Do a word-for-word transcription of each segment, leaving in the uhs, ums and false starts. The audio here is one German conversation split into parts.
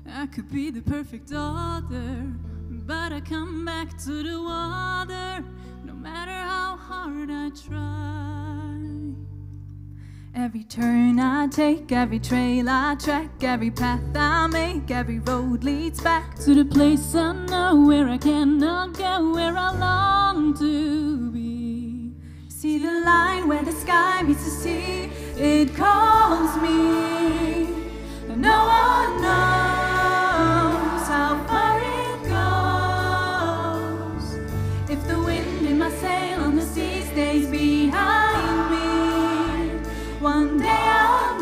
I could be the perfect daughter, but I come back to the water, no matter how hard I try. Every turn I take, every trail I track, every path I make, every road leads back to the place I know, where I cannot go, where I long to be. See the line where the sky meets the sea, it calls me, and no one knows how far it goes. If the wind in my sail on the sea stays behind me, one day I'll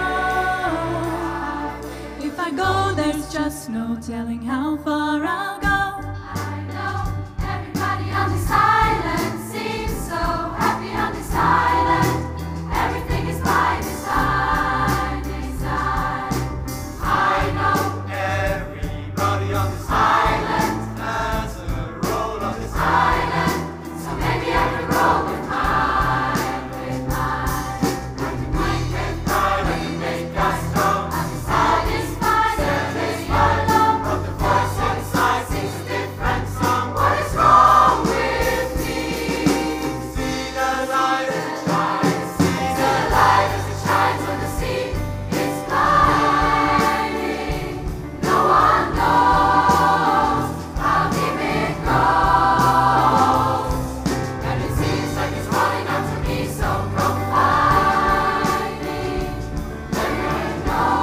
know. If I go, there's just no telling how far I'll go. I know everybody on this island seems so happy on this island. Everything is by design, design. I know everybody on this island has a role on this island. So maybe I can roll with mine, with mine. We can pride and make us strong. Satisfied and leave alone. But the voice inside sings a different song. What is wrong with me? See the light as it shines. See the light as it shines on the sea. It's blinding. No one knows how deep it goes. And it seems like it's rolling out to me so profoundly. Let me know.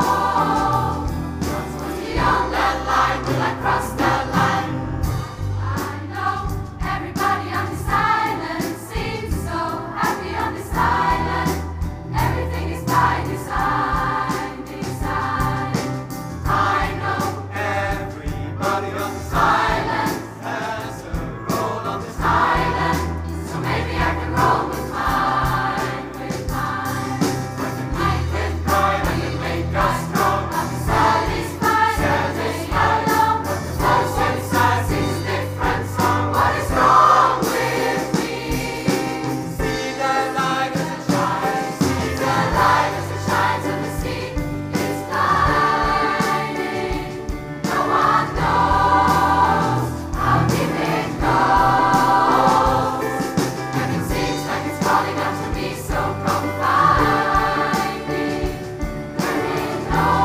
Once beyond that line, will I cross that line? I know everybody on this island seems so happy on this island. Everything is by design, design. I know everybody on this island has a role on this island. So maybe I can roll with mine, with mine. I can make it pride, I can make us strong. I'll be satisfied, satisfied alone. But the voice inside sings a different song. What is wrong with me? See the light as it shines. See the light as it shines on the sea. It's blinding. No one knows how deep it goes. And it seems like it's calling out to me so profoundly. Let me know.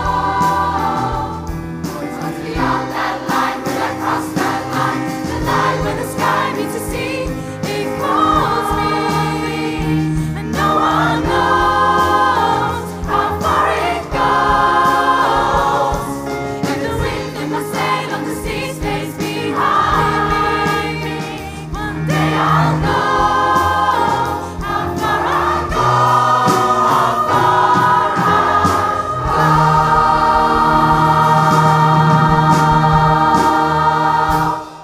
Once beyond that line, will I cross that line? The line where the sky meets the sea, it calls me, and no one knows how far it goes. If the wind in my sail on the sea stays behind me, one day I'll know how far I'll go, how far I'll go.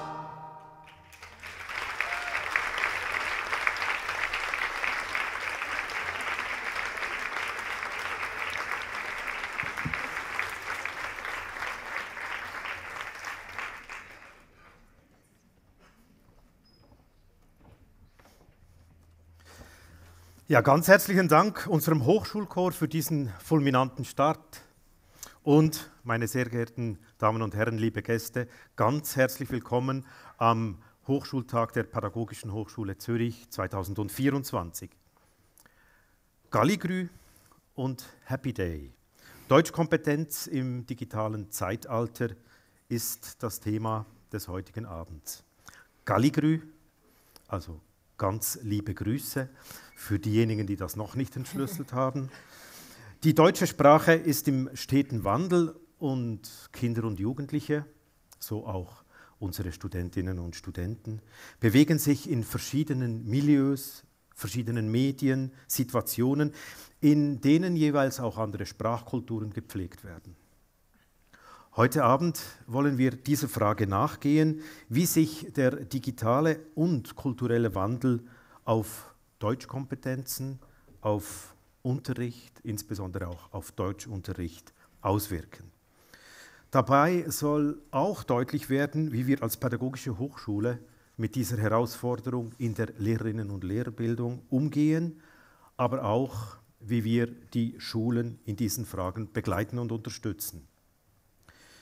Ja, ganz herzlichen Dank unserem Hochschulchor für diesen fulminanten Start. Und, meine sehr geehrten Damen und Herren, liebe Gäste, ganz herzlich willkommen am Hochschultag der Pädagogischen Hochschule Zürich zweitausendvierundzwanzig. Galligrü und Happy Day. Deutschkompetenz im digitalen Zeitalter ist das Thema des heutigen Abends. Galligrü, also ganz liebe Grüße für diejenigen, die das noch nicht entschlüsselt haben. Die deutsche Sprache ist im steten Wandel und Kinder und Jugendliche, so auch unsere Studentinnen und Studenten, bewegen sich in verschiedenen Milieus, verschiedenen Medien, Situationen, in denen jeweils auch andere Sprachkulturen gepflegt werden. Heute Abend wollen wir dieser Frage nachgehen, wie sich der digitale und kulturelle Wandel auf Deutschkompetenzen, auf Unterricht, insbesondere auch auf Deutschunterricht, auswirken. Dabei soll auch deutlich werden, wie wir als Pädagogische Hochschule mit dieser Herausforderung in der Lehrerinnen- und Lehrerbildung umgehen, aber auch, wie wir die Schulen in diesen Fragen begleiten und unterstützen.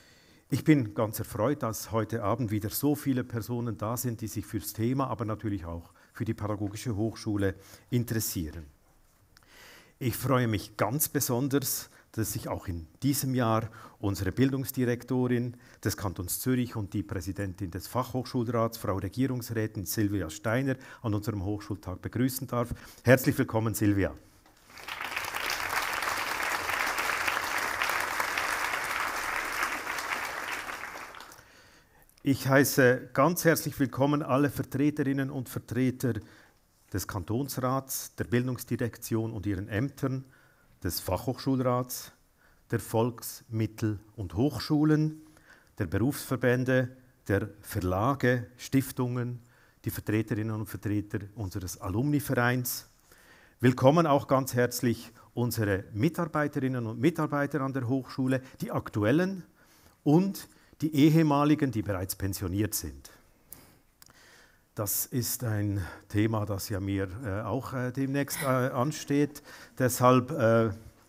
Ich bin ganz erfreut, dass heute Abend wieder so viele Personen da sind, die sich fürs Thema, aber natürlich auch für die Pädagogische Hochschule interessieren. Ich freue mich ganz besonders, dass sich auch in diesem Jahr unsere Bildungsdirektorin des Kantons Zürich und die Präsidentin des Fachhochschulrats, Frau Regierungsrätin Silvia Steiner, an unserem Hochschultag begrüßen darf. Herzlich willkommen, Silvia. Ich heiße ganz herzlich willkommen alle Vertreterinnen und Vertreter des Kantonsrats, der Bildungsdirektion und ihren Ämtern, des Fachhochschulrats, der Volks-, Mittel- und Hochschulen, der Berufsverbände, der Verlage, Stiftungen, die Vertreterinnen und Vertreter unseres Alumnivereins. Willkommen auch ganz herzlich unsere Mitarbeiterinnen und Mitarbeiter an der Hochschule, die aktuellen und die ehemaligen, die bereits pensioniert sind. Das ist ein Thema, das ja mir äh, auch äh, demnächst äh, ansteht. Deshalb, äh,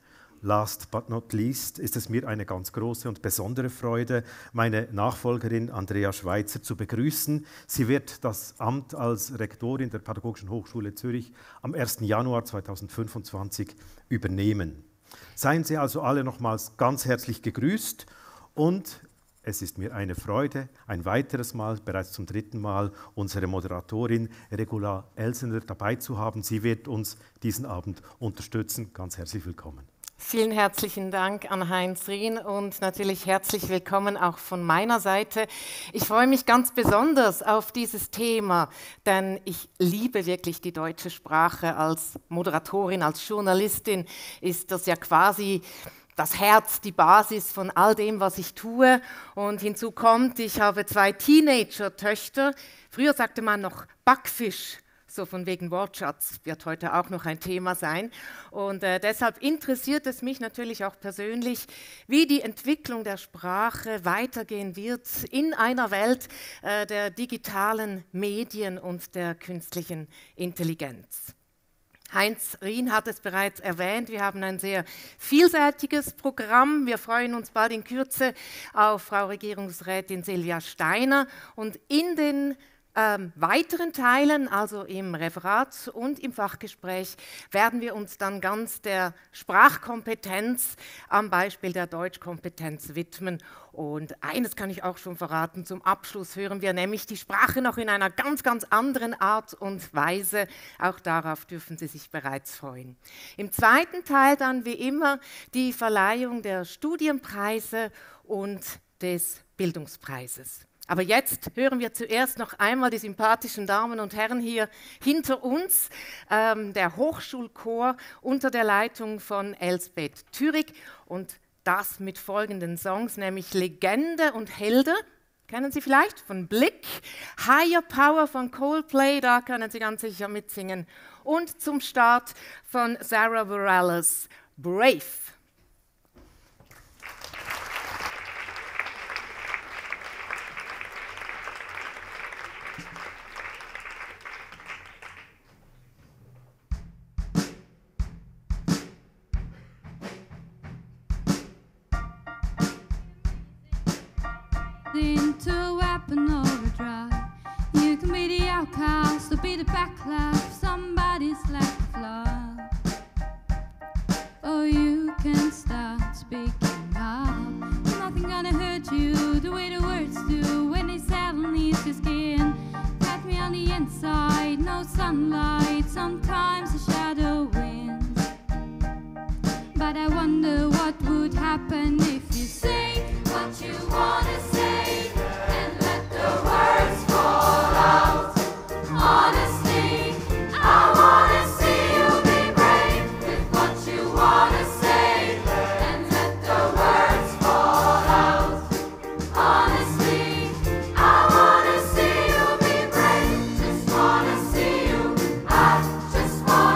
last but not least, ist es mir eine ganz große und besondere Freude, meine Nachfolgerin Andrea Schweitzer zu begrüßen. Sie wird das Amt als Rektorin der Pädagogischen Hochschule Zürich am ersten Januar zweitausendfünfundzwanzig übernehmen. Seien Sie also alle nochmals ganz herzlich gegrüßt und es ist mir eine Freude, ein weiteres Mal, bereits zum dritten Mal, unsere Moderatorin Regula Elsener dabei zu haben. Sie wird uns diesen Abend unterstützen. Ganz herzlich willkommen. Vielen herzlichen Dank an Heinz Rien und natürlich herzlich willkommen auch von meiner Seite. Ich freue mich ganz besonders auf dieses Thema, denn ich liebe wirklich die deutsche Sprache. Als Moderatorin, als Journalistin ist das ja quasi das Herz, die Basis von all dem, was ich tue. Und hinzu kommt, ich habe zwei Teenager-Töchter. Früher sagte man noch Backfisch, so von wegen Wortschatz, wird heute auch noch ein Thema sein. Und äh, deshalb interessiert es mich natürlich auch persönlich, wie die Entwicklung der Sprache weitergehen wird in einer Welt äh, der digitalen Medien und der künstlichen Intelligenz. Heinz Rien hat es bereits erwähnt, wir haben ein sehr vielseitiges Programm. Wir freuen uns bald in Kürze auf Frau Regierungsrätin Silvia Steiner. Und in den ähm, weiteren Teilen, also im Referat und im Fachgespräch, werden wir uns dann ganz der Sprachkompetenz am Beispiel der Deutschkompetenz widmen. Und eines kann ich auch schon verraten, zum Abschluss hören wir nämlich die Sprache noch in einer ganz, ganz anderen Art und Weise. Auch darauf dürfen Sie sich bereits freuen. Im zweiten Teil dann wie immer die Verleihung der Studienpreise und des Bildungspreises. Aber jetzt hören wir zuerst noch einmal die sympathischen Damen und Herren hier hinter uns, ähm, der Hochschulchor unter der Leitung von Elsbeth Thürig und das mit folgenden Songs, nämlich Legende und Helden, kennen Sie vielleicht, von Blick, Higher Power von Coldplay, da können Sie ganz sicher mitsingen, und zum Start von Sarah Bareilles, Brave. Into a weapon overdrive. You can be the outcast or be the backlash. Somebody's left flaw. Oh, you can start speaking up. Nothing gonna hurt you the way the words do when they settle neath your skin. Cut me on the inside, no sunlight. Sometimes a shadow wins. But I wonder what would happen if you say What you wanna say and let the words fall out. Honestly, I wanna see you be brave with what you wanna say and let the words fall out. Honestly, I wanna see you be brave. Just wanna see you. I just wanna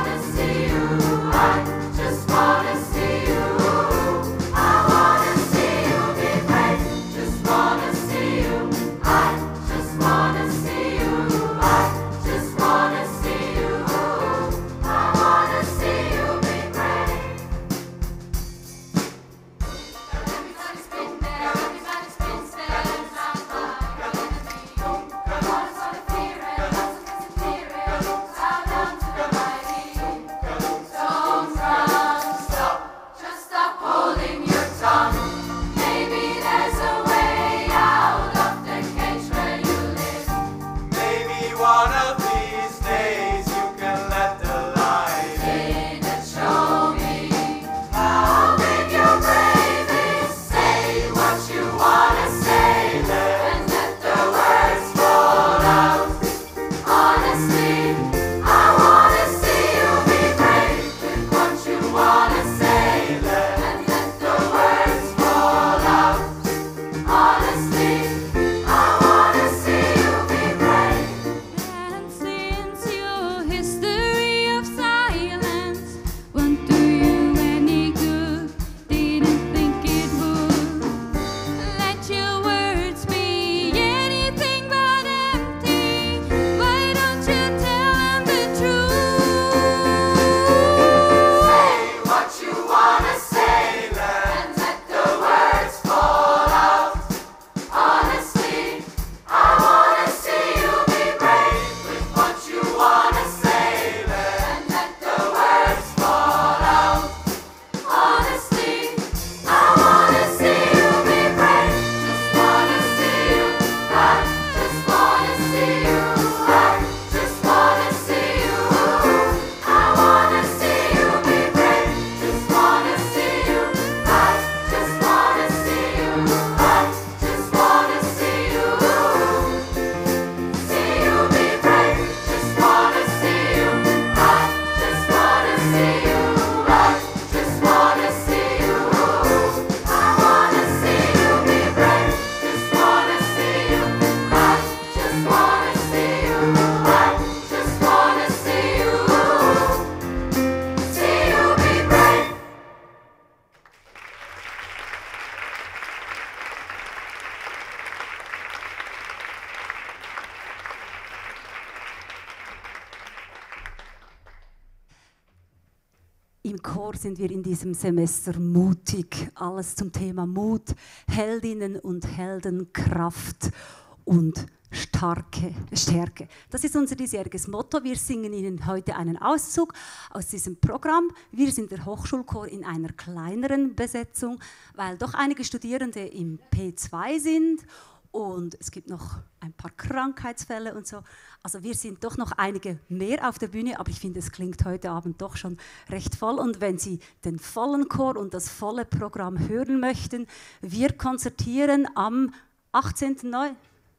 Im Chor sind wir in diesem Semester mutig. Alles zum Thema Mut, Heldinnen und Helden, Kraft und starke Stärke. Das ist unser diesjähriges Motto. Wir singen Ihnen heute einen Auszug aus diesem Programm. Wir sind der Hochschulchor in einer kleineren Besetzung, weil doch einige Studierende im P zwei sind und es gibt noch ein paar Krankheitsfälle und so. Also wir sind doch noch einige mehr auf der Bühne, aber ich finde, es klingt heute Abend doch schon recht voll. Und wenn Sie den vollen Chor und das volle Programm hören möchten, wir konzertieren am achtzehnten neunten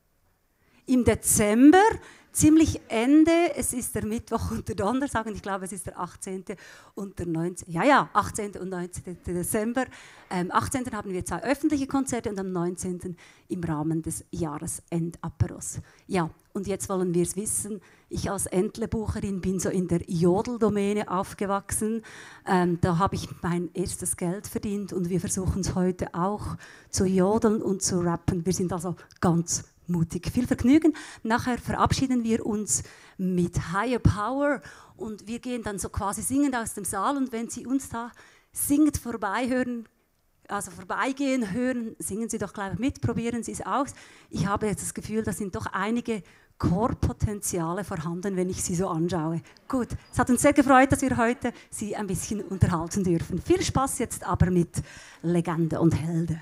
im Dezember, ziemlich Ende, es ist der Mittwoch und der Donnerstag, und ich glaube, es ist der achtzehnte und der neunzehnte. Ja, ja, achtzehnten und neunzehnten Dezember. Am achtzehnten haben wir zwei öffentliche Konzerte und am neunzehnten im Rahmen des Jahresendaperos. Ja, und jetzt wollen wir es wissen. Ich als Entlebucherin bin so in der Jodeldomäne aufgewachsen. Ähm, da habe ich mein erstes Geld verdient und wir versuchen es heute auch zu jodeln und zu rappen. Wir sind also ganz mutig. Viel Vergnügen. Nachher verabschieden wir uns mit Higher Power und wir gehen dann so quasi singend aus dem Saal, und wenn Sie uns da singend vorbeihören, also vorbeigehen hören, singen Sie doch gleich mit, probieren Sie es aus. Ich habe jetzt das Gefühl, da sind doch einige Chorpotenziale vorhanden, wenn ich Sie so anschaue. Gut, es hat uns sehr gefreut, dass wir heute Sie ein bisschen unterhalten dürfen. Viel Spaß jetzt aber mit Legende und Helden.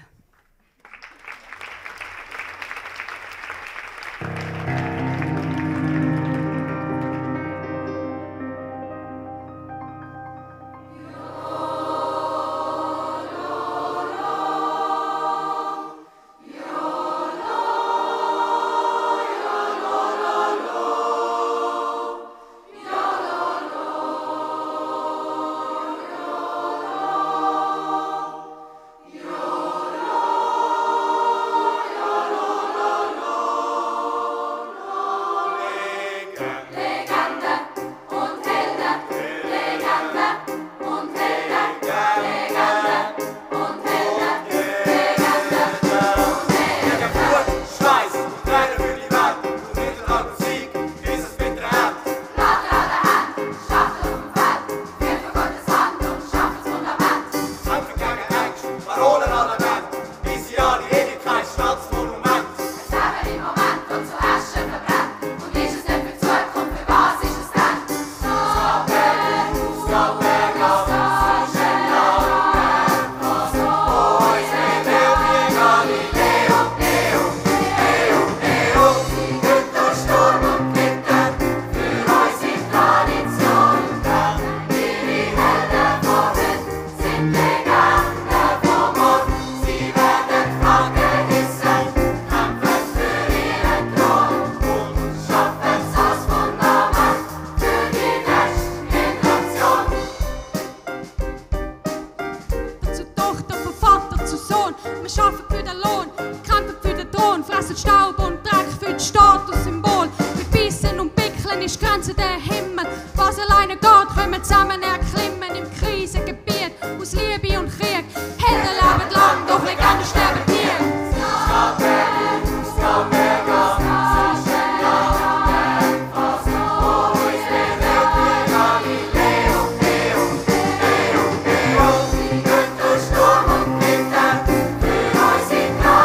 Für euch sind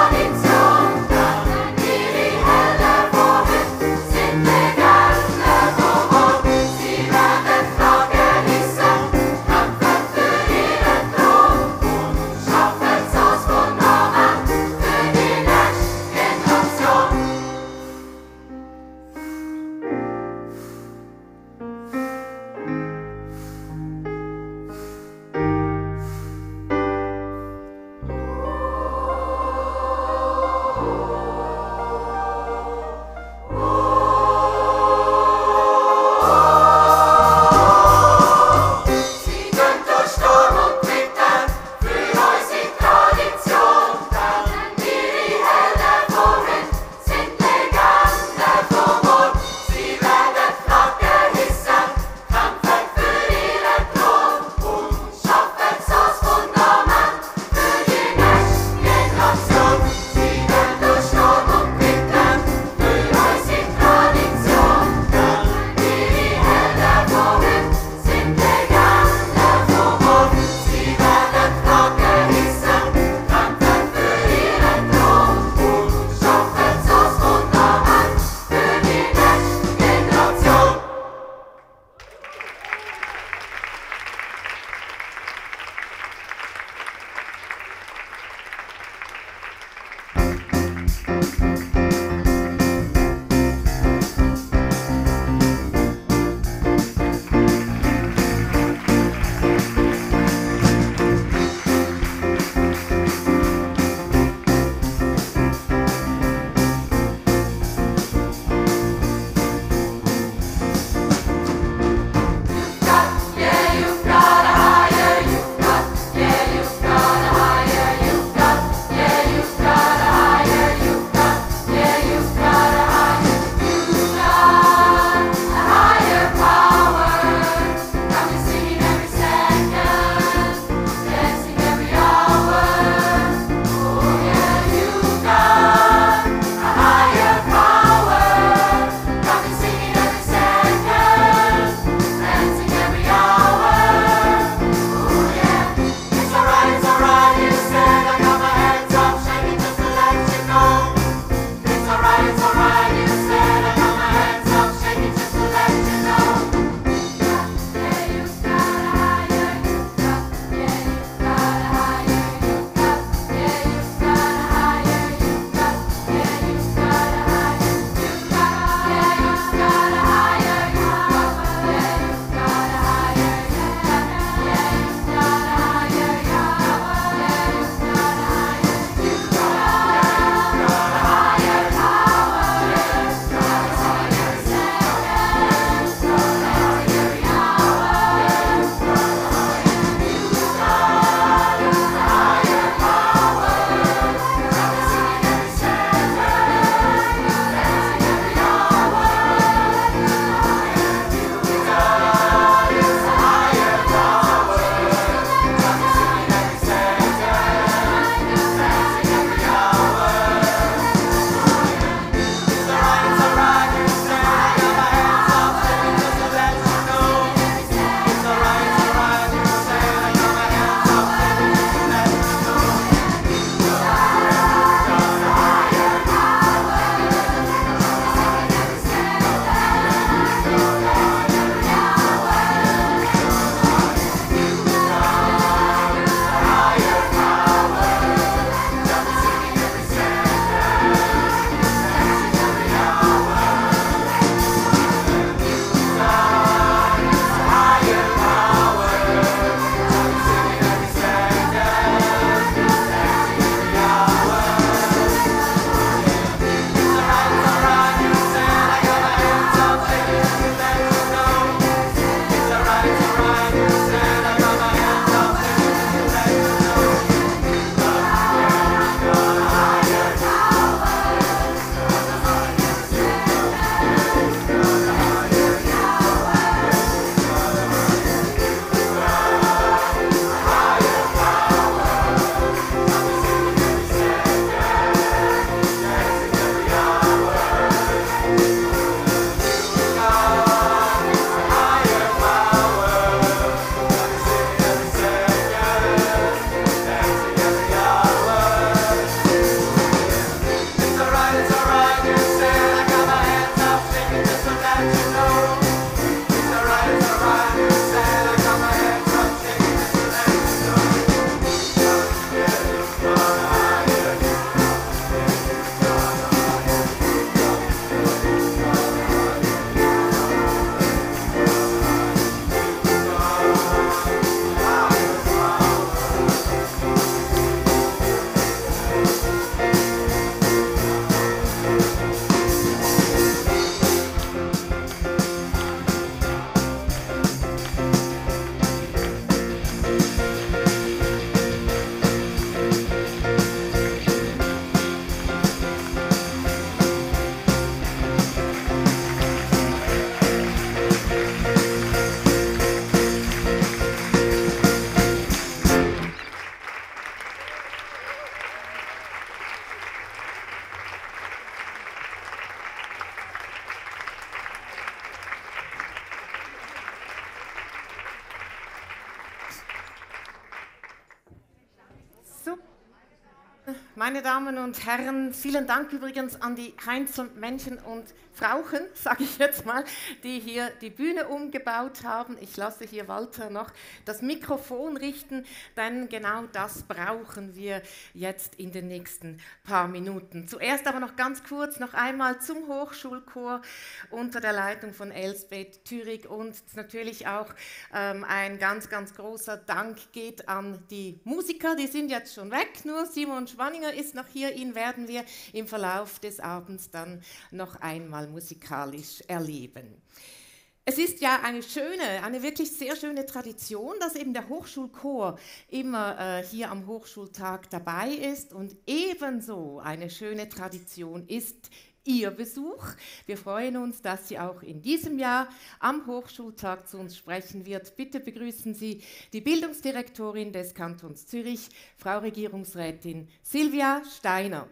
Meine Damen und Herren, vielen Dank übrigens an die Einzelmännchen und Frauchen, sage ich jetzt mal, die hier die Bühne umgebaut haben. Ich lasse hier Walter noch das Mikrofon richten, denn genau das brauchen wir jetzt in den nächsten paar Minuten. Zuerst aber noch ganz kurz noch einmal zum Hochschulchor unter der Leitung von Elsbeth Thürig und natürlich auch ähm, ein ganz, ganz großer Dank geht an die Musiker, die sind jetzt schon weg, nur Simon Schwanninger ist noch hier, ihn werden wir im Verlauf des Abends dann noch einmal musikalisch erleben. Es ist ja eine schöne, eine wirklich sehr schöne Tradition, dass eben der Hochschulchor immer äh, hier am Hochschultag dabei ist und ebenso eine schöne Tradition ist Ihr Besuch. Wir freuen uns, dass sie auch in diesem Jahr am Hochschultag zu uns sprechen wird. Bitte begrüßen Sie die Bildungsdirektorin des Kantons Zürich, Frau Regierungsrätin Silvia Steiner.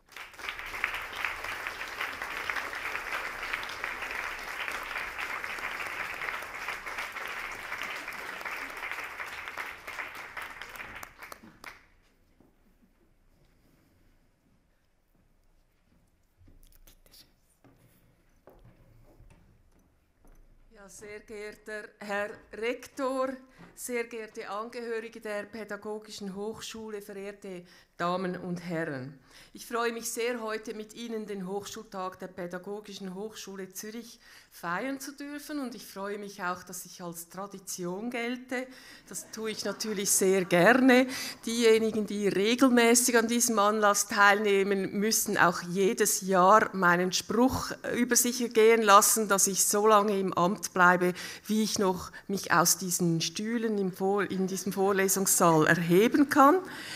Sehr geehrter Herr Rektor, sehr geehrte Angehörige der Pädagogischen Hochschule, verehrte Damen und Herren. Ich freue mich sehr, heute mit Ihnen den Hochschultag der Pädagogischen Hochschule Zürich feiern zu dürfen und ich freue mich auch, dass ich als Tradition gelte. Das tue ich natürlich sehr gerne. Diejenigen, die regelmäßig an diesem Anlass teilnehmen, müssen auch jedes Jahr meinen Spruch über sich ergehen lassen, dass ich so lange im Amt bleibe, wie ich noch mich aus diesen Stühlen im Vor- in diesem Vorlesungssaal erheben kann.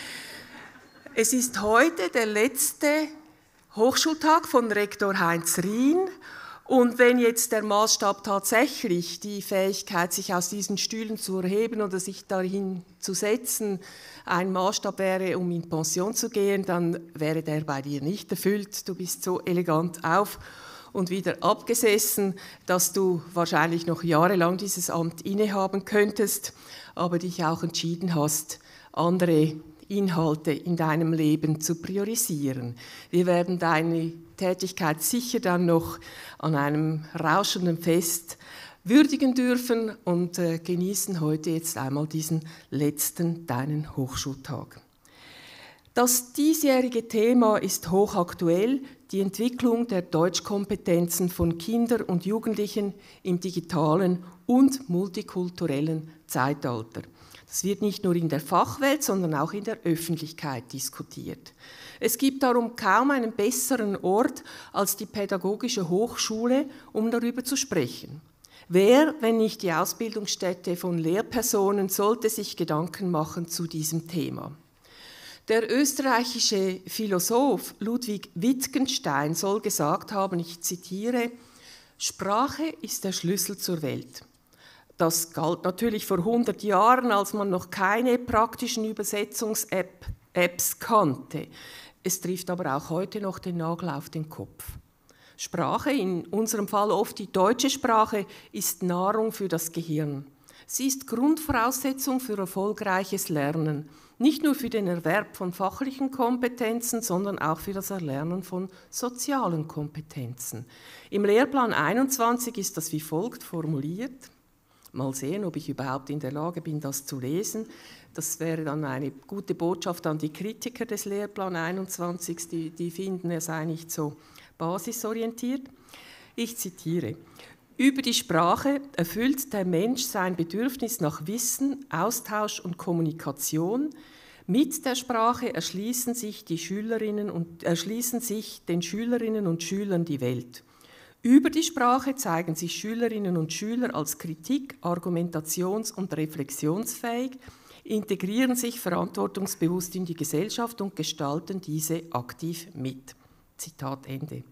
Es ist heute der letzte Hochschultag von Rektor Heinz Rien. Und wenn jetzt der Maßstab tatsächlich die Fähigkeit, sich aus diesen Stühlen zu erheben oder sich dahin zu setzen, ein Maßstab wäre, um in Pension zu gehen, dann wäre der bei dir nicht erfüllt. Du bist so elegant auf und wieder abgesessen, dass du wahrscheinlich noch jahrelang dieses Amt innehaben könntest, aber dich auch entschieden hast, andere Inhalte in deinem Leben zu priorisieren. Wir werden deine Tätigkeit sicher dann noch an einem rauschenden Fest würdigen dürfen und äh, genießen heute jetzt einmal diesen letzten deinen Hochschultag. Das diesjährige Thema ist hochaktuell, die Entwicklung der Deutschkompetenzen von Kindern und Jugendlichen im digitalen und multikulturellen Zeitalter. Das wird nicht nur in der Fachwelt, sondern auch in der Öffentlichkeit diskutiert. Es gibt darum kaum einen besseren Ort als die Pädagogische Hochschule, um darüber zu sprechen. Wer, wenn nicht die Ausbildungsstätte von Lehrpersonen, sollte sich Gedanken machen zu diesem Thema? Der österreichische Philosoph Ludwig Wittgenstein soll gesagt haben, ich zitiere, Sprache ist der Schlüssel zur Welt. Das galt natürlich vor hundert Jahren, als man noch keine praktischen Übersetzungs-Apps kannte. Es trifft aber auch heute noch den Nagel auf den Kopf. Sprache, in unserem Fall oft die deutsche Sprache, ist Nahrung für das Gehirn. Sie ist Grundvoraussetzung für erfolgreiches Lernen, nicht nur für den Erwerb von fachlichen Kompetenzen, sondern auch für das Erlernen von sozialen Kompetenzen. Im Lehrplan einundzwanzig ist das wie folgt formuliert. Mal sehen, ob ich überhaupt in der Lage bin, das zu lesen. Das wäre dann eine gute Botschaft an die Kritiker des Lehrplan einundzwanzig, die, die finden, er sei nicht so basisorientiert. Ich zitiere. Über die Sprache erfüllt der Mensch sein Bedürfnis nach Wissen, Austausch und Kommunikation. Mit der Sprache erschließen sich, die Schülerinnen und, erschließen sich den Schülerinnen und Schülern die Welt. Über die Sprache zeigen sich Schülerinnen und Schüler als kritik-, argumentations- und reflexionsfähig, integrieren sich verantwortungsbewusst in die Gesellschaft und gestalten diese aktiv mit. Zitat Ende.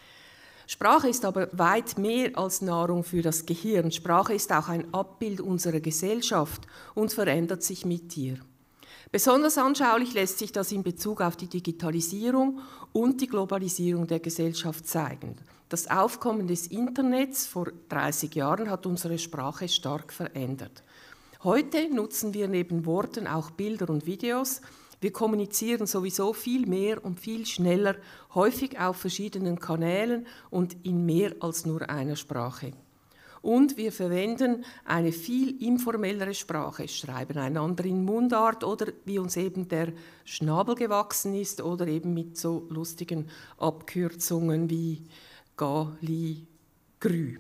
Sprache ist aber weit mehr als Nahrung für das Gehirn. Sprache ist auch ein Abbild unserer Gesellschaft und verändert sich mit ihr. Besonders anschaulich lässt sich das in Bezug auf die Digitalisierung und die Globalisierung der Gesellschaft zeigen. Das Aufkommen des Internets vor dreißig Jahren hat unsere Sprache stark verändert. Heute nutzen wir neben Worten auch Bilder und Videos. Wir kommunizieren sowieso viel mehr und viel schneller, häufig auf verschiedenen Kanälen und in mehr als nur einer Sprache. Und wir verwenden eine viel informellere Sprache, schreiben einander in Mundart oder wie uns eben der Schnabel gewachsen ist oder eben mit so lustigen Abkürzungen wie Gali, Grü.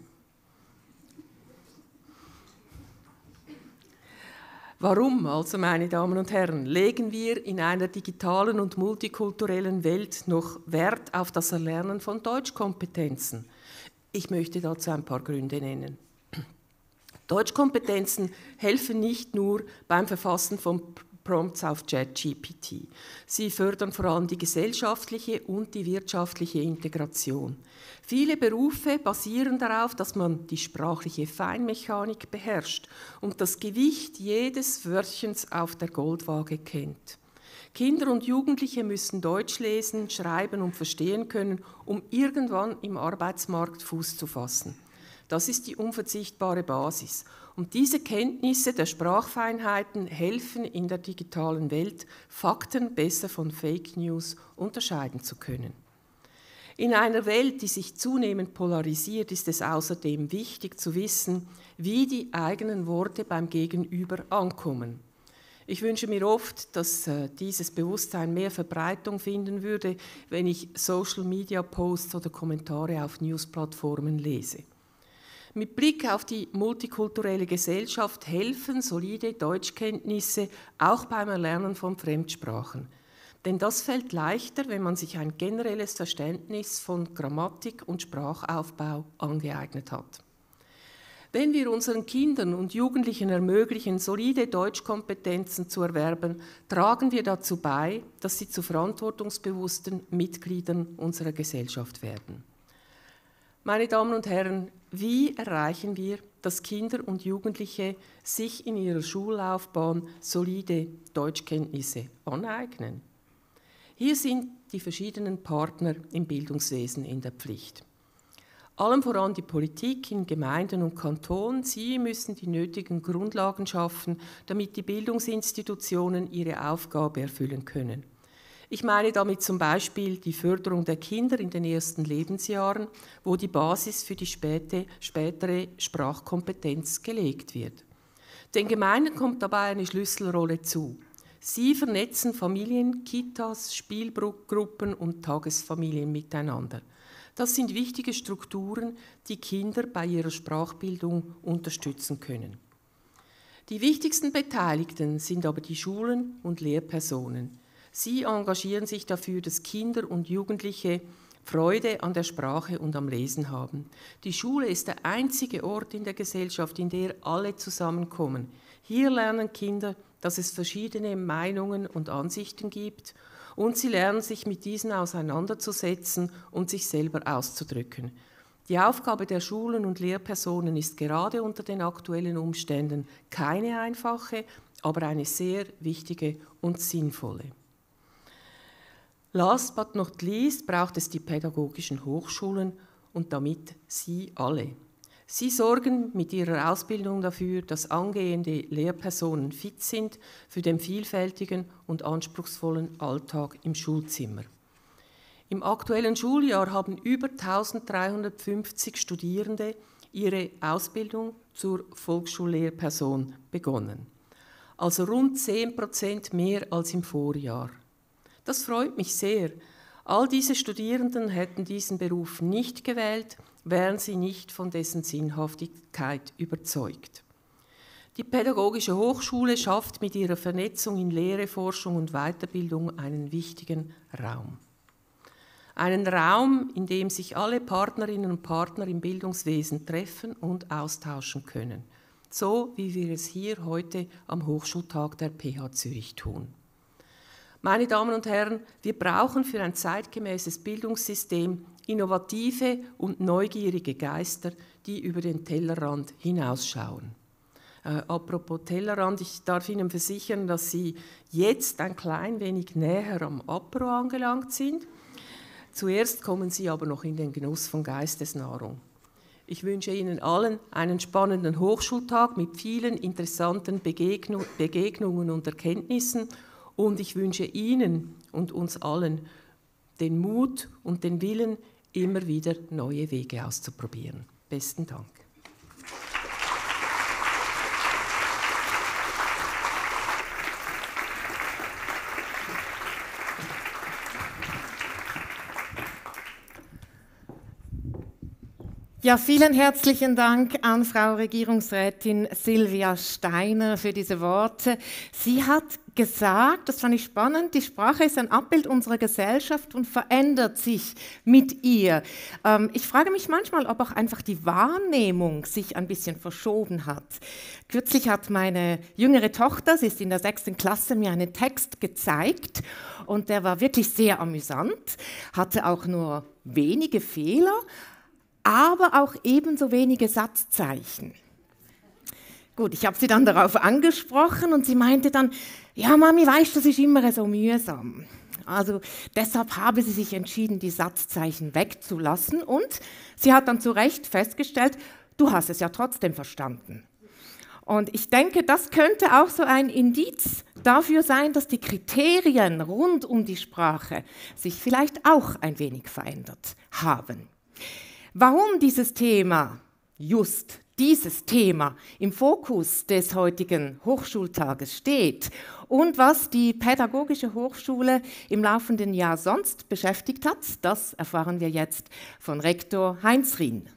Warum, also meine Damen und Herren, legen wir in einer digitalen und multikulturellen Welt noch Wert auf das Erlernen von Deutschkompetenzen? Ich möchte dazu ein paar Gründe nennen. Deutschkompetenzen helfen nicht nur beim Verfassen von Prompts auf ChatGPT. Sie fördern vor allem die gesellschaftliche und die wirtschaftliche Integration. Viele Berufe basieren darauf, dass man die sprachliche Feinmechanik beherrscht und das Gewicht jedes Wörtchens auf der Goldwaage kennt. Kinder und Jugendliche müssen Deutsch lesen, schreiben und verstehen können, um irgendwann im Arbeitsmarkt Fuß zu fassen. Das ist die unverzichtbare Basis. Und diese Kenntnisse der Sprachfeinheiten helfen in der digitalen Welt, Fakten besser von Fake News unterscheiden zu können. In einer Welt, die sich zunehmend polarisiert, ist es außerdem wichtig zu wissen, wie die eigenen Worte beim Gegenüber ankommen. Ich wünsche mir oft, dass äh, dieses Bewusstsein mehr Verbreitung finden würde, wenn ich Social-Media-Posts oder Kommentare auf Newsplattformen lese. Mit Blick auf die multikulturelle Gesellschaft helfen solide Deutschkenntnisse auch beim Erlernen von Fremdsprachen. Denn das fällt leichter, wenn man sich ein generelles Verständnis von Grammatik und Sprachaufbau angeeignet hat. Wenn wir unseren Kindern und Jugendlichen ermöglichen, solide Deutschkompetenzen zu erwerben, tragen wir dazu bei, dass sie zu verantwortungsbewussten Mitgliedern unserer Gesellschaft werden. Meine Damen und Herren, wie erreichen wir, dass Kinder und Jugendliche sich in ihrer Schullaufbahn solide Deutschkenntnisse aneignen? Hier sind die verschiedenen Partner im Bildungswesen in der Pflicht. Allem voran die Politik in Gemeinden und Kantonen. Sie müssen die nötigen Grundlagen schaffen, damit die Bildungsinstitutionen ihre Aufgabe erfüllen können. Ich meine damit zum Beispiel die Förderung der Kinder in den ersten Lebensjahren, wo die Basis für die späte, spätere Sprachkompetenz gelegt wird. Den Gemeinden kommt dabei eine Schlüsselrolle zu. Sie vernetzen Familien, Kitas, Spielgruppen und Tagesfamilien miteinander. Das sind wichtige Strukturen, die Kinder bei ihrer Sprachbildung unterstützen können. Die wichtigsten Beteiligten sind aber die Schulen und Lehrpersonen. Sie engagieren sich dafür, dass Kinder und Jugendliche Freude an der Sprache und am Lesen haben. Die Schule ist der einzige Ort in der Gesellschaft, in der alle zusammenkommen. Hier lernen Kinder, dass es verschiedene Meinungen und Ansichten gibt und sie lernen, sich mit diesen auseinanderzusetzen und sich selber auszudrücken. Die Aufgabe der Schulen und Lehrpersonen ist gerade unter den aktuellen Umständen keine einfache, aber eine sehr wichtige und sinnvolle. Last but not least braucht es die pädagogischen Hochschulen und damit Sie alle. Sie sorgen mit ihrer Ausbildung dafür, dass angehende Lehrpersonen fit sind für den vielfältigen und anspruchsvollen Alltag im Schulzimmer. Im aktuellen Schuljahr haben über eintausenddreihundertfünfzig Studierende ihre Ausbildung zur Volksschullehrperson begonnen. Also rund zehn Prozent mehr als im Vorjahr. Das freut mich sehr. All diese Studierenden hätten diesen Beruf nicht gewählt, wären sie nicht von dessen Sinnhaftigkeit überzeugt. Die Pädagogische Hochschule schafft mit ihrer Vernetzung in Lehre, Forschung und Weiterbildung einen wichtigen Raum. Einen Raum, in dem sich alle Partnerinnen und Partner im Bildungswesen treffen und austauschen können. So wie wir es hier heute am Hochschultag der P H Zürich tun. Meine Damen und Herren, wir brauchen für ein zeitgemäßes Bildungssystem innovative und neugierige Geister, die über den Tellerrand hinausschauen. Äh, apropos Tellerrand, ich darf Ihnen versichern, dass Sie jetzt ein klein wenig näher am Apero angelangt sind. Zuerst kommen Sie aber noch in den Genuss von Geistesnahrung. Ich wünsche Ihnen allen einen spannenden Hochschultag mit vielen interessanten Begegnu- Begegnungen und Erkenntnissen und ich wünsche Ihnen und uns allen den Mut und den Willen, immer wieder neue Wege auszuprobieren. Besten Dank. Ja, vielen herzlichen Dank an Frau Regierungsrätin Silvia Steiner für diese Worte. Sie hat gesagt, das fand ich spannend, die Sprache ist ein Abbild unserer Gesellschaft und verändert sich mit ihr. Ähm, ich frage mich manchmal, ob auch einfach die Wahrnehmung sich ein bisschen verschoben hat. Kürzlich hat meine jüngere Tochter, sie ist in der sechsten Klasse, mir einen Text gezeigt und der war wirklich sehr amüsant, hatte auch nur wenige Fehler, aber auch ebenso wenige Satzzeichen. Gut, ich habe sie dann darauf angesprochen und sie meinte dann, ja Mami, weißt du, das ist immer so mühsam. Also deshalb habe sie sich entschieden, die Satzzeichen wegzulassen und sie hat dann zu Recht festgestellt, du hast es ja trotzdem verstanden. Und ich denke, das könnte auch so ein Indiz dafür sein, dass die Kriterien rund um die Sprache sich vielleicht auch ein wenig verändert haben. Warum dieses Thema, just dieses Thema, im Fokus des heutigen Hochschultages steht und was die Pädagogische Hochschule im laufenden Jahr sonst beschäftigt hat, das erfahren wir jetzt von Rektor Heinz Rien.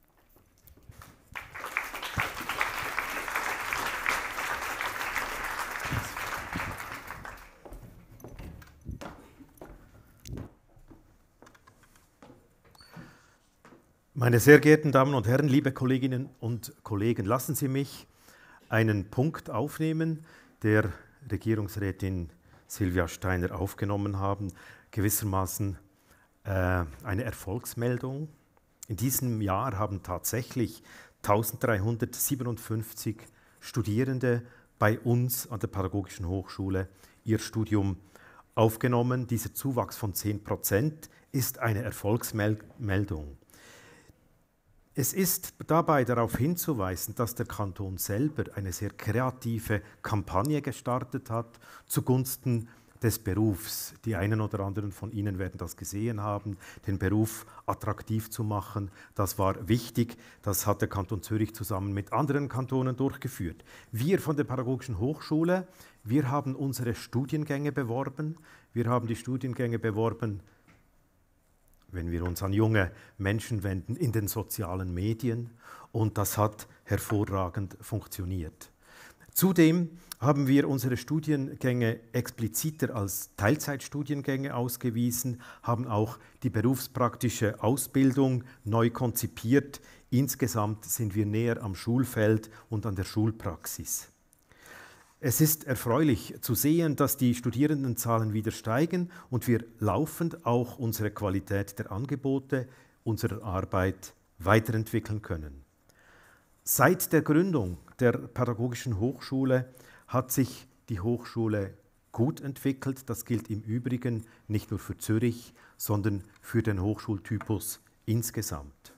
Meine sehr geehrten Damen und Herren, liebe Kolleginnen und Kollegen, lassen Sie mich einen Punkt aufnehmen, der Regierungsrätin Silvia Steiner aufgenommen haben, gewissermaßen äh, eine Erfolgsmeldung. In diesem Jahr haben tatsächlich eintausenddreihundertsiebenundfünfzig Studierende bei uns an der Pädagogischen Hochschule ihr Studium aufgenommen. Dieser Zuwachs von zehn Prozent ist eine Erfolgsmeldung. Es ist dabei darauf hinzuweisen, dass der Kanton selber eine sehr kreative Kampagne gestartet hat zugunsten des Berufs. Die einen oder anderen von Ihnen werden das gesehen haben, den Beruf attraktiv zu machen. Das war wichtig, das hat der Kanton Zürich zusammen mit anderen Kantonen durchgeführt. Wir von der Pädagogischen Hochschule, wir haben unsere Studiengänge beworben. Wir haben die Studiengänge beworben, wenn wir uns an junge Menschen wenden, in den sozialen Medien, und das hat hervorragend funktioniert. Zudem haben wir unsere Studiengänge expliziter als Teilzeitstudiengänge ausgewiesen, haben auch die berufspraktische Ausbildung neu konzipiert. Insgesamt sind wir näher am Schulfeld und an der Schulpraxis. Es ist erfreulich zu sehen, dass die Studierendenzahlen wieder steigen und wir laufend auch unsere Qualität der Angebote, unserer Arbeit weiterentwickeln können. Seit der Gründung der Pädagogischen Hochschule hat sich die Hochschule gut entwickelt. Das gilt im Übrigen nicht nur für Zürich, sondern für den Hochschultypus insgesamt.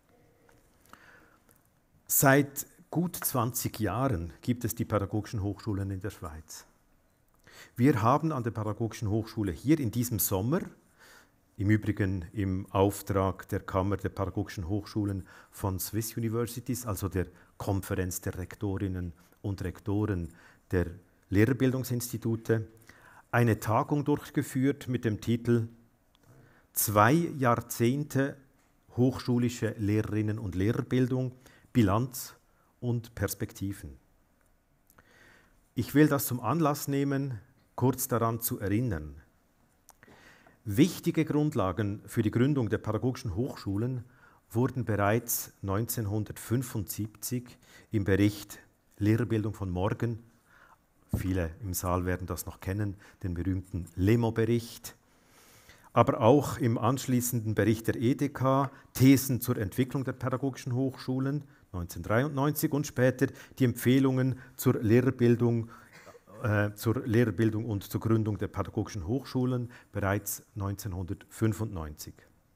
Seit gut zwanzig Jahren gibt es die Pädagogischen Hochschulen in der Schweiz. Wir haben an der Pädagogischen Hochschule hier in diesem Sommer, im Übrigen im Auftrag der Kammer der Pädagogischen Hochschulen von Swiss Universities, also der Konferenz der Rektorinnen und Rektoren der Lehrerbildungsinstitute, eine Tagung durchgeführt mit dem Titel Zwei Jahrzehnte hochschulische Lehrerinnen- und Lehrerbildung, Bilanz und Perspektiven. Ich will das zum Anlass nehmen, kurz daran zu erinnern. Wichtige Grundlagen für die Gründung der Pädagogischen Hochschulen wurden bereits neunzehnhundertfünfundsiebzig im Bericht Lehrerbildung von morgen, viele im Saal werden das noch kennen, den berühmten Lemo-Bericht, aber auch im anschließenden Bericht der E D K, Thesen zur Entwicklung der Pädagogischen Hochschulen, neunzehnhundertdreiundneunzig, und später die Empfehlungen zur Lehrerbildung, äh, zur Lehrerbildung und zur Gründung der Pädagogischen Hochschulen bereits neunzehnhundertfünfundneunzig.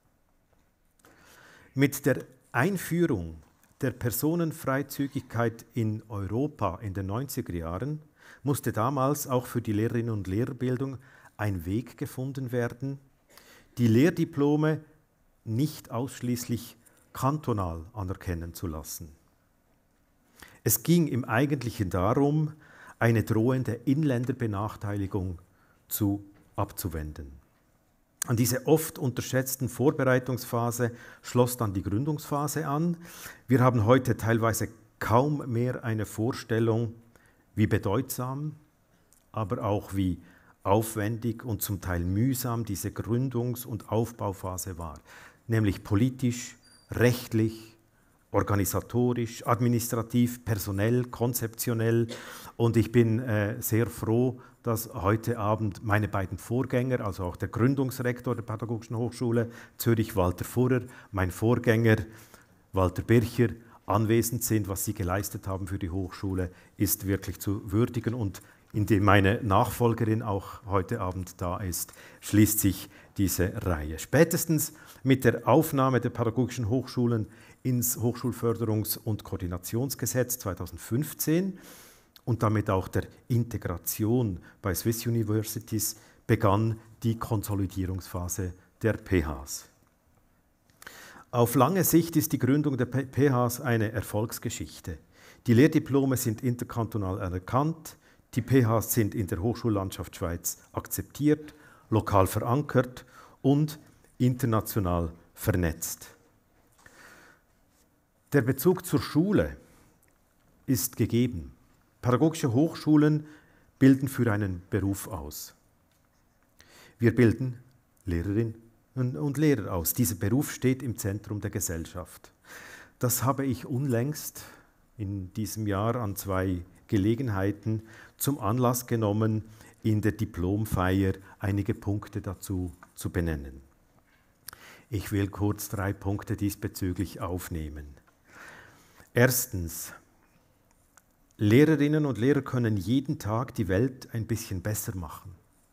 Mit der Einführung der Personenfreizügigkeit in Europa in den neunziger Jahren musste damals auch für die Lehrerinnen und Lehrerbildung ein Weg gefunden werden, die Lehrdiplome nicht ausschließlich kantonal anerkennen zu lassen. Es ging im Eigentlichen darum, eine drohende Inländerbenachteiligung zu abzuwenden. An diese oft unterschätzten Vorbereitungsphase schloss dann die Gründungsphase an. Wir haben heute teilweise kaum mehr eine Vorstellung, wie bedeutsam, aber auch wie aufwendig und zum Teil mühsam diese Gründungs- und Aufbauphase war, nämlich politisch, rechtlich, organisatorisch, administrativ, personell, konzeptionell. Und ich bin äh, sehr froh, dass heute Abend meine beiden Vorgänger, also auch der Gründungsrektor der Pädagogischen Hochschule Zürich, Walter Furrer, mein Vorgänger Walter Bircher, anwesend sind. Was sie geleistet haben für die Hochschule, ist wirklich zu würdigen. Und indem meine Nachfolgerin auch heute Abend da ist, schließt sich diese Reihe. Spätestens mit der Aufnahme der pädagogischen Hochschulen ins Hochschulförderungs- und Koordinationsgesetz zweitausendfünfzehn und damit auch der Integration bei Swiss Universities begann die Konsolidierungsphase der P Hs. Auf lange Sicht ist die Gründung der P Hs eine Erfolgsgeschichte. Die Lehrdiplome sind interkantonal anerkannt, die P Hs sind in der Hochschullandschaft Schweiz akzeptiert, lokal verankert und international vernetzt. Der Bezug zur Schule ist gegeben. Pädagogische Hochschulen bilden für einen Beruf aus. Wir bilden Lehrerinnen und Lehrer aus. Dieser Beruf steht im Zentrum der Gesellschaft. Das habe ich unlängst in diesem Jahr an zwei Gelegenheiten zum Anlass genommen, in der Diplomfeier einige Punkte dazu zu benennen. Ich will kurz drei Punkte diesbezüglich aufnehmen. Erstens, Lehrerinnen und Lehrer können jeden Tag die Welt ein bisschen besser machen.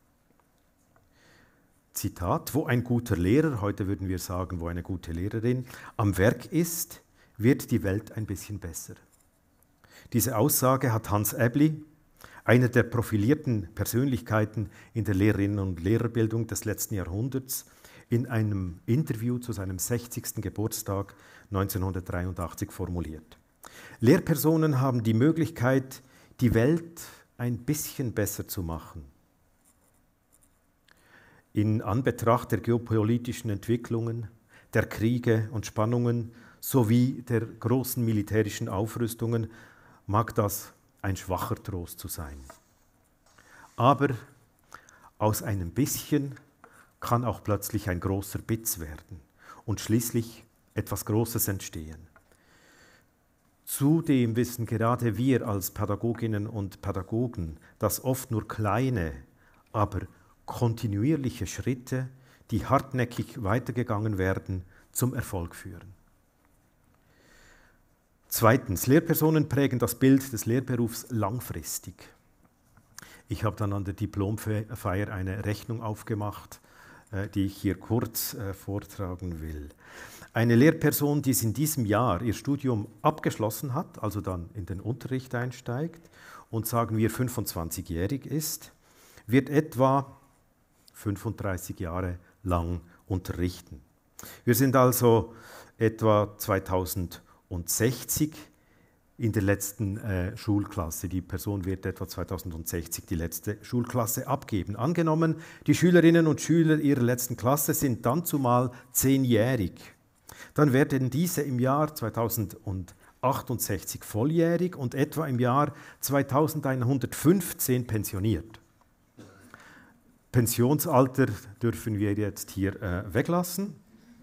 Zitat: Wo ein guter Lehrer, heute würden wir sagen, wo eine gute Lehrerin, am Werk ist, wird die Welt ein bisschen besser. Diese Aussage hat Hans Ebli, einer der profilierten Persönlichkeiten in der Lehrerinnen- und Lehrerbildung des letzten Jahrhunderts, in einem Interview zu seinem sechzigsten Geburtstag neunzehnhundertdreiundachtzig formuliert. Lehrpersonen haben die Möglichkeit, die Welt ein bisschen besser zu machen. In Anbetracht der geopolitischen Entwicklungen, der Kriege und Spannungen sowie der großen militärischen Aufrüstungen mag das ein schwacher Trost zu sein. Aber aus einem bisschen kann auch plötzlich ein großer Bitz werden und schließlich etwas Großes entstehen. Zudem wissen gerade wir als Pädagoginnen und Pädagogen, dass oft nur kleine, aber kontinuierliche Schritte, die hartnäckig weitergegangen werden, zum Erfolg führen. Zweitens, Lehrpersonen prägen das Bild des Lehrberufs langfristig. Ich habe dann an der Diplomfeier eine Rechnung aufgemacht, die ich hier kurz vortragen will. Eine Lehrperson, die in diesem Jahr ihr Studium abgeschlossen hat, also dann in den Unterricht einsteigt und sagen wir fünfundzwanzigjährig ist, wird etwa fünfunddreißig Jahre lang unterrichten. Wir sind also etwa zweitausendsechzig in der letzten äh, Schulklasse. Die Person wird etwa zweitausendsechzig die letzte Schulklasse abgeben. Angenommen, die Schülerinnen und Schüler ihrer letzten Klasse sind dann zumal zehnjährig. Dann werden diese im Jahr zweitausendsechsundachtzig volljährig und etwa im Jahr zweitausendeinhundertfünfzehn pensioniert. Pensionsalter dürfen wir jetzt hier äh, weglassen.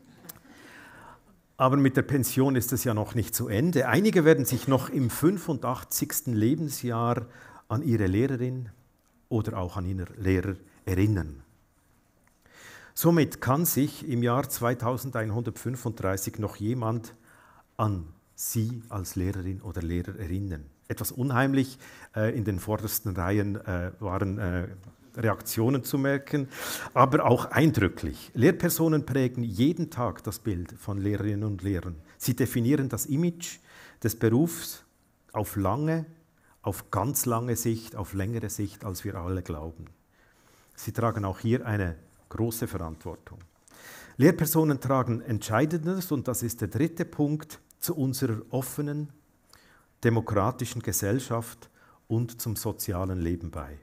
Aber mit der Pension ist es ja noch nicht zu Ende. Einige werden sich noch im fünfundachtzigsten Lebensjahr an ihre Lehrerin oder auch an ihren Lehrer erinnern. Somit kann sich im Jahr zweitausendeinhundertfünfunddreißig noch jemand an Sie als Lehrerin oder Lehrer erinnern. Etwas unheimlich, äh, in den vordersten Reihen äh, waren äh, Reaktionen zu merken, aber auch eindrücklich. Lehrpersonen prägen jeden Tag das Bild von Lehrerinnen und Lehrern. Sie definieren das Image des Berufs auf lange, auf ganz lange Sicht, auf längere Sicht, als wir alle glauben. Sie tragen auch hier eine große Verantwortung. Lehrpersonen tragen Entscheidendes, und das ist der dritte Punkt, zu unserer offenen, demokratischen Gesellschaft und zum sozialen Leben bei.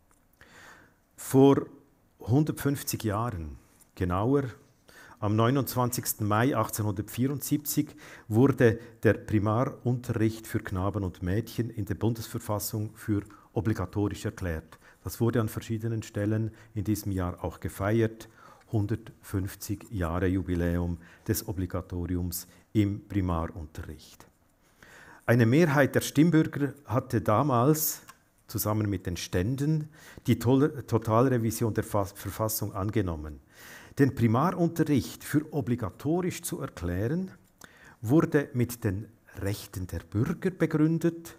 Vor hundertfünfzig Jahren, genauer am neunundzwanzigsten Mai achtzehnhundertvierundsiebzig, wurde der Primarunterricht für Knaben und Mädchen in der Bundesverfassung für obligatorisch erklärt. Das wurde an verschiedenen Stellen in diesem Jahr auch gefeiert. hundertfünfzig Jahre Jubiläum des Obligatoriums im Primarunterricht. Eine Mehrheit der Stimmbürger hatte damals zusammen mit den Ständen die Totalrevision der Verfassung angenommen. Den Primarunterricht für obligatorisch zu erklären, wurde mit den Rechten der Bürger begründet,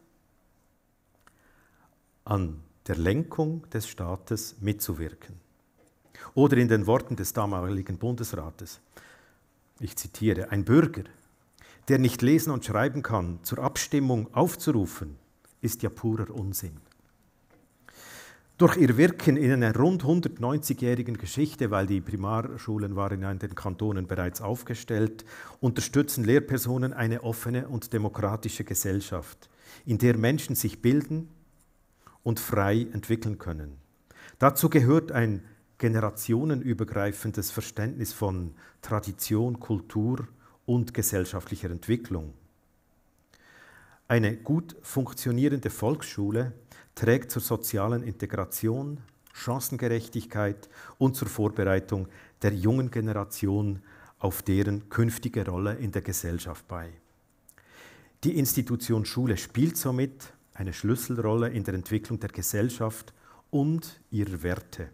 an der Lenkung des Staates mitzuwirken. Oder in den Worten des damaligen Bundesrates, ich zitiere, ein Bürger, der nicht lesen und schreiben kann, zur Abstimmung aufzurufen, ist ja purer Unsinn. Durch ihr Wirken in einer rund hundertneunzigjährigen Geschichte, weil die Primarschulen waren ja in den Kantonen bereits aufgestellt, unterstützen Lehrpersonen eine offene und demokratische Gesellschaft, in der Menschen sich bilden und frei entwickeln können. Dazu gehört ein generationenübergreifendes Verständnis von Tradition, Kultur und gesellschaftlicher Entwicklung. Eine gut funktionierende Volksschule trägt zur sozialen Integration, Chancengerechtigkeit und zur Vorbereitung der jungen Generation auf deren künftige Rolle in der Gesellschaft bei. Die Institution Schule spielt somit eine Schlüsselrolle in der Entwicklung der Gesellschaft und ihrer Werte.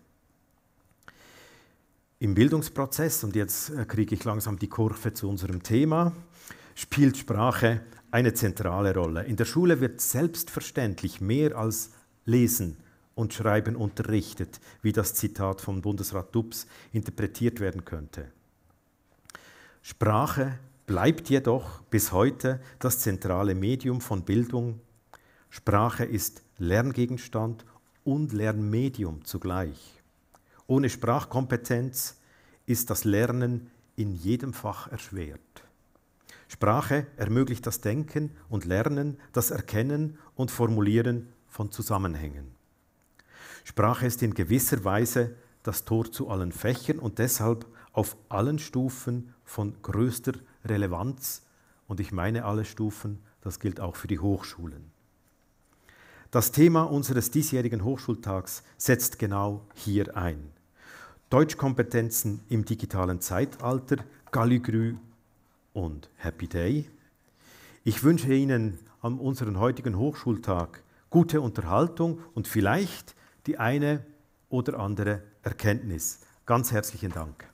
Im Bildungsprozess, und jetzt kriege ich langsam die Kurve zu unserem Thema, spielt Sprache eine zentrale Rolle. In der Schule wird selbstverständlich mehr als Lesen und Schreiben unterrichtet, wie das Zitat von Bundesrat Dubs interpretiert werden könnte. Sprache bleibt jedoch bis heute das zentrale Medium von Bildung. Sprache ist Lerngegenstand und Lernmedium zugleich. Ohne Sprachkompetenz ist das Lernen in jedem Fach erschwert. Sprache ermöglicht das Denken und Lernen, das Erkennen und Formulieren von Zusammenhängen. Sprache ist in gewisser Weise das Tor zu allen Fächern und deshalb auf allen Stufen von größter Relevanz. Und ich meine alle Stufen, das gilt auch für die Hochschulen. Das Thema unseres diesjährigen Hochschultags setzt genau hier ein. Deutschkompetenzen im digitalen Zeitalter, Galligrü und Happy Day. Ich wünsche Ihnen an unserem heutigen Hochschultag gute Unterhaltung und vielleicht die eine oder andere Erkenntnis. Ganz herzlichen Dank.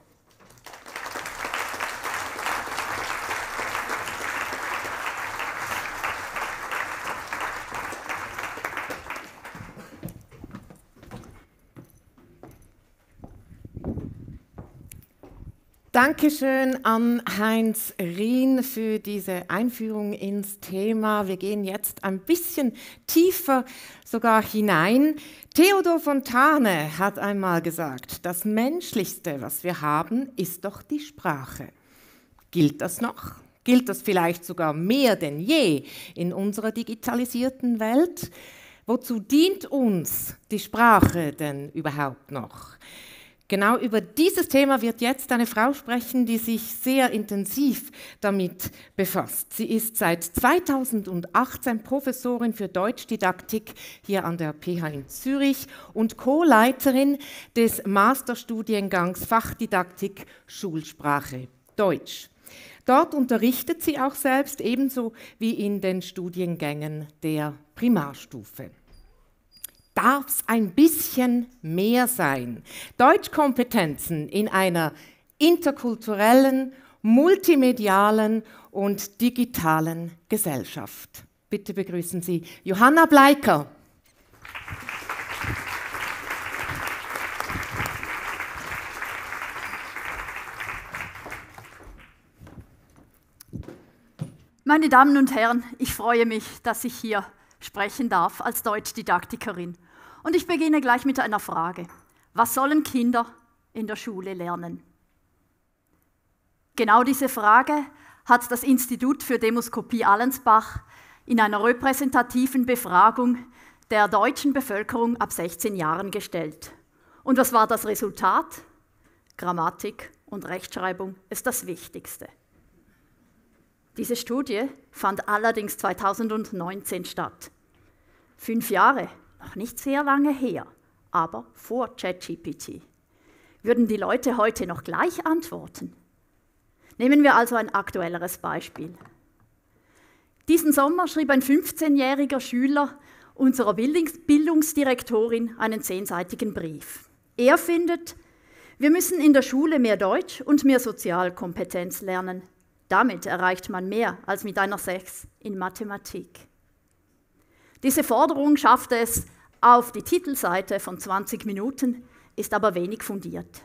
Dankeschön an Heinz Rien für diese Einführung ins Thema. Wir gehen jetzt ein bisschen tiefer sogar hinein. Theodor Fontane hat einmal gesagt, das Menschlichste, was wir haben, ist doch die Sprache. Gilt das noch? Gilt das vielleicht sogar mehr denn je in unserer digitalisierten Welt? Wozu dient uns die Sprache denn überhaupt noch? Genau über dieses Thema wird jetzt eine Frau sprechen, die sich sehr intensiv damit befasst. Sie ist seit zweitausendachtzehn Professorin für Deutschdidaktik hier an der P H in Zürich und Co-Leiterin des Masterstudiengangs Fachdidaktik Schulsprache Deutsch. Dort unterrichtet sie auch selbst, ebenso wie in den Studiengängen der Primarstufe. Darf es ein bisschen mehr sein? Deutschkompetenzen in einer interkulturellen, multimedialen und digitalen Gesellschaft. Bitte begrüßen Sie Johanna Bleiker. Meine Damen und Herren, ich freue mich, dass ich hier sprechen darf als Deutschdidaktikerin. Und ich beginne gleich mit einer Frage. Was sollen Kinder in der Schule lernen? Genau diese Frage hat das Institut für Demoskopie Allensbach in einer repräsentativen Befragung der deutschen Bevölkerung ab sechzehn Jahren gestellt. Und was war das Resultat? Grammatik und Rechtschreibung ist das Wichtigste. Diese Studie fand allerdings zweitausendneunzehn statt. Fünf Jahre, noch nicht sehr lange her, aber vor ChatGPT. Würden die Leute heute noch gleich antworten? Nehmen wir also ein aktuelleres Beispiel. Diesen Sommer schrieb ein fünfzehnjähriger Schüler unserer Bildungsdirektorin einen zehnseitigen Brief. Er findet, wir müssen in der Schule mehr Deutsch und mehr Sozialkompetenz lernen. Damit erreicht man mehr als mit einer sechs in Mathematik. Diese Forderung schaffte es auf die Titelseite von zwanzig Minuten, ist aber wenig fundiert.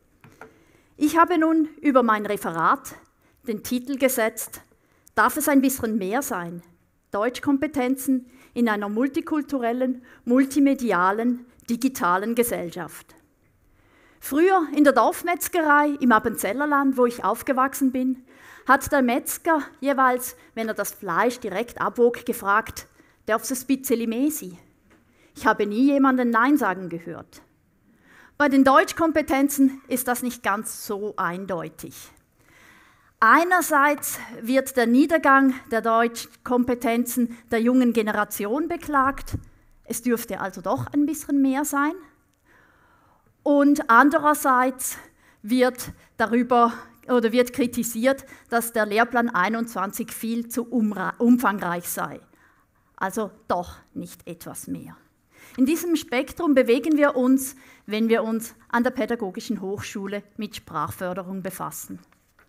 Ich habe nun über mein Referat den Titel gesetzt, darf es ein bisschen mehr sein? Deutschkompetenzen in einer multikulturellen, multimedialen, digitalen Gesellschaft. Früher in der Dorfmetzgerei im Appenzellerland, wo ich aufgewachsen bin, hat der Metzger jeweils, wenn er das Fleisch direkt abwog, gefragt, darf es ein bisschen mehr sein? Ich habe nie jemanden Nein sagen gehört. Bei den Deutschkompetenzen ist das nicht ganz so eindeutig. Einerseits wird der Niedergang der Deutschkompetenzen der jungen Generation beklagt, es dürfte also doch ein bisschen mehr sein. Und andererseits wird darüber oder wird kritisiert, dass der Lehrplan einundzwanzig viel zu umfangreich sei. Also doch nicht etwas mehr. In diesem Spektrum bewegen wir uns, wenn wir uns an der Pädagogischen Hochschule mit Sprachförderung befassen.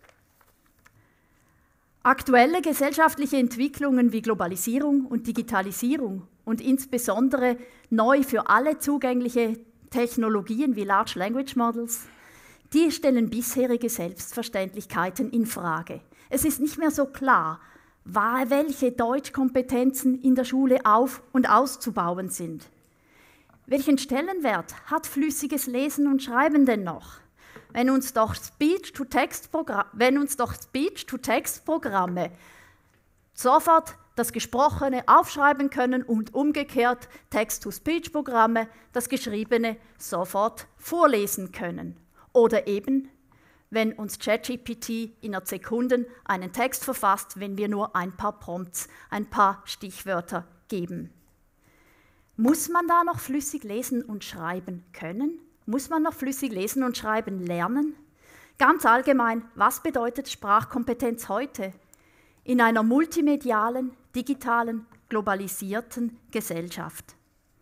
Aktuelle gesellschaftliche Entwicklungen wie Globalisierung und Digitalisierung und insbesondere neu für alle zugängliche Technologien wie Large Language Models, die stellen bisherige Selbstverständlichkeiten in Frage. Es ist nicht mehr so klar, welche Deutschkompetenzen in der Schule auf- und auszubauen sind. Welchen Stellenwert hat flüssiges Lesen und Schreiben denn noch? Wenn uns doch Speech-to-Text-Programme, wenn uns doch Speech-to-Text-Programme sofort das Gesprochene aufschreiben können und umgekehrt Text-to-Speech-Programme das Geschriebene sofort vorlesen können. Oder eben, wenn uns ChatGPT innerhalb Sekunden einen Text verfasst, wenn wir nur ein paar Prompts, ein paar Stichwörter geben. Muss man da noch flüssig lesen und schreiben können? Muss man noch flüssig lesen und schreiben lernen? Ganz allgemein, was bedeutet Sprachkompetenz heute in einer multimedialen, digitalen, globalisierten Gesellschaft?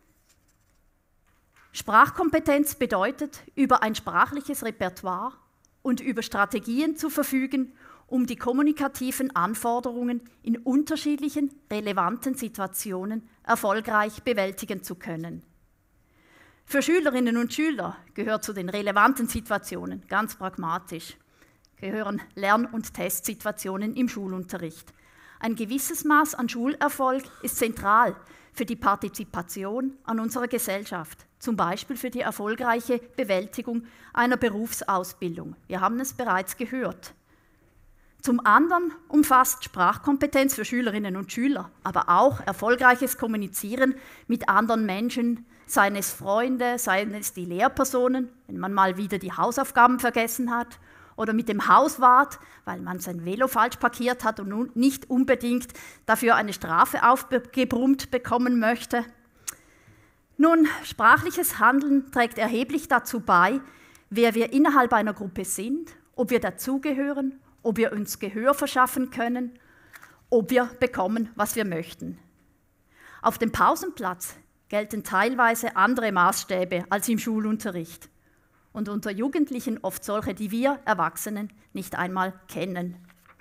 Sprachkompetenz bedeutet, über ein sprachliches Repertoire und über Strategien zu verfügen, um die kommunikativen Anforderungen in unterschiedlichen, relevanten Situationen erfolgreich bewältigen zu können. Für Schülerinnen und Schüler gehört zu den relevanten Situationen, ganz pragmatisch, gehören Lern- und Testsituationen im Schulunterricht. Ein gewisses Maß an Schulerfolg ist zentral für die Partizipation an unserer Gesellschaft, zum Beispiel für die erfolgreiche Bewältigung einer Berufsausbildung. Wir haben es bereits gehört. Zum anderen umfasst Sprachkompetenz für Schülerinnen und Schüler, aber auch erfolgreiches Kommunizieren mit anderen Menschen, seien es Freunde, seien es die Lehrpersonen, wenn man mal wieder die Hausaufgaben vergessen hat, oder mit dem Hauswart, weil man sein Velo falsch parkiert hat und nun nicht unbedingt dafür eine Strafe aufgebrummt bekommen möchte. Nun, sprachliches Handeln trägt erheblich dazu bei, wer wir innerhalb einer Gruppe sind, ob wir dazugehören, ob wir uns Gehör verschaffen können, ob wir bekommen, was wir möchten. Auf dem Pausenplatz gelten teilweise andere Maßstäbe als im Schulunterricht und unter Jugendlichen oft solche, die wir Erwachsenen nicht einmal kennen.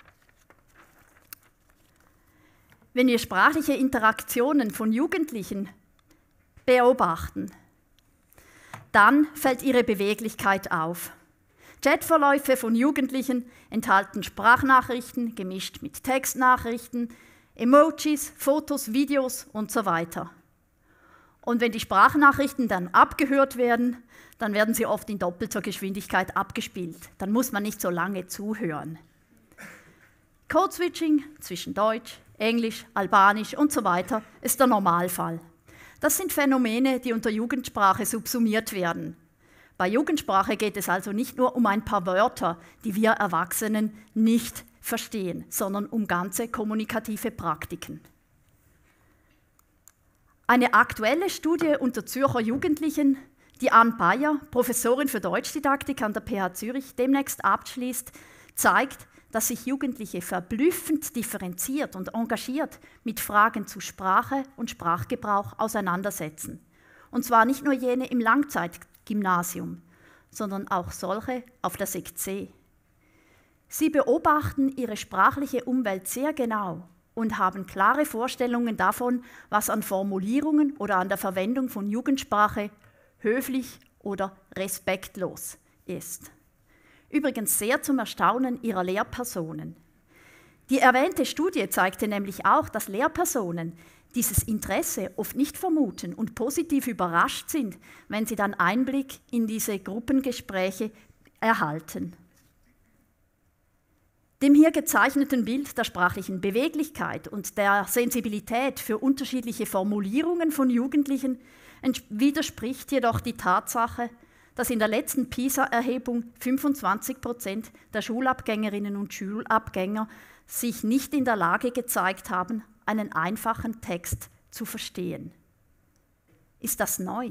Wenn wir sprachliche Interaktionen von Jugendlichen beobachten, dann fällt ihre Beweglichkeit auf. Chatverläufe von Jugendlichen enthalten Sprachnachrichten gemischt mit Textnachrichten, Emojis, Fotos, Videos und so weiter. Und wenn die Sprachnachrichten dann abgehört werden, dann werden sie oft in doppelter Geschwindigkeit abgespielt. Dann muss man nicht so lange zuhören. Code-Switching zwischen Deutsch, Englisch, Albanisch und so weiter ist der Normalfall. Das sind Phänomene, die unter Jugendsprache subsumiert werden. Bei Jugendsprache geht es also nicht nur um ein paar Wörter, die wir Erwachsenen nicht verstehen, sondern um ganze kommunikative Praktiken. Eine aktuelle Studie unter Zürcher Jugendlichen, die Anne Bayer, Professorin für Deutschdidaktik an der P H Zürich, demnächst abschließt, zeigt, dass sich Jugendliche verblüffend differenziert und engagiert mit Fragen zu Sprache und Sprachgebrauch auseinandersetzen. Und zwar nicht nur jene im Langzeitgymnasium, sondern auch solche auf der Sek C. Sie beobachten ihre sprachliche Umwelt sehr genau und haben klare Vorstellungen davon, was an Formulierungen oder an der Verwendung von Jugendsprache höflich oder respektlos ist. Übrigens sehr zum Erstaunen ihrer Lehrpersonen. Die erwähnte Studie zeigte nämlich auch, dass Lehrpersonen dieses Interesse oft nicht vermuten und positiv überrascht sind, wenn sie dann Einblick in diese Gruppengespräche erhalten. Dem hier gezeichneten Bild der sprachlichen Beweglichkeit und der Sensibilität für unterschiedliche Formulierungen von Jugendlichen widerspricht jedoch die Tatsache, dass in der letzten PISA-Erhebung fünfundzwanzig Prozent der Schulabgängerinnen und Schulabgänger sich nicht in der Lage gezeigt haben, einen einfachen Text zu verstehen. Ist das neu?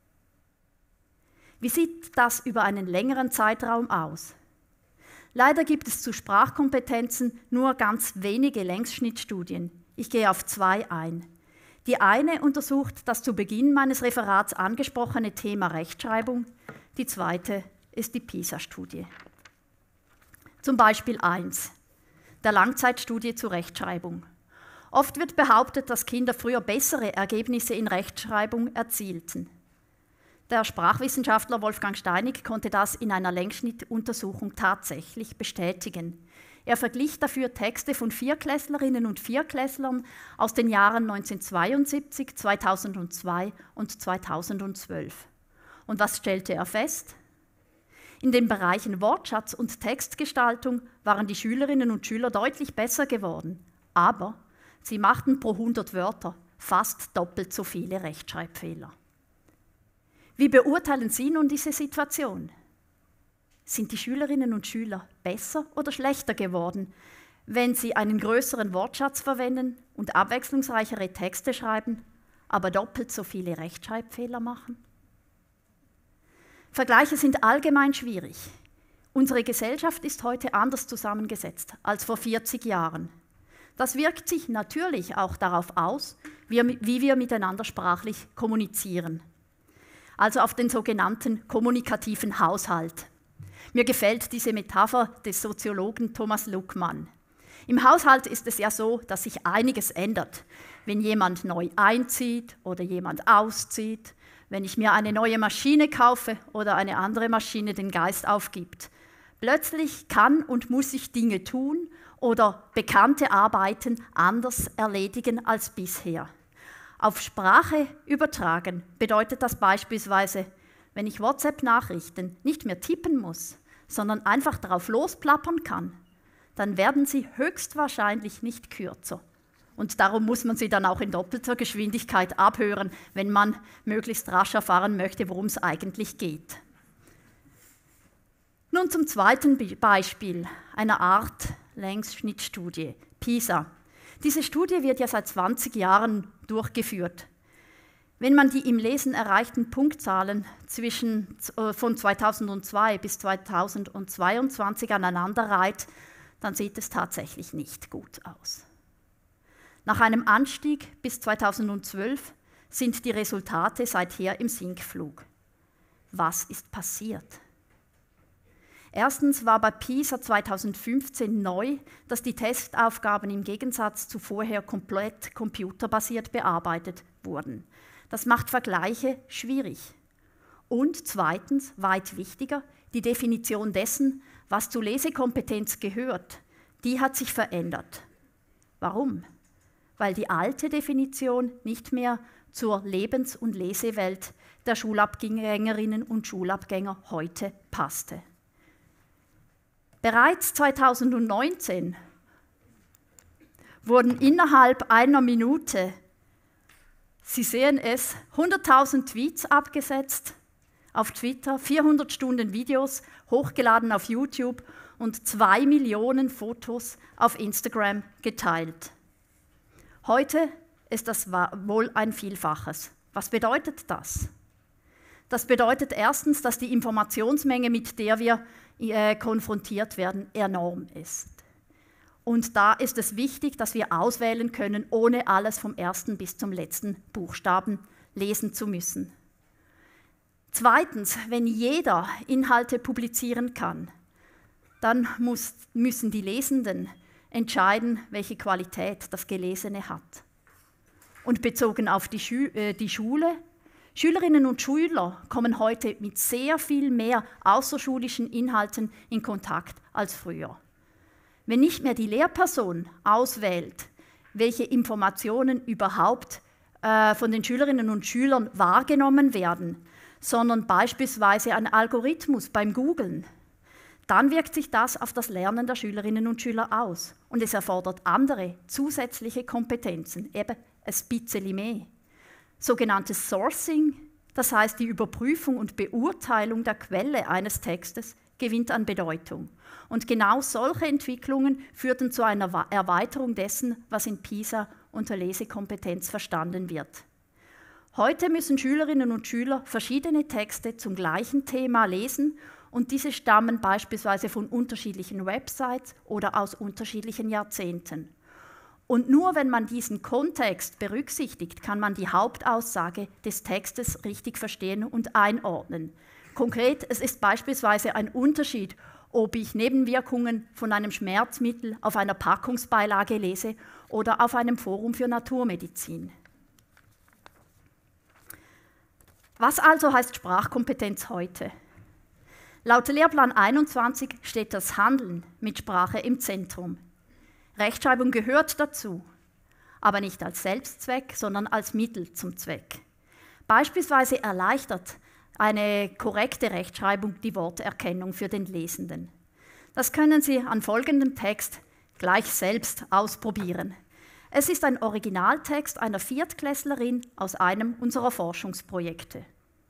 Wie sieht das über einen längeren Zeitraum aus? Leider gibt es zu Sprachkompetenzen nur ganz wenige Längsschnittstudien. Ich gehe auf zwei ein. Die eine untersucht das zu Beginn meines Referats angesprochene Thema Rechtschreibung. Die zweite ist die PISA-Studie. Zum Beispiel eins, der Langzeitstudie zur Rechtschreibung. Oft wird behauptet, dass Kinder früher bessere Ergebnisse in Rechtschreibung erzielten. Der Sprachwissenschaftler Wolfgang Steinig konnte das in einer Längsschnittuntersuchung tatsächlich bestätigen. Er verglich dafür Texte von Vierklässlerinnen und Vierklässlern aus den Jahren neunzehnhundertzweiundsiebzig, zweitausendzwei und zweitausendzwölf. Und was stellte er fest? In den Bereichen Wortschatz und Textgestaltung waren die Schülerinnen und Schüler deutlich besser geworden, aber sie machten pro hundert Wörter fast doppelt so viele Rechtschreibfehler. Wie beurteilen Sie nun diese Situation? Sind die Schülerinnen und Schüler besser oder schlechter geworden, wenn sie einen größeren Wortschatz verwenden und abwechslungsreichere Texte schreiben, aber doppelt so viele Rechtschreibfehler machen? Vergleiche sind allgemein schwierig. Unsere Gesellschaft ist heute anders zusammengesetzt als vor vierzig Jahren. Das wirkt sich natürlich auch darauf aus, wie wir miteinander sprachlich kommunizieren. Also auf den sogenannten kommunikativen Haushalt. Mir gefällt diese Metapher des Soziologen Thomas Luckmann. Im Haushalt ist es ja so, dass sich einiges ändert. Wenn jemand neu einzieht oder jemand auszieht, wenn ich mir eine neue Maschine kaufe oder eine andere Maschine den Geist aufgibt. Plötzlich kann und muss ich Dinge tun oder bekannte Arbeiten anders erledigen als bisher. Auf Sprache übertragen bedeutet das beispielsweise, wenn ich WhatsApp-Nachrichten nicht mehr tippen muss, sondern einfach drauf losplappern kann, dann werden sie höchstwahrscheinlich nicht kürzer. Und darum muss man sie dann auch in doppelter Geschwindigkeit abhören, wenn man möglichst rasch erfahren möchte, worum es eigentlich geht. Nun zum zweiten Beispiel einer Art Längsschnittstudie, PISA. Diese Studie wird ja seit zwanzig Jahren durchgeführt. Wenn man die im Lesen erreichten Punktzahlen zwischen, äh, von zweitausendzwei bis zweitausendzweiundzwanzig aneinander reiht, dann sieht es tatsächlich nicht gut aus. Nach einem Anstieg bis zweitausendzwölf sind die Resultate seither im Sinkflug. Was ist passiert? Erstens war bei PISA zweitausendfünfzehn neu, dass die Testaufgaben im Gegensatz zu vorher komplett computerbasiert bearbeitet wurden. Das macht Vergleiche schwierig. Und zweitens, weit wichtiger, die Definition dessen, was zu Lesekompetenz gehört, die hat sich verändert. Warum? weil die alte Definition nicht mehr zur Lebens- und Lesewelt der Schulabgängerinnen und Schulabgänger heute passte. Bereits zweitausendneunzehn wurden innerhalb einer Minute, Sie sehen es, hunderttausend Tweets abgesetzt auf Twitter, vierhundert Stunden Videos hochgeladen auf YouTube und zwei Millionen Fotos auf Instagram geteilt. Heute ist das wohl ein Vielfaches. Was bedeutet das? Das bedeutet erstens, dass die Informationsmenge, mit der wir äh, konfrontiert werden, enorm ist. Und da ist es wichtig, dass wir auswählen können, ohne alles vom ersten bis zum letzten Buchstaben lesen zu müssen. Zweitens, wenn jeder Inhalte publizieren kann, dann muss, müssen die Lesenden entscheiden, welche Qualität das Gelesene hat. Und bezogen auf die, Schu- äh, die Schule, Schülerinnen und Schüler kommen heute mit sehr viel mehr außerschulischen Inhalten in Kontakt als früher. Wenn nicht mehr die Lehrperson auswählt, welche Informationen überhaupt äh, von den Schülerinnen und Schülern wahrgenommen werden, sondern beispielsweise ein Algorithmus beim Googlen, dann wirkt sich das auf das Lernen der Schülerinnen und Schüler aus. Und es erfordert andere zusätzliche Kompetenzen, eben ein bisschen mehr. Sogenanntes Sourcing, das heißt die Überprüfung und Beurteilung der Quelle eines Textes, gewinnt an Bedeutung. Und genau solche Entwicklungen führten zu einer Erweiterung dessen, was in PISA unter Lesekompetenz verstanden wird. Heute müssen Schülerinnen und Schüler verschiedene Texte zum gleichen Thema lesen und diese stammen beispielsweise von unterschiedlichen Websites oder aus unterschiedlichen Jahrzehnten. Und nur wenn man diesen Kontext berücksichtigt, kann man die Hauptaussage des Textes richtig verstehen und einordnen. Konkret, es ist beispielsweise ein Unterschied, ob ich Nebenwirkungen von einem Schmerzmittel auf einer Packungsbeilage lese oder auf einem Forum für Naturmedizin. Was also heißt Sprachkompetenz heute? Laut Lehrplan einundzwanzig steht das Handeln mit Sprache im Zentrum. Rechtschreibung gehört dazu, aber nicht als Selbstzweck, sondern als Mittel zum Zweck. Beispielsweise erleichtert eine korrekte Rechtschreibung die Worterkennung für den Lesenden. Das können Sie an folgendem Text gleich selbst ausprobieren. Es ist ein Originaltext einer Viertklässlerin aus einem unserer Forschungsprojekte.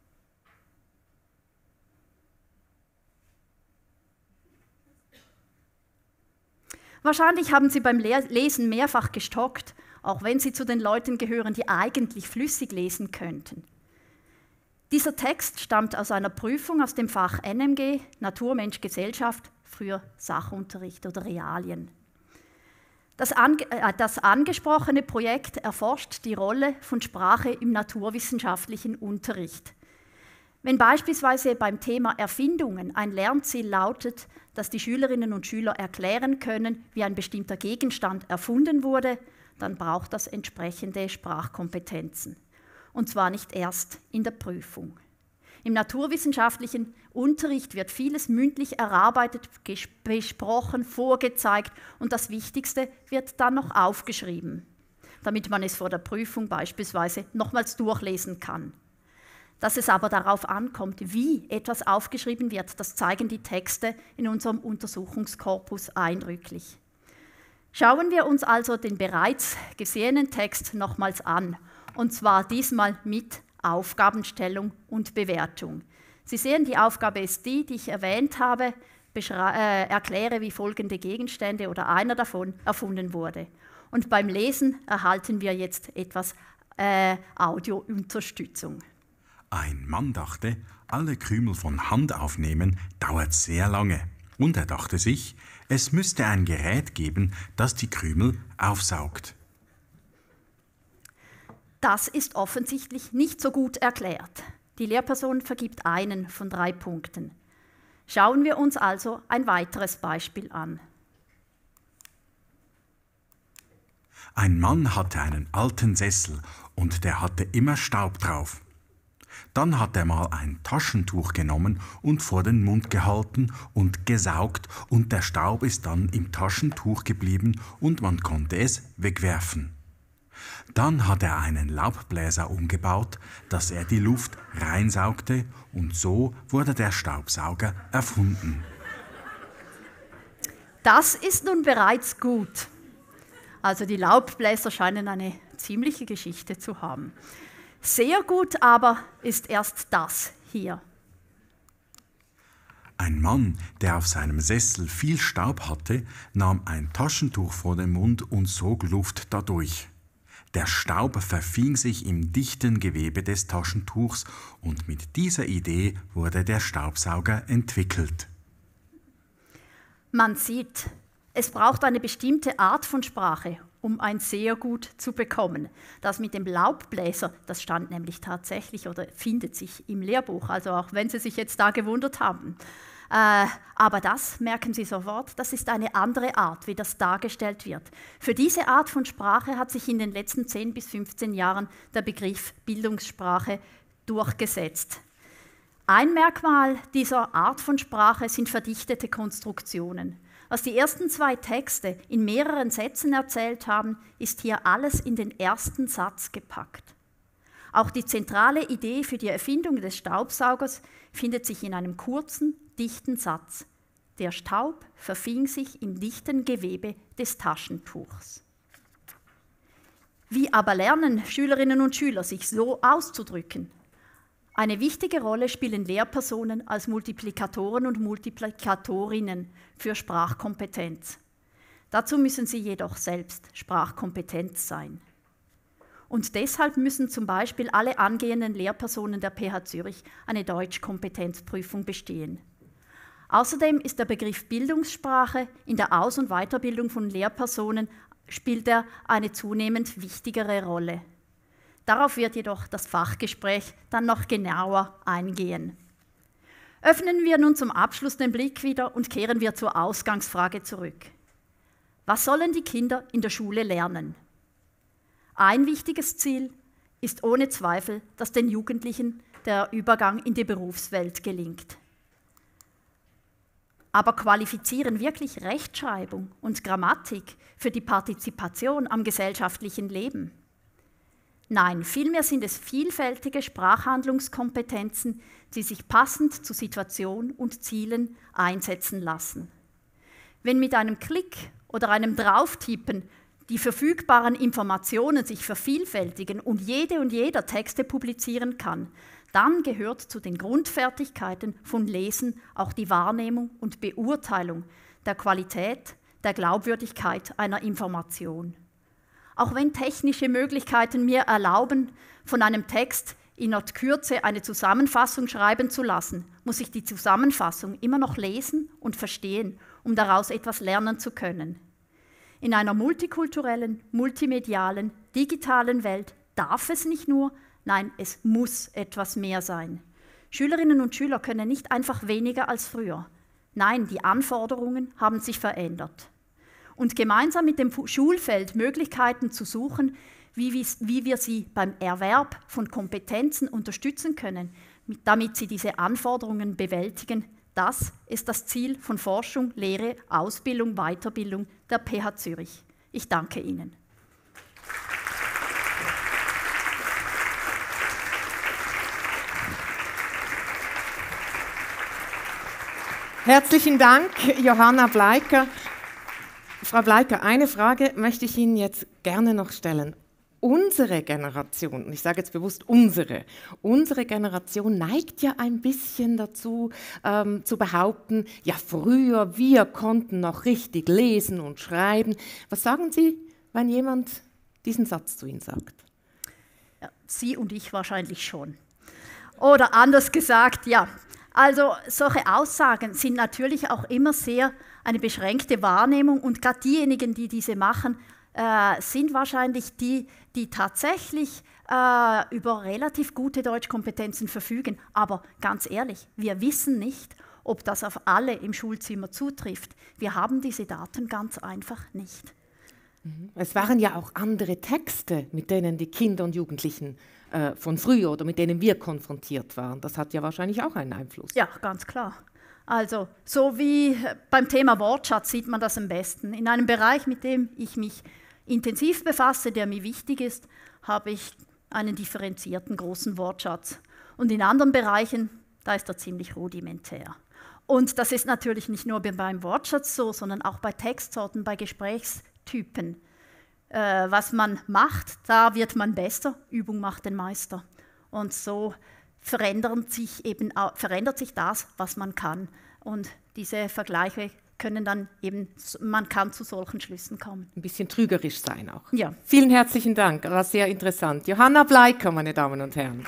Wahrscheinlich haben Sie beim Lesen mehrfach gestockt, auch wenn Sie zu den Leuten gehören, die eigentlich flüssig lesen könnten. Dieser Text stammt aus einer Prüfung aus dem Fach N M G, Natur, Mensch, Gesellschaft, früher Sachunterricht oder Realien. Das, ange äh, das angesprochene Projekt erforscht die Rolle von Sprache im naturwissenschaftlichen Unterricht. Wenn beispielsweise beim Thema Erfindungen ein Lernziel lautet, dass die Schülerinnen und Schüler erklären können, wie ein bestimmter Gegenstand erfunden wurde, dann braucht das entsprechende Sprachkompetenzen. Und zwar nicht erst in der Prüfung. Im naturwissenschaftlichen Unterricht wird vieles mündlich erarbeitet, besprochen, vorgezeigt und das Wichtigste wird dann noch aufgeschrieben, damit man es vor der Prüfung beispielsweise nochmals durchlesen kann. Dass es aber darauf ankommt, wie etwas aufgeschrieben wird, das zeigen die Texte in unserem Untersuchungskorpus eindrücklich. Schauen wir uns also den bereits gesehenen Text nochmals an, und zwar diesmal mit Aufgabenstellung und Bewertung. Sie sehen, die Aufgabe ist die, die ich erwähnt habe, äh, erkläre, wie folgende Gegenstände oder einer davon erfunden wurde. Und beim Lesen erhalten wir jetzt etwas äh, Audio-Unterstützung. Ein Mann dachte, alle Krümel von Hand aufnehmen dauert sehr lange. Und er dachte sich, es müsste ein Gerät geben, das die Krümel aufsaugt. Das ist offensichtlich nicht so gut erklärt. Die Lehrperson vergibt einen von drei Punkten. Schauen wir uns also ein weiteres Beispiel an. Ein Mann hatte einen alten Sessel und der hatte immer Staub drauf. Dann hat er mal ein Taschentuch genommen und vor den Mund gehalten und gesaugt und der Staub ist dann im Taschentuch geblieben und man konnte es wegwerfen. Dann hat er einen Laubbläser umgebaut, dass er die Luft reinsaugte, und so wurde der Staubsauger erfunden. Das ist nun bereits gut. Also die Laubbläser scheinen eine ziemliche Geschichte zu haben. Sehr gut aber ist erst das hier. Ein Mann, der auf seinem Sessel viel Staub hatte, nahm ein Taschentuch vor den Mund und sog Luft dadurch. Der Staub verfing sich im dichten Gewebe des Taschentuchs und mit dieser Idee wurde der Staubsauger entwickelt. Man sieht, es braucht eine bestimmte Art von Sprache, um ein sehr gut zu bekommen. Das mit dem Laubbläser, das stand nämlich tatsächlich oder findet sich im Lehrbuch, also auch wenn Sie sich jetzt da gewundert haben. Äh, aber das, merken Sie sofort, das ist eine andere Art, wie das dargestellt wird. Für diese Art von Sprache hat sich in den letzten zehn bis fünfzehn Jahren der Begriff Bildungssprache durchgesetzt. Ein Merkmal dieser Art von Sprache sind verdichtete Konstruktionen. Was die ersten zwei Texte in mehreren Sätzen erzählt haben, ist hier alles in den ersten Satz gepackt. Auch die zentrale Idee für die Erfindung des Staubsaugers findet sich in einem kurzen, dichten Satz. Der Staub verfing sich im dichten Gewebe des Taschentuchs. Wie aber lernen Schülerinnen und Schüler, sich so auszudrücken? Eine wichtige Rolle spielen Lehrpersonen als Multiplikatoren und Multiplikatorinnen für Sprachkompetenz. Dazu müssen sie jedoch selbst sprachkompetent sein. Und deshalb müssen zum Beispiel alle angehenden Lehrpersonen der P H Zürich eine Deutschkompetenzprüfung bestehen. Außerdem ist der Begriff Bildungssprache in der Aus- und Weiterbildung von Lehrpersonen spielt er eine zunehmend wichtigere Rolle. Darauf wird jedoch das Fachgespräch dann noch genauer eingehen. Öffnen wir nun zum Abschluss den Blick wieder und kehren wir zur Ausgangsfrage zurück. Was sollen die Kinder in der Schule lernen? Ein wichtiges Ziel ist ohne Zweifel, dass den Jugendlichen der Übergang in die Berufswelt gelingt. Aber qualifizieren wirklich Rechtschreibung und Grammatik für die Partizipation am gesellschaftlichen Leben? Nein, vielmehr sind es vielfältige Sprachhandlungskompetenzen, die sich passend zu Situation und Zielen einsetzen lassen. Wenn mit einem Klick oder einem Drauftippen die verfügbaren Informationen sich vervielfältigen und jede und jeder Texte publizieren kann, dann gehört zu den Grundfertigkeiten von Lesen auch die Wahrnehmung und Beurteilung der Qualität, der Glaubwürdigkeit einer Information. Auch wenn technische Möglichkeiten mir erlauben, von einem Text in der Kürze eine Zusammenfassung schreiben zu lassen, muss ich die Zusammenfassung immer noch lesen und verstehen, um daraus etwas lernen zu können. In einer multikulturellen, multimedialen, digitalen Welt darf es nicht nur, nein, es muss etwas mehr sein. Schülerinnen und Schüler können nicht einfach weniger als früher. Nein, die Anforderungen haben sich verändert. Und gemeinsam mit dem Schulfeld Möglichkeiten zu suchen, wie wir sie beim Erwerb von Kompetenzen unterstützen können, damit sie diese Anforderungen bewältigen, das ist das Ziel von Forschung, Lehre, Ausbildung, Weiterbildung der P H Zürich. Ich danke Ihnen. Herzlichen Dank, Johanna Bleiker. Frau Bleiker, eine Frage möchte ich Ihnen jetzt gerne noch stellen. Unsere Generation, und ich sage jetzt bewusst unsere, unsere Generation neigt ja ein bisschen dazu, ähm, zu behaupten, ja früher, wir konnten noch richtig lesen und schreiben. Was sagen Sie, wenn jemand diesen Satz zu Ihnen sagt? Ja, Sie und ich wahrscheinlich schon. Oder anders gesagt, ja. Also solche Aussagen sind natürlich auch immer sehr eine beschränkte Wahrnehmung und gerade diejenigen, die diese machen, äh, sind wahrscheinlich die, die tatsächlich äh, über relativ gute Deutschkompetenzen verfügen. Aber ganz ehrlich, wir wissen nicht, ob das auf alle im Schulzimmer zutrifft. Wir haben diese Daten ganz einfach nicht. Es waren ja auch andere Texte, mit denen die Kinder und Jugendlichen äh, von früher oder mit denen wir konfrontiert waren. Das hat ja wahrscheinlich auch einen Einfluss. Ja, ganz klar. Also, so wie beim Thema Wortschatz sieht man das am besten. In einem Bereich, mit dem ich mich intensiv befasse, der mir wichtig ist, habe ich einen differenzierten großen Wortschatz. Und in anderen Bereichen, da ist er ziemlich rudimentär. Und das ist natürlich nicht nur beim Wortschatz so, sondern auch bei Textsorten, bei Gesprächstypen. Äh, was man macht, da wird man besser. Übung macht den Meister. Und so verändert sich, eben, verändert sich das, was man kann. Und diese Vergleiche können dann eben, man kann zu solchen Schlüssen kommen. Ein bisschen trügerisch sein auch. Ja. Vielen herzlichen Dank, war sehr interessant. Johanna Bleiker, meine Damen und Herren.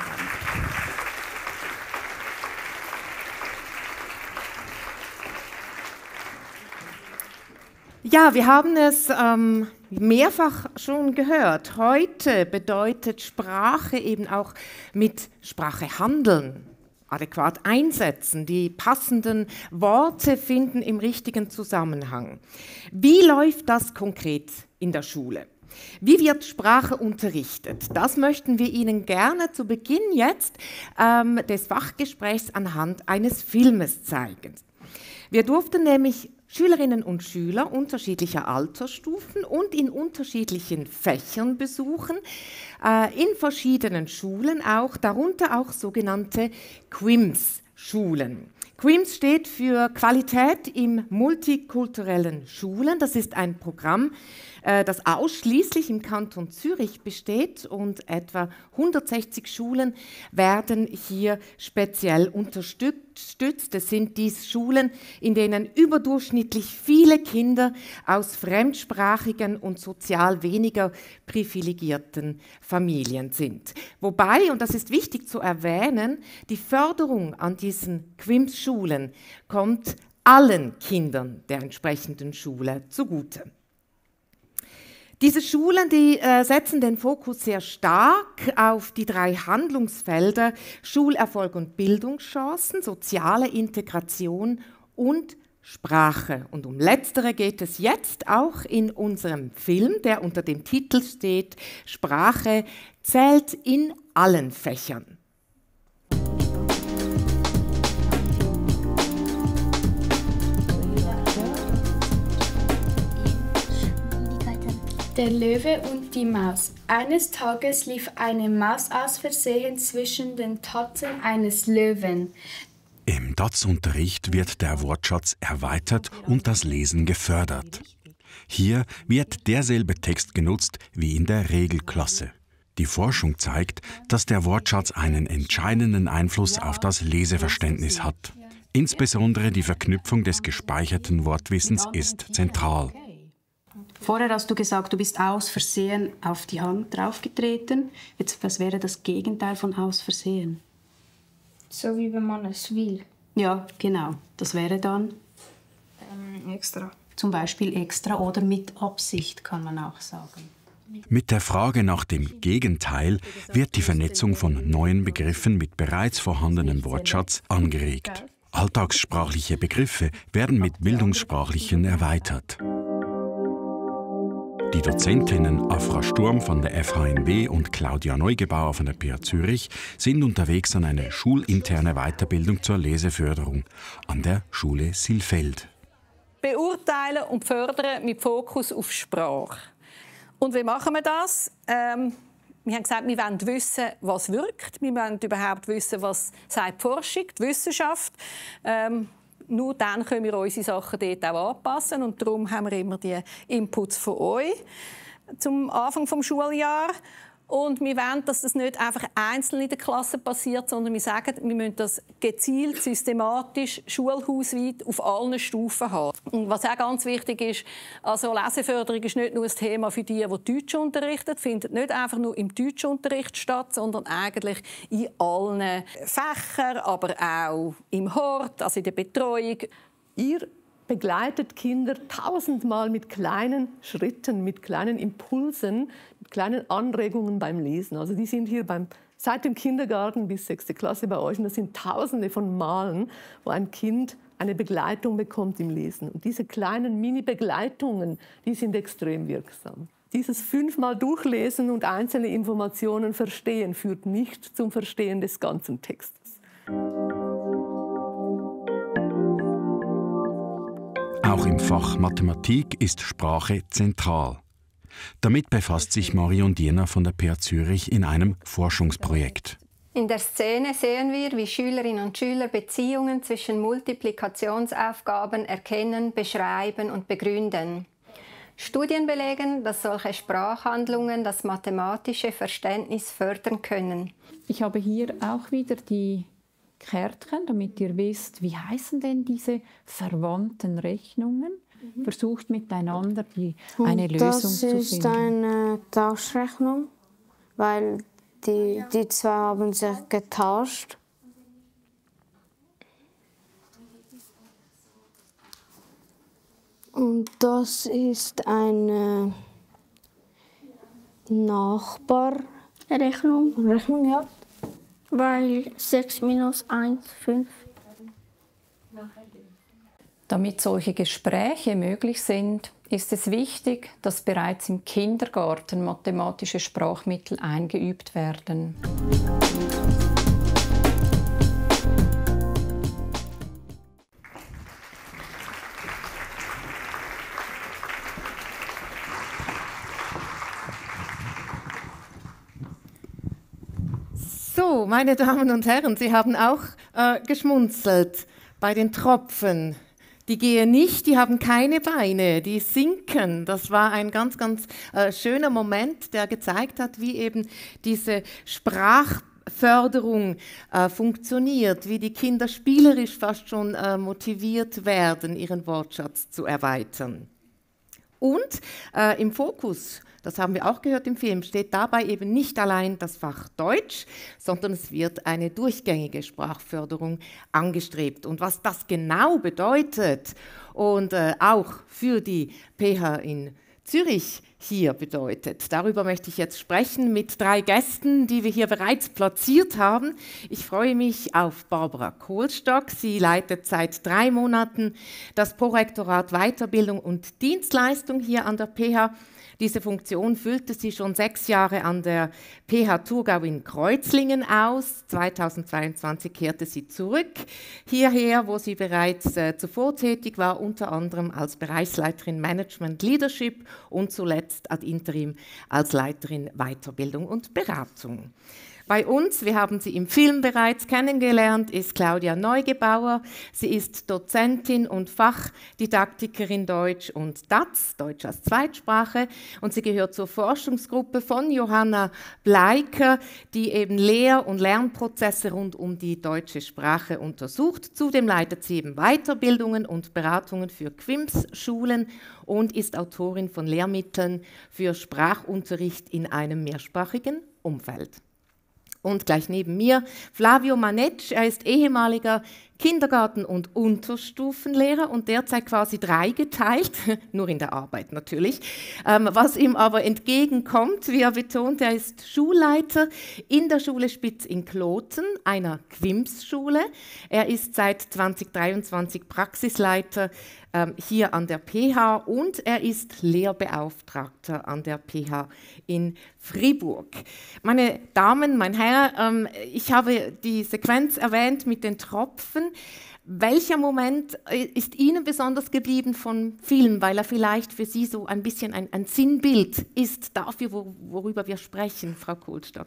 Ja, wir haben es ähm, mehrfach schon gehört. Heute bedeutet Sprache eben auch mit Sprache handeln, adäquat einsetzen, die passenden Worte finden im richtigen Zusammenhang. Wie läuft das konkret in der Schule? Wie wird Sprache unterrichtet? Das möchten wir Ihnen gerne zu Beginn jetzt ähm, des Fachgesprächs anhand eines Filmes zeigen. Wir durften nämlich Schülerinnen und Schüler unterschiedlicher Altersstufen und in unterschiedlichen Fächern besuchen, äh, in verschiedenen Schulen auch, darunter auch sogenannte Q I M S-Schulen. Q I M S steht für Qualität im multikulturellen Schulen. Das ist ein Programm, äh, das ausschließlich im Kanton Zürich besteht und etwa hundertsechzig Schulen werden hier speziell unterstützt. Es sind dies Schulen, in denen überdurchschnittlich viele Kinder aus fremdsprachigen und sozial weniger privilegierten Familien sind. Wobei, und das ist wichtig zu erwähnen, die Förderung an diesen Q I M S-Schulen kommt allen Kindern der entsprechenden Schule zugute. Diese Schulen, die äh, setzen den Fokus sehr stark auf die drei Handlungsfelder Schulerfolg und Bildungschancen, soziale Integration und Sprache. Und um letztere geht es jetzt auch in unserem Film, der unter dem Titel steht Sprache zählt in allen Fächern. Der Löwe und die Maus. Eines Tages lief eine Maus aus Versehen zwischen den Tatzen eines Löwen. Im D A Z-Unterricht wird der Wortschatz erweitert und das Lesen gefördert. Hier wird derselbe Text genutzt wie in der Regelklasse. Die Forschung zeigt, dass der Wortschatz einen entscheidenden Einfluss auf das Leseverständnis hat. Insbesondere die Verknüpfung des gespeicherten Wortwissens ist zentral. Vorher hast du gesagt, du bist aus Versehen auf die Hand draufgetreten. Jetzt, was wäre das Gegenteil von aus Versehen? So wie wenn man es will. Ja, genau. Das wäre dann? Ähm, extra. Zum Beispiel extra oder mit Absicht, kann man auch sagen. Mit der Frage nach dem Gegenteil wird die Vernetzung von neuen Begriffen mit bereits vorhandenem Wortschatz angeregt. Alltagssprachliche Begriffe werden mit bildungssprachlichen erweitert. Die Dozentinnen Afra Sturm von der F H N W und Claudia Neugebauer von der P A Zürich sind unterwegs an einer schulinterne Weiterbildung zur Leseförderung an der Schule Silfeld. Beurteilen und fördern mit Fokus auf Sprache. Und wie machen wir das? Ähm, wir haben gesagt, wir wollen wissen, was wirkt. Wir wollen überhaupt wissen, was sagt die Forschung, die Wissenschaft. Ähm, Nur dann können wir unsere Sachen dort auch anpassen. Und darum haben wir immer die Inputs von euch zum Anfang des Schuljahres. Und wir wollen, dass das nicht einfach einzeln in der Klasse passiert, sondern wir sagen, wir müssen das gezielt, systematisch, schulhausweit auf allen Stufen haben. Und was auch ganz wichtig ist, also Leseförderung ist nicht nur ein Thema für die, die Deutsch unterrichten, findet nicht einfach nur im Deutschunterricht statt, sondern eigentlich in allen Fächern, aber auch im Hort, also in der Betreuung. Ihr begleitet Kinder tausendmal mit kleinen Schritten, mit kleinen Impulsen, mit kleinen Anregungen beim Lesen. Also die sind hier beim, seit dem Kindergarten bis sechste Klasse bei euch. Und das sind Tausende von Malen, wo ein Kind eine Begleitung bekommt im Lesen. Und diese kleinen Mini-Begleitungen, die sind extrem wirksam. Dieses fünfmal Durchlesen und einzelne Informationen verstehen führt nicht zum Verstehen des ganzen Textes. Auch im Fach Mathematik ist Sprache zentral. Damit befasst sich Marion Dierner von der P H Zürich in einem Forschungsprojekt. In der Szene sehen wir, wie Schülerinnen und Schüler Beziehungen zwischen Multiplikationsaufgaben erkennen, beschreiben und begründen. Studien belegen, dass solche Sprachhandlungen das mathematische Verständnis fördern können. Ich habe hier auch wieder die Kärtchen, damit ihr wisst, wie heißen denn diese verwandten Rechnungen. Mhm. Versucht miteinander die, eine und Lösung zu finden. Das ist eine Tauschrechnung, weil die, die zwei haben sich getauscht. Und das ist eine Nachbarrechnung. Rechnung, ja. Weil sechs minus eins, fünf. Damit solche Gespräche möglich sind, ist es wichtig, dass bereits im Kindergarten mathematische Sprachmittel eingeübt werden. So, meine Damen und Herren, Sie haben auch äh, geschmunzelt bei den Tropfen. Die gehen nicht, die haben keine Beine, die sinken. Das war ein ganz, ganz äh, schöner Moment, der gezeigt hat, wie eben diese Sprachförderung äh, funktioniert, wie die Kinder spielerisch fast schon äh, motiviert werden, ihren Wortschatz zu erweitern. Und äh, im Fokus, das haben wir auch gehört im Film, steht dabei eben nicht allein das Fach Deutsch, sondern es wird eine durchgängige Sprachförderung angestrebt. Und was das genau bedeutet und äh, auch für die P H in Zürich hier bedeutet, darüber möchte ich jetzt sprechen mit drei Gästen, die wir hier bereits platziert haben. Ich freue mich auf Barbara Kohlstock. Sie leitet seit drei Monaten das Prorektorat Weiterbildung und Dienstleistung hier an der P H. Diese Funktion füllte sie schon sechs Jahre an der P H Thurgau in Kreuzlingen aus. zweitausendzweiundzwanzig kehrte sie zurück hierher, wo sie bereits äh, zuvor tätig war, unter anderem als Bereichsleiterin Management Leadership und zuletzt ad interim als Leiterin Weiterbildung und Beratung. Bei uns, wir haben sie im Film bereits kennengelernt, ist Claudia Neugebauer. Sie ist Dozentin und Fachdidaktikerin Deutsch und D A Z, Deutsch als Zweitsprache. Und sie gehört zur Forschungsgruppe von Johanna Bleiker, die eben Lehr- und Lernprozesse rund um die deutsche Sprache untersucht. Zudem leitet sie eben Weiterbildungen und Beratungen für Q I M S-Schulen und ist Autorin von Lehrmitteln für Sprachunterricht in einem mehrsprachigen Umfeld. Und gleich neben mir Flavio Manetsch, er ist ehemaliger Kindergarten- und Unterstufenlehrer und derzeit quasi dreigeteilt, nur in der Arbeit natürlich, ähm, was ihm aber entgegenkommt, wie er betont, er ist Schulleiter in der Schule Spitz in Kloten, einer Q I M S-Schule. Er ist seit zweitausenddreiundzwanzig Praxisleiter ähm, hier an der P H und er ist Lehrbeauftragter an der P H in Fribourg. Meine Damen, mein Herr, ähm, ich habe die Sequenz erwähnt mit den Tropfen. Welcher Moment ist Ihnen besonders geblieben vom Film, weil er vielleicht für Sie so ein bisschen ein, ein Sinnbild ist dafür, wo, worüber wir sprechen, Frau Kohlstock?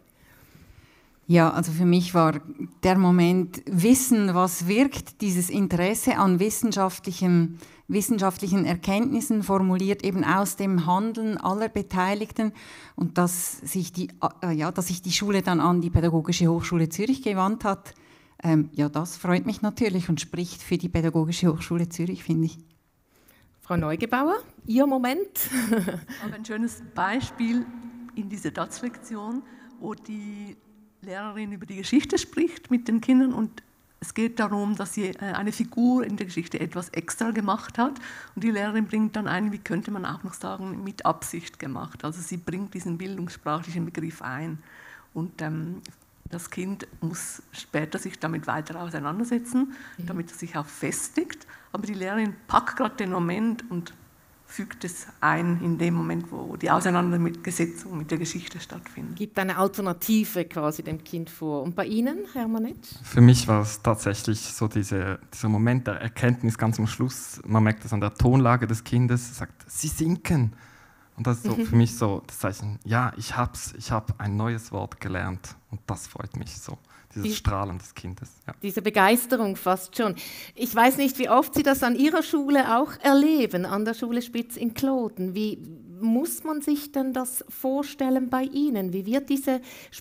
Ja, also für mich war der Moment Wissen, was wirkt, dieses Interesse an wissenschaftlichen, wissenschaftlichen Erkenntnissen, formuliert eben aus dem Handeln aller Beteiligten und dass sich die, äh, ja, dass sich die Schule dann an die Pädagogische Hochschule Zürich gewandt hat. Ähm, ja, das freut mich natürlich und spricht für die Pädagogische Hochschule Zürich, finde ich. Frau Neugebauer, Ihr Moment? Ich habe ein schönes Beispiel in dieser D A Z-Lektion, wo die Lehrerin über die Geschichte spricht mit den Kindern und es geht darum, dass sie eine Figur in der Geschichte etwas extra gemacht hat und die Lehrerin bringt dann ein, wie könnte man auch noch sagen, mit Absicht gemacht. Also sie bringt diesen bildungssprachlichen Begriff ein und ähm, das Kind muss später sich damit weiter auseinandersetzen, mhm. damit es sich auch festigt, aber die Lehrerin packt gerade den Moment und fügt es ein in dem Moment, wo die Auseinandersetzung mit der Geschichte stattfindet. Gibt eine Alternative quasi dem Kind vor. Und bei Ihnen, Herr Manetsch? Für mich war es tatsächlich so diese, dieser Moment der Erkenntnis ganz am Schluss. Man merkt das an der Tonlage des Kindes. Es sagt, sie sinken. Und das ist so Mhm. für mich so das Zeichen, ja, ich hab's, ich habe ein neues Wort gelernt und das freut mich so, dieses Die- Strahlen des Kindes. Ja. Diese Begeisterung fast schon. Ich weiß nicht, wie oft Sie das an Ihrer Schule auch erleben, an der Schule Spitz in Kloten. Wie muss man sich denn das vorstellen bei Ihnen? Wie wird diese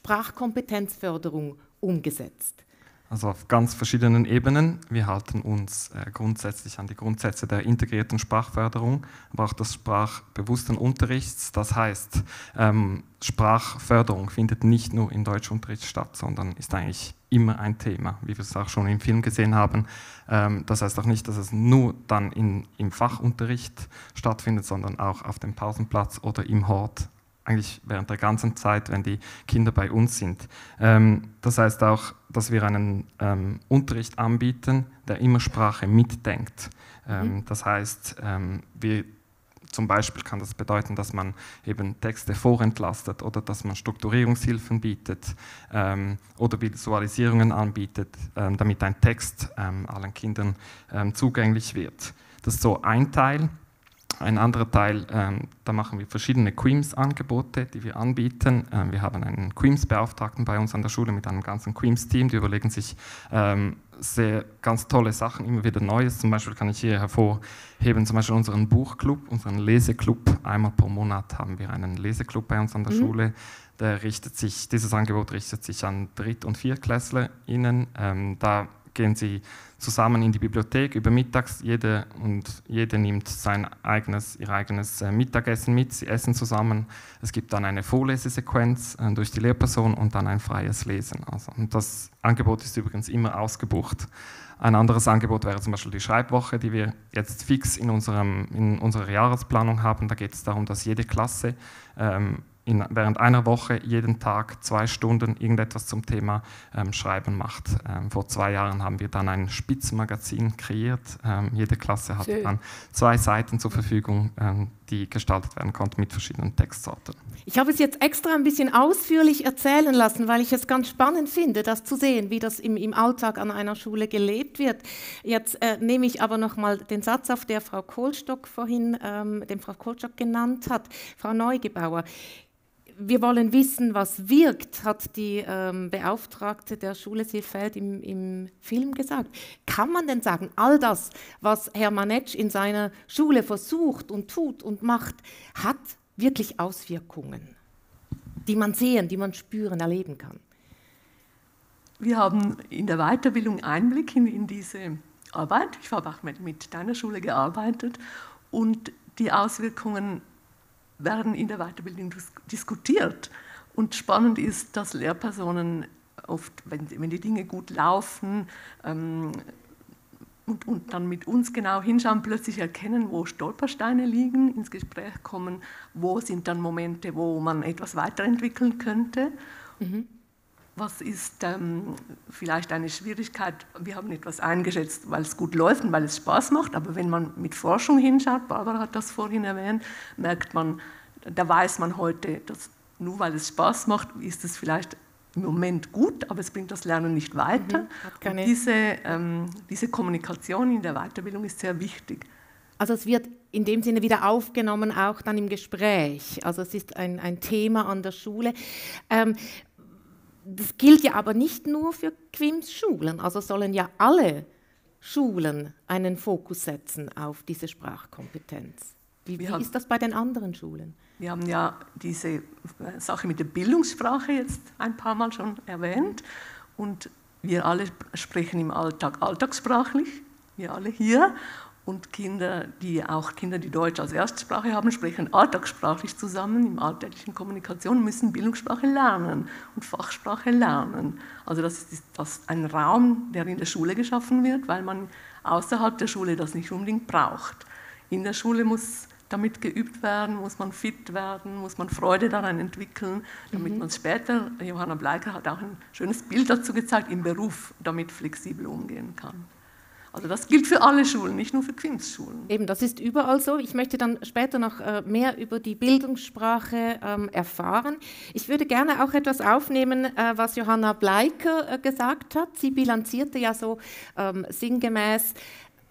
Sprachkompetenzförderung umgesetzt? Also auf ganz verschiedenen Ebenen. Wir halten uns äh, grundsätzlich an die Grundsätze der integrierten Sprachförderung, aber auch des sprachbewussten Unterrichts. Das heißt, ähm, Sprachförderung findet nicht nur im Deutschunterricht statt, sondern ist eigentlich immer ein Thema, wie wir es auch schon im Film gesehen haben. Ähm, das heißt auch nicht, dass es nur dann in, im Fachunterricht stattfindet, sondern auch auf dem Pausenplatz oder im Hort, eigentlich während der ganzen Zeit, wenn die Kinder bei uns sind. Ähm, das heißt auch, dass wir einen ähm, Unterricht anbieten, der immer Sprache mitdenkt. Ähm, Mhm. Das heißt, ähm, wir, zum Beispiel kann das bedeuten, dass man eben Texte vorentlastet oder dass man Strukturierungshilfen bietet ähm, oder Visualisierungen anbietet, ähm, damit ein Text ähm, allen Kindern ähm, zugänglich wird. Das ist so ein Teil. Ein anderer Teil, ähm, da machen wir verschiedene Queams-Angebote, die wir anbieten. Ähm, wir haben einen Queams-Beauftragten bei uns an der Schule mit einem ganzen Queams-Team, die überlegen sich ähm, sehr ganz tolle Sachen, immer wieder Neues. Zum Beispiel kann ich hier hervorheben, zum Beispiel unseren Buchclub, unseren Leseclub. Einmal pro Monat haben wir einen Leseclub bei uns an der Mhm. Schule. Der richtet sich, dieses Angebot richtet sich an Dritt- und ViertklässlerInnen. Ähm, da gehen sie zusammen in die Bibliothek über mittags, jede und jede nimmt sein eigenes, ihr eigenes äh, Mittagessen mit, sie essen zusammen. Es gibt dann eine Vorlesesequenz äh, durch die Lehrperson und dann ein freies Lesen. Also, und das Angebot ist übrigens immer ausgebucht. Ein anderes Angebot wäre zum Beispiel die Schreibwoche, die wir jetzt fix in, unserem, in unserer Jahresplanung haben. Da geht es darum, dass jede Klasse ähm, in, während einer Woche jeden Tag zwei Stunden irgendetwas zum Thema ähm, Schreiben macht. Ähm, vor zwei Jahren haben wir dann ein Spitzmagazin kreiert. Ähm, jede Klasse hatte Schön. dann zwei Seiten zur Verfügung, ähm, die gestaltet werden konnten mit verschiedenen Textsorten. Ich habe es jetzt extra ein bisschen ausführlich erzählen lassen, weil ich es ganz spannend finde, das zu sehen, wie das im, im Alltag an einer Schule gelebt wird. Jetzt äh, nehme ich aber noch mal den Satz auf, der Frau Kohlstock vorhin, ähm, den Frau Kohlstock genannt hat. Frau Neugebauer, wir wollen wissen, was wirkt, hat die ähm, Beauftragte der Schule Silfeld im, im Film gesagt. Kann man denn sagen, all das, was Herr Manetsch in seiner Schule versucht und tut und macht, hat wirklich Auswirkungen, die man sehen, die man spüren, erleben kann? Wir haben in der Weiterbildung Einblick in, in diese Arbeit. Ich habe auch mit, mit deiner Schule gearbeitet und die Auswirkungen werden in der Weiterbildung dis diskutiert. Und spannend ist, dass Lehrpersonen oft, wenn, wenn die Dinge gut laufen ähm, und, und dann mit uns genau hinschauen, plötzlich erkennen, wo Stolpersteine liegen, ins Gespräch kommen, wo sind dann Momente, wo man etwas weiterentwickeln könnte. Mhm. Was ist ähm, vielleicht eine Schwierigkeit? Wir haben etwas eingeschätzt, weil es gut läuft und weil es Spaß macht, aber wenn man mit Forschung hinschaut, Barbara hat das vorhin erwähnt, merkt man, da weiß man heute, dass nur weil es Spaß macht, ist es vielleicht im Moment gut, aber es bringt das Lernen nicht weiter. Mhm, hat keine- Und diese, ähm, diese Kommunikation in der Weiterbildung ist sehr wichtig. Also es wird in dem Sinne wieder aufgenommen, auch dann im Gespräch. Also es ist ein, ein Thema an der Schule. Ähm, das gilt ja aber nicht nur für Quims-Schulen. Also sollen ja alle Schulen einen Fokus setzen auf diese Sprachkompetenz. Wie, wie haben- ist das bei den anderen Schulen? Wir haben ja diese äh, Sache mit der Bildungssprache jetzt ein paar Mal schon erwähnt und wir alle sprechen im Alltag alltagssprachlich, wir alle hier. Und Kinder, die auch Kinder, die Deutsch als Erstsprache haben, sprechen alltagssprachlich zusammen, im alltäglichen Kommunikation, müssen Bildungssprache lernen und Fachsprache lernen. Also das ist das ein Raum, der in der Schule geschaffen wird, weil man außerhalb der Schule das nicht unbedingt braucht. In der Schule muss damit geübt werden, muss man fit werden, muss man Freude daran entwickeln, damit Mhm. man später, Johanna Bleiker hat auch ein schönes Bild dazu gezeigt, im Beruf damit flexibel umgehen kann. Also das gilt für alle Schulen, nicht nur für Quims-Schulen. Eben, das ist überall so. Ich möchte dann später noch äh, mehr über die Bildungssprache ähm, erfahren. Ich würde gerne auch etwas aufnehmen, äh, was Johanna Bleiker äh, gesagt hat. Sie bilanzierte ja so ähm, sinngemäß,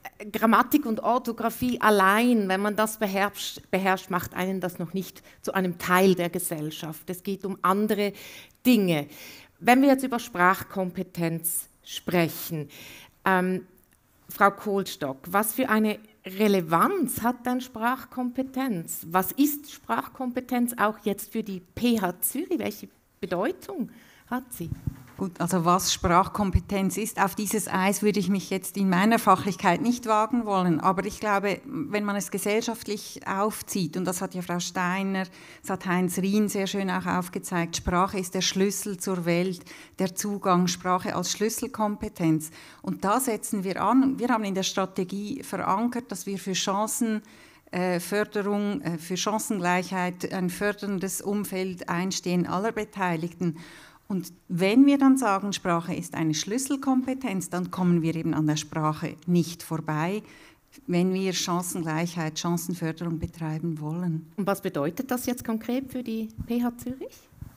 Grammatik und Orthographie allein, wenn man das beherrscht, beherrscht, macht einen das noch nicht zu einem Teil der Gesellschaft. Es geht um andere Dinge. Wenn wir jetzt über Sprachkompetenz sprechen, ähm, Frau Kohlstock, was für eine Relevanz hat denn Sprachkompetenz? Was ist Sprachkompetenz auch jetzt für die P H Zürich? Welche Bedeutung hat sie? Gut, also was Sprachkompetenz ist, auf dieses Eis würde ich mich jetzt in meiner Fachlichkeit nicht wagen wollen. Aber ich glaube, wenn man es gesellschaftlich aufzieht, und das hat ja Frau Steiner, das hat Heinz Rien sehr schön auch aufgezeigt, Sprache ist der Schlüssel zur Welt, der Zugang, Sprache als Schlüsselkompetenz. Und da setzen wir an. Wir haben in der Strategie verankert, dass wir für Chancen Förderung, für Chancengleichheit, ein förderndes Umfeld einstehen aller Beteiligten. Und wenn wir dann sagen, Sprache ist eine Schlüsselkompetenz, dann kommen wir eben an der Sprache nicht vorbei, wenn wir Chancengleichheit, Chancenförderung betreiben wollen. Und was bedeutet das jetzt konkret für die P H Zürich?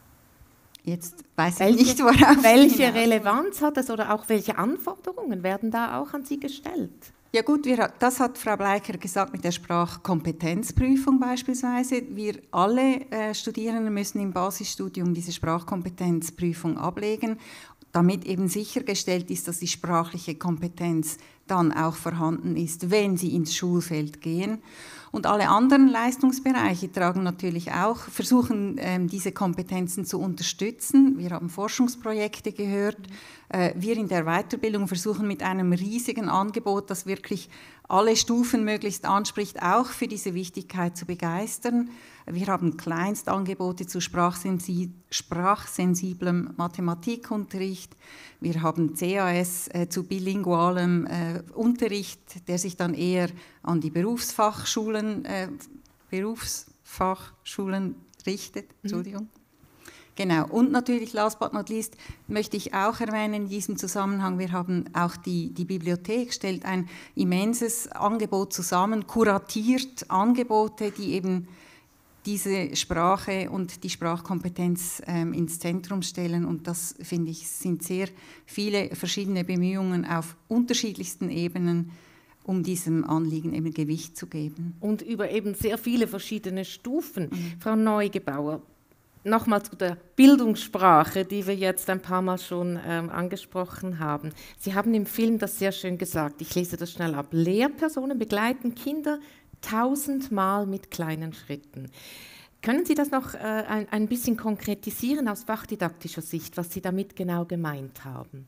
Jetzt weiß welche, ich nicht, worauf. Welche Relevanz hat es oder auch welche Anforderungen werden da auch an Sie gestellt? Ja gut, wir, das hat Frau Bleicher gesagt mit der Sprachkompetenzprüfung beispielsweise. Wir alle äh, Studierenden müssen im Basisstudium diese Sprachkompetenzprüfung ablegen, damit eben sichergestellt ist, dass die sprachliche Kompetenz dann auch vorhanden ist, wenn sie ins Schulfeld gehen. Und alle anderen Leistungsbereiche tragen natürlich auch, versuchen ähm, diese Kompetenzen zu unterstützen. Wir haben Forschungsprojekte gehört. Äh, wir in der Weiterbildung versuchen mit einem riesigen Angebot, das wirklich alle Stufen möglichst anspricht, auch für diese Wichtigkeit zu begeistern. Wir haben Kleinstangebote zu sprachsensi- sprachsensiblem Mathematikunterricht. Wir haben C A S äh, zu bilingualem äh, Unterricht, der sich dann eher an die Berufsfachschulen, äh, Berufsfachschulen richtet. Entschuldigung. Mhm. Genau, und natürlich, last but not least, möchte ich auch erwähnen in diesem Zusammenhang, wir haben auch die, die Bibliothek, stellt ein immenses Angebot zusammen, kuratiert Angebote, die eben diese Sprache und die Sprachkompetenz ähm, ins Zentrum stellen. Und das, finde ich, sind sehr viele verschiedene Bemühungen auf unterschiedlichsten Ebenen, um diesem Anliegen eben Gewicht zu geben. Und über eben sehr viele verschiedene Stufen. Mhm. Frau Neugebauer, nochmal zu der Bildungssprache, die wir jetzt ein paar Mal schon ähm, angesprochen haben. Sie haben im Film das sehr schön gesagt, ich lese das schnell ab. Lehrpersonen begleiten Kinder tausendmal mit kleinen Schritten. Können Sie das noch äh, ein, ein bisschen konkretisieren aus fachdidaktischer Sicht, was Sie damit genau gemeint haben?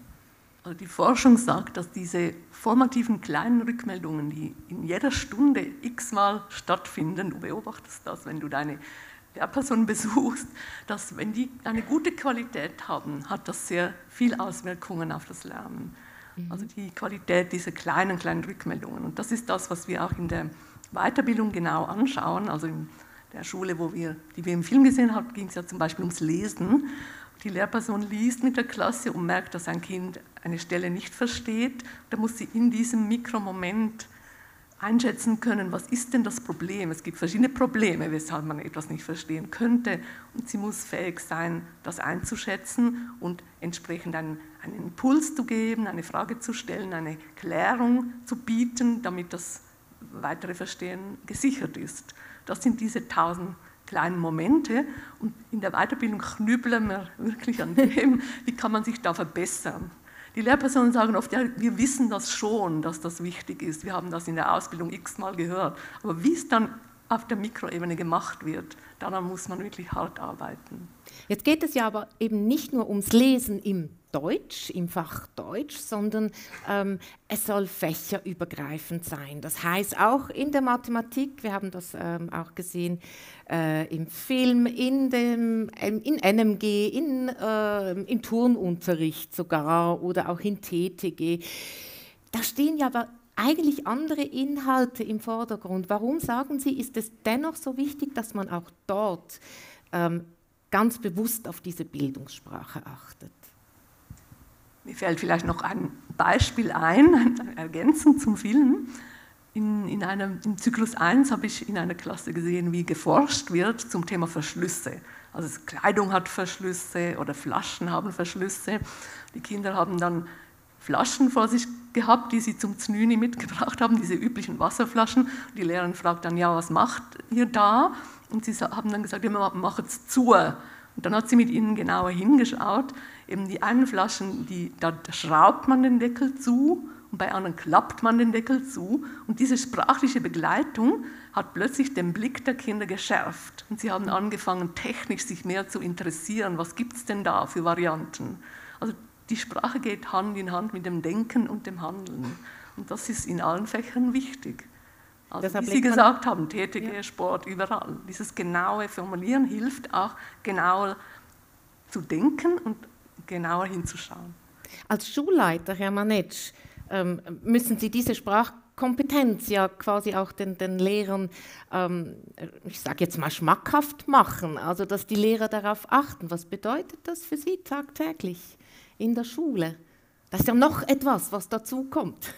Also die Forschung sagt, dass diese formativen kleinen Rückmeldungen, die in jeder Stunde x-mal stattfinden, du beobachtest das, wenn du deine Lehrperson besuchst, dass wenn die eine gute Qualität haben, hat das sehr viel Auswirkungen auf das Lernen. Mhm. Also die Qualität dieser kleinen, kleinen Rückmeldungen. Und das ist das, was wir auch in der Weiterbildung genau anschauen. Also in der Schule, wo wir, die wir im Film gesehen haben, ging es ja zum Beispiel ums Lesen. Die Lehrperson liest mit der Klasse und merkt, dass ein Kind eine Stelle nicht versteht. Da muss sie in diesem Mikromoment einschätzen können, was ist denn das Problem? Es gibt verschiedene Probleme, weshalb man etwas nicht verstehen könnte. Und sie muss fähig sein, das einzuschätzen und entsprechend einen, einen Impuls zu geben, eine Frage zu stellen, eine Klärung zu bieten, damit das weitere Verstehen gesichert ist. Das sind diese tausend kleinen Momente. Und in der Weiterbildung knüppeln wir wirklich an dem, wie kann man sich da verbessern. Die Lehrpersonen sagen oft, ja, wir wissen das schon, dass das wichtig ist. Wir haben das in der Ausbildung x-mal gehört. Aber wie es dann auf der Mikroebene gemacht wird, daran muss man wirklich hart arbeiten. Jetzt geht es ja aber eben nicht nur ums Lesen im Deutsch, im Fach Deutsch, sondern ähm, es soll fächerübergreifend sein. Das heißt auch in der Mathematik, wir haben das ähm, auch gesehen äh, im Film, in, dem, in N M G, in, äh, im Turnunterricht sogar oder auch in T T G. Da stehen ja aber eigentlich andere Inhalte im Vordergrund. Warum, sagen Sie, ist es dennoch so wichtig, dass man auch dort ähm, ganz bewusst auf diese Bildungssprache achtet? Mir fällt vielleicht noch ein Beispiel ein, eine Ergänzung zum Film. In, in einem, Im Zyklus eins habe ich in einer Klasse gesehen, wie geforscht wird zum Thema Verschlüsse. Also Kleidung hat Verschlüsse oder Flaschen haben Verschlüsse. Die Kinder haben dann Flaschen vor sich gehabt, die sie zum Znüni mitgebracht haben, diese üblichen Wasserflaschen. Und die Lehrerin fragt dann, ja, was macht ihr da? Und sie haben dann gesagt, ja, wir machen es zu. Und dann hat sie mit ihnen genauer hingeschaut. Eben die einen Flaschen, die, da schraubt man den Deckel zu und bei anderen klappt man den Deckel zu. Und diese sprachliche Begleitung hat plötzlich den Blick der Kinder geschärft. Und sie haben angefangen, technisch sich mehr zu interessieren. Was gibt es denn da für Varianten? Also die Sprache geht Hand in Hand mit dem Denken und dem Handeln. Und das ist in allen Fächern wichtig. Also wie Sie gesagt haben, T T G, ja. Sport, überall. Dieses genaue Formulieren hilft auch, genauer zu denken und genauer hinzuschauen. Als Schulleiter, Herr Manetsch, ähm, müssen Sie diese Sprachkompetenz ja quasi auch den, den Lehrern, ähm, ich sage jetzt mal, schmackhaft machen, also dass die Lehrer darauf achten. Was bedeutet das für Sie tagtäglich in der Schule? Das ist ja noch etwas, was dazu kommt.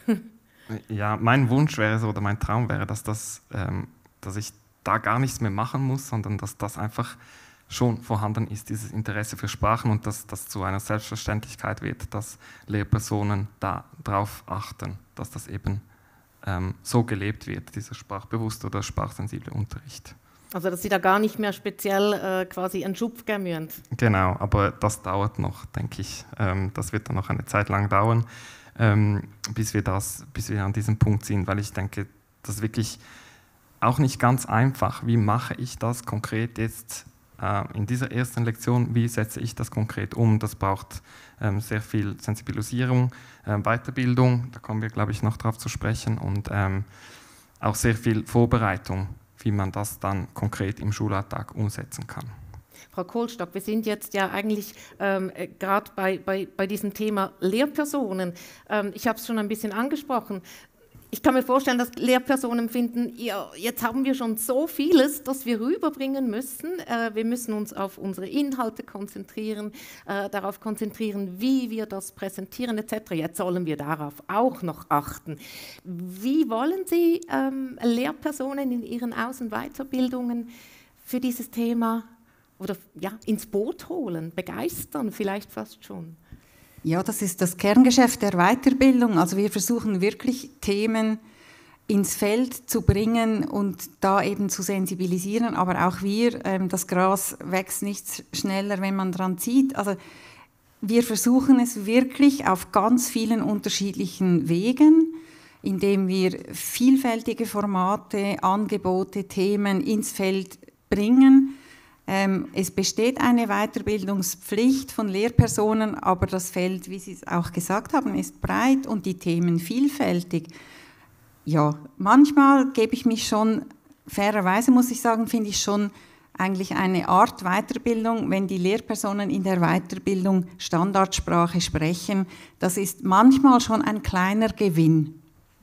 Ja, mein Wunsch wäre so, oder mein Traum wäre, dass, das, ähm, dass ich da gar nichts mehr machen muss, sondern dass das einfach schon vorhanden ist, dieses Interesse für Sprachen, und dass das zu einer Selbstverständlichkeit wird, dass Lehrpersonen da drauf achten, dass das eben ähm, so gelebt wird, dieser sprachbewusste oder sprachsensible Unterricht. Also dass Sie da gar nicht mehr speziell äh, quasi einen Schub geben müssen. Genau, aber das dauert noch, denke ich. Ähm, das wird dann noch eine Zeit lang dauern. Ähm, bis wir das, bis wir an diesem Punkt sind, weil ich denke, das ist wirklich auch nicht ganz einfach. Wie mache ich das konkret jetzt äh, in dieser ersten Lektion? Wie setze ich das konkret um? Das braucht ähm, sehr viel Sensibilisierung, äh, Weiterbildung, da kommen wir, glaube ich, noch drauf zu sprechen, und ähm, auch sehr viel Vorbereitung, wie man das dann konkret im Schulalltag umsetzen kann. Frau Kohlstock, wir sind jetzt ja eigentlich ähm, gerade bei, bei, bei diesem Thema Lehrpersonen. Ähm, ich habe es schon ein bisschen angesprochen. Ich kann mir vorstellen, dass Lehrpersonen finden, ja, jetzt haben wir schon so vieles, das wir rüberbringen müssen. Äh, wir müssen uns auf unsere Inhalte konzentrieren, äh, darauf konzentrieren, wie wir das präsentieren et cetera. Jetzt sollen wir darauf auch noch achten. Wie wollen Sie ähm, Lehrpersonen in ihren Aus- und Weiterbildungen für dieses Thema oder ja, ins Boot holen, begeistern vielleicht fast schon? Ja, das ist das Kerngeschäft der Weiterbildung. Also wir versuchen wirklich Themen ins Feld zu bringen und da eben zu sensibilisieren. Aber auch wir, ähm, das Gras wächst nicht schneller, wenn man dran zieht. Also wir versuchen es wirklich auf ganz vielen unterschiedlichen Wegen, indem wir vielfältige Formate, Angebote, Themen ins Feld bringen. Ähm, es besteht eine Weiterbildungspflicht von Lehrpersonen, aber das Feld, wie Sie es auch gesagt haben, ist breit und die Themen vielfältig. Ja, manchmal gebe ich mich schon, fairerweise muss ich sagen, finde ich schon eigentlich eine Art Weiterbildung, wenn die Lehrpersonen in der Weiterbildung Standardsprache sprechen. Das ist manchmal schon ein kleiner Gewinn.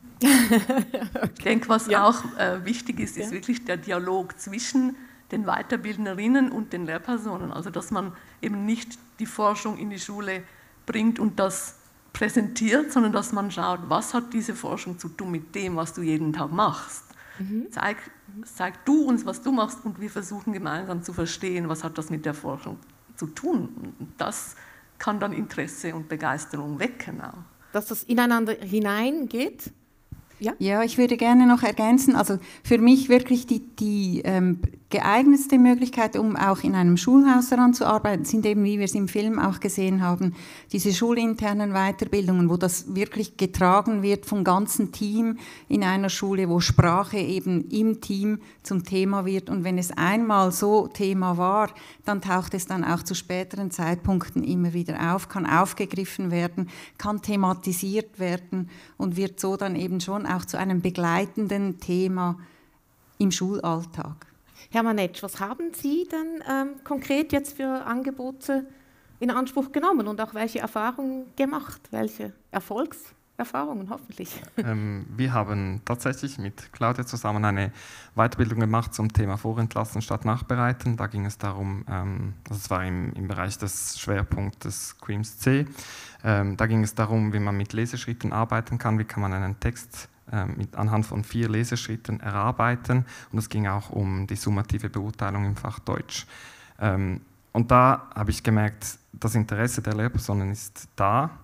Ich denke, was ja auch äh, wichtig ist, ist ja wirklich der Dialog zwischen den Weiterbildnerinnen und den Lehrpersonen. Also dass man eben nicht die Forschung in die Schule bringt und das präsentiert, sondern dass man schaut, was hat diese Forschung zu tun mit dem, was du jeden Tag machst. Mhm. Zeig, zeig du uns, was du machst, und wir versuchen gemeinsam zu verstehen, was hat das mit der Forschung zu tun. Und das kann dann Interesse und Begeisterung wecken auch. Dass das ineinander hineingeht? Ja. Ja, ich würde gerne noch ergänzen, also für mich wirklich die, die ähm, geeignetste Möglichkeit, um auch in einem Schulhaus daran zu arbeiten, sind eben, wie wir es im Film auch gesehen haben, diese schulinternen Weiterbildungen, wo das wirklich getragen wird vom ganzen Team in einer Schule, wo Sprache eben im Team zum Thema wird, und wenn es einmal so Thema war, dann taucht es dann auch zu späteren Zeitpunkten immer wieder auf, kann aufgegriffen werden, kann thematisiert werden und wird so dann eben schon auch zu einem begleitenden Thema im Schulalltag. Herr Manetsch, was haben Sie denn ähm, konkret jetzt für Angebote in Anspruch genommen und auch welche Erfahrungen gemacht? Welche Erfolgserfahrungen hoffentlich? Ähm, wir haben tatsächlich mit Claudia zusammen eine Weiterbildung gemacht zum Thema Vorentlassen statt Nachbereiten. Da ging es darum, ähm, also es war im, im Bereich des Schwerpunktes Q I M S C, ähm, da ging es darum, wie man mit Leseschritten arbeiten kann, wie kann man einen Text mit anhand von vier Leseschritten erarbeiten, und es ging auch um die summative Beurteilung im Fach Deutsch. Und da habe ich gemerkt, das Interesse der Lehrpersonen ist da.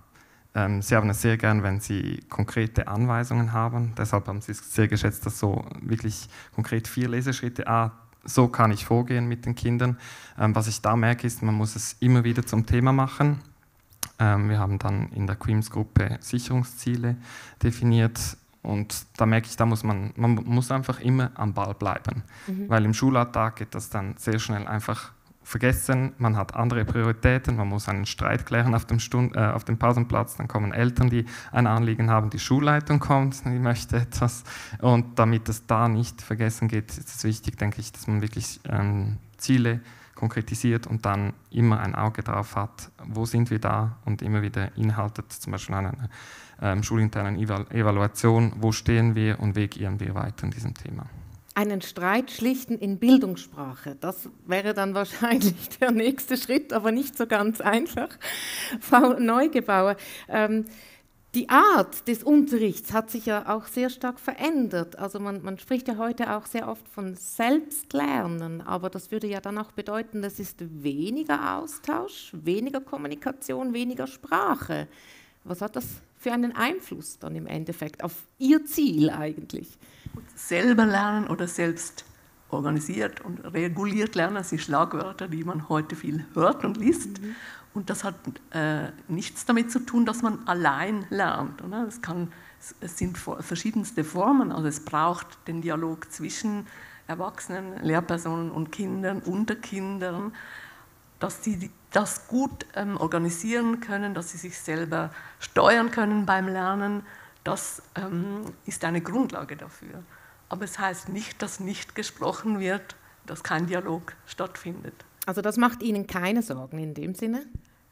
ähm, sie haben es sehr gern, wenn sie konkrete Anweisungen haben. Deshalb haben sie es sehr geschätzt, dass so wirklich konkret vier Leseschritte, ah, so kann ich vorgehen mit den Kindern. Ähm, was ich da merke, ist, man muss es immer wieder zum Thema machen. Ähm, wir haben dann in der Quims-Gruppe Sicherungsziele definiert. Und da merke ich, da muss man, man muss einfach immer am Ball bleiben. Mhm. Weil im Schulalltag geht das dann sehr schnell einfach vergessen, man hat andere Prioritäten, man muss einen Streit klären auf dem, Stund, äh, auf dem Pausenplatz, dann kommen Eltern, die ein Anliegen haben, die Schulleitung kommt, die möchte etwas. Und damit es da nicht vergessen geht, ist es wichtig, denke ich, dass man wirklich ähm, Ziele konkretisiert und dann immer ein Auge drauf hat, wo sind wir da, und immer wieder inhaltet, zum Beispiel an einer ähm, schulinternen Evalu- Evaluation, wo stehen wir und wie gehen wir weiter in diesem Thema. Einen Streit schlichten in Bildungssprache, das wäre dann wahrscheinlich der nächste Schritt, aber nicht so ganz einfach. Frau Neugebauer, ähm, die Art des Unterrichts hat sich ja auch sehr stark verändert. Also man, man spricht ja heute auch sehr oft von Selbstlernen, aber das würde ja dann auch bedeuten, das ist weniger Austausch, weniger Kommunikation, weniger Sprache. Was hat das für einen Einfluss dann im Endeffekt auf Ihr Ziel eigentlich? Selber lernen oder selbst organisiert und reguliert lernen sind Schlagwörter, die man heute viel hört und liest. Mhm. Und das hat äh, nichts damit zu tun, dass man allein lernt. Oder? Es, kann, es sind verschiedenste Formen. Also es braucht den Dialog zwischen Erwachsenen, Lehrpersonen und Kindern, unter Kindern, dass sie das gut ähm, organisieren können, dass sie sich selber steuern können beim Lernen. Das ähm, ist eine Grundlage dafür. Aber es heißt nicht, dass nicht gesprochen wird, dass kein Dialog stattfindet. Also das macht Ihnen keine Sorgen in dem Sinne?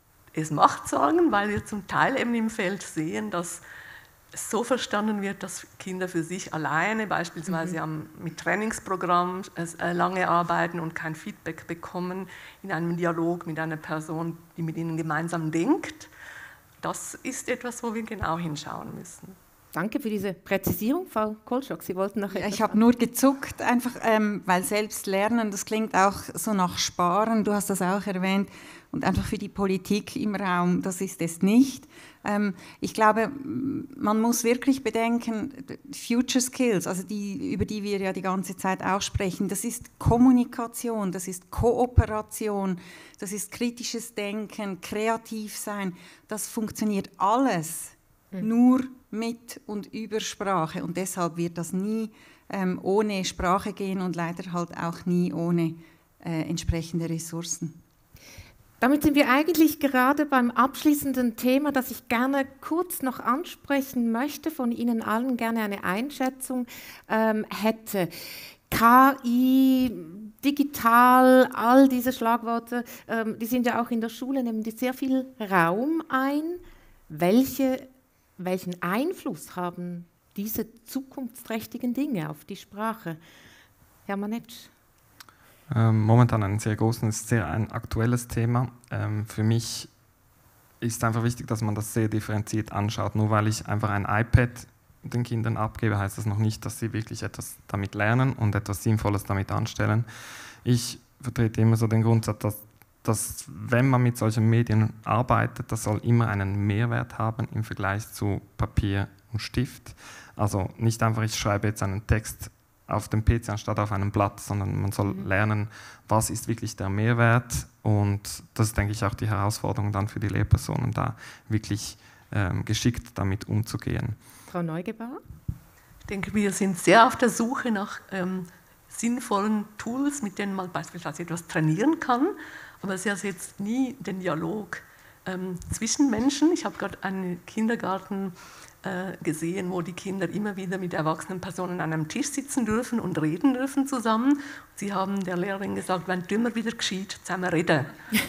Es macht Sorgen, weil wir zum Teil eben im Feld sehen, dass es so verstanden wird, dass Kinder für sich alleine beispielsweise mhm. mit Trainingsprogrammen äh, lange arbeiten und kein Feedback bekommen in einem Dialog mit einer Person, die mit ihnen gemeinsam denkt. Das ist etwas, wo wir genau hinschauen müssen. Danke für diese Präzisierung, Frau Kolschok. Sie wollten noch etwas. Ich habe nur gezuckt, einfach, ähm, weil selbst lernen, das klingt auch so nach Sparen. Du hast das auch erwähnt. Und einfach für die Politik im Raum, das ist es nicht. Ähm, ich glaube, man muss wirklich bedenken, Future Skills, also die, über die wir ja die ganze Zeit auch sprechen, das ist Kommunikation, das ist Kooperation, das ist kritisches Denken, kreativ sein. Das funktioniert alles mhm. nur mit und über Sprache. Und deshalb wird das nie ähm, ohne Sprache gehen und leider halt auch nie ohne äh, entsprechende Ressourcen. Damit sind wir eigentlich gerade beim abschließenden Thema, das ich gerne kurz noch ansprechen möchte, von Ihnen allen gerne eine Einschätzung ähm, hätte. K I, digital, all diese Schlagworte, ähm, die sind ja auch in der Schule, nehmen die sehr viel Raum ein. Welche, welchen Einfluss haben diese zukunftsträchtigen Dinge auf die Sprache? Herr Manetsch. Ähm, momentan einen sehr großen, ist sehr ein aktuelles Thema. Ähm, für mich ist einfach wichtig, dass man das sehr differenziert anschaut. Nur weil ich einfach ein iPad den Kindern abgebe, heißt das noch nicht, dass sie wirklich etwas damit lernen und etwas Sinnvolles damit anstellen. Ich vertrete immer so den Grundsatz, dass, dass wenn man mit solchen Medien arbeitet, das soll immer einen Mehrwert haben im Vergleich zu Papier und Stift. Also nicht einfach, ich schreibe jetzt einen Text auf dem P C anstatt auf einem Blatt, sondern man soll lernen, was ist wirklich der Mehrwert, und das ist, denke ich, auch die Herausforderung dann für die Lehrpersonen, da wirklich ähm, geschickt damit umzugehen. Frau Neugebauer? Ich denke, wir sind sehr auf der Suche nach ähm, sinnvollen Tools, mit denen man beispielsweise etwas trainieren kann, aber es ersetzt nie den Dialog ähm, zwischen Menschen. Ich habe gerade einen Kindergarten gesehen, wo die Kinder immer wieder mit erwachsenen Personen an einem Tisch sitzen dürfen und reden dürfen zusammen. Sie haben der Lehrerin gesagt, wenn dümmer wieder geschieht, zusammen reden.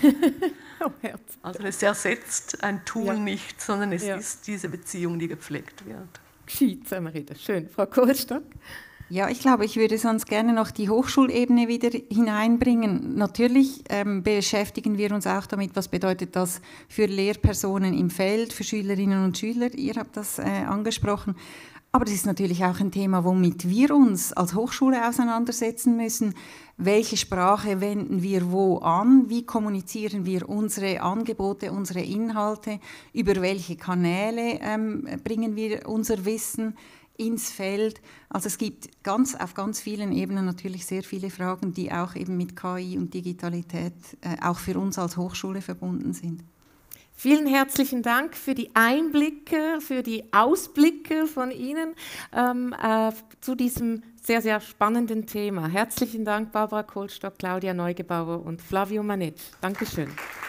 Also es ersetzt ein Tool ja. nicht, sondern es ja. ist diese Beziehung, die gepflegt wird. Geschieht zusammen reden. Schön. Frau Kohlstock? Ja, ich glaube, ich würde sonst gerne noch die Hochschulebene wieder hineinbringen. Natürlich ähm, beschäftigen wir uns auch damit, was bedeutet das für Lehrpersonen im Feld, für Schülerinnen und Schüler. Ihr habt das äh, angesprochen. Aber das ist natürlich auch ein Thema, womit wir uns als Hochschule auseinandersetzen müssen. Welche Sprache wenden wir wo an? Wie kommunizieren wir unsere Angebote, unsere Inhalte? Über welche Kanäle ähm, bringen wir unser Wissen ins Feld? Also es gibt ganz, auf ganz vielen Ebenen natürlich sehr viele Fragen, die auch eben mit K I und Digitalität äh, auch für uns als Hochschule verbunden sind. Vielen herzlichen Dank für die Einblicke, für die Ausblicke von Ihnen ähm, äh, zu diesem sehr, sehr spannenden Thema. Herzlichen Dank, Barbara Kohlstock, Claudia Neugebauer und Flavio Manet. Dankeschön.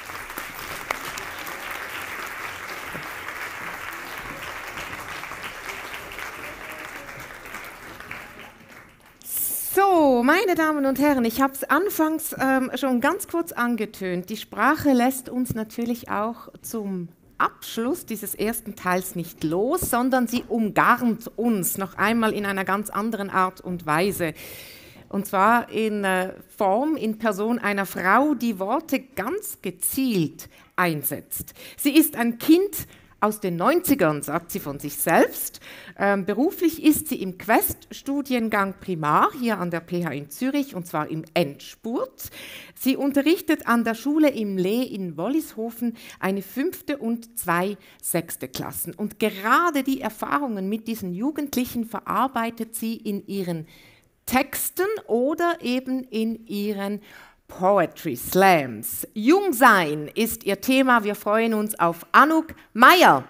So, meine Damen und Herren, ich habe es anfangs ähm, schon ganz kurz angetönt. Die Sprache lässt uns natürlich auch zum Abschluss dieses ersten Teils nicht los, sondern sie umgarnt uns noch einmal in einer ganz anderen Art und Weise. Und zwar in äh, Form, in Person einer Frau, die Worte ganz gezielt einsetzt. Sie ist ein Kind aus den neunzigern, sagt sie von sich selbst. Ähm, beruflich ist sie im Quest-Studiengang Primar hier an der P H in Zürich, und zwar im Endspurt. Sie unterrichtet an der Schule im Lee in Wollishofen eine fünfte und zwei sechste Klassen. Und gerade die Erfahrungen mit diesen Jugendlichen verarbeitet sie in ihren Texten oder eben in ihren Poetry Slams. Jung sein ist ihr Thema. Wir freuen uns auf Anouk Meyer.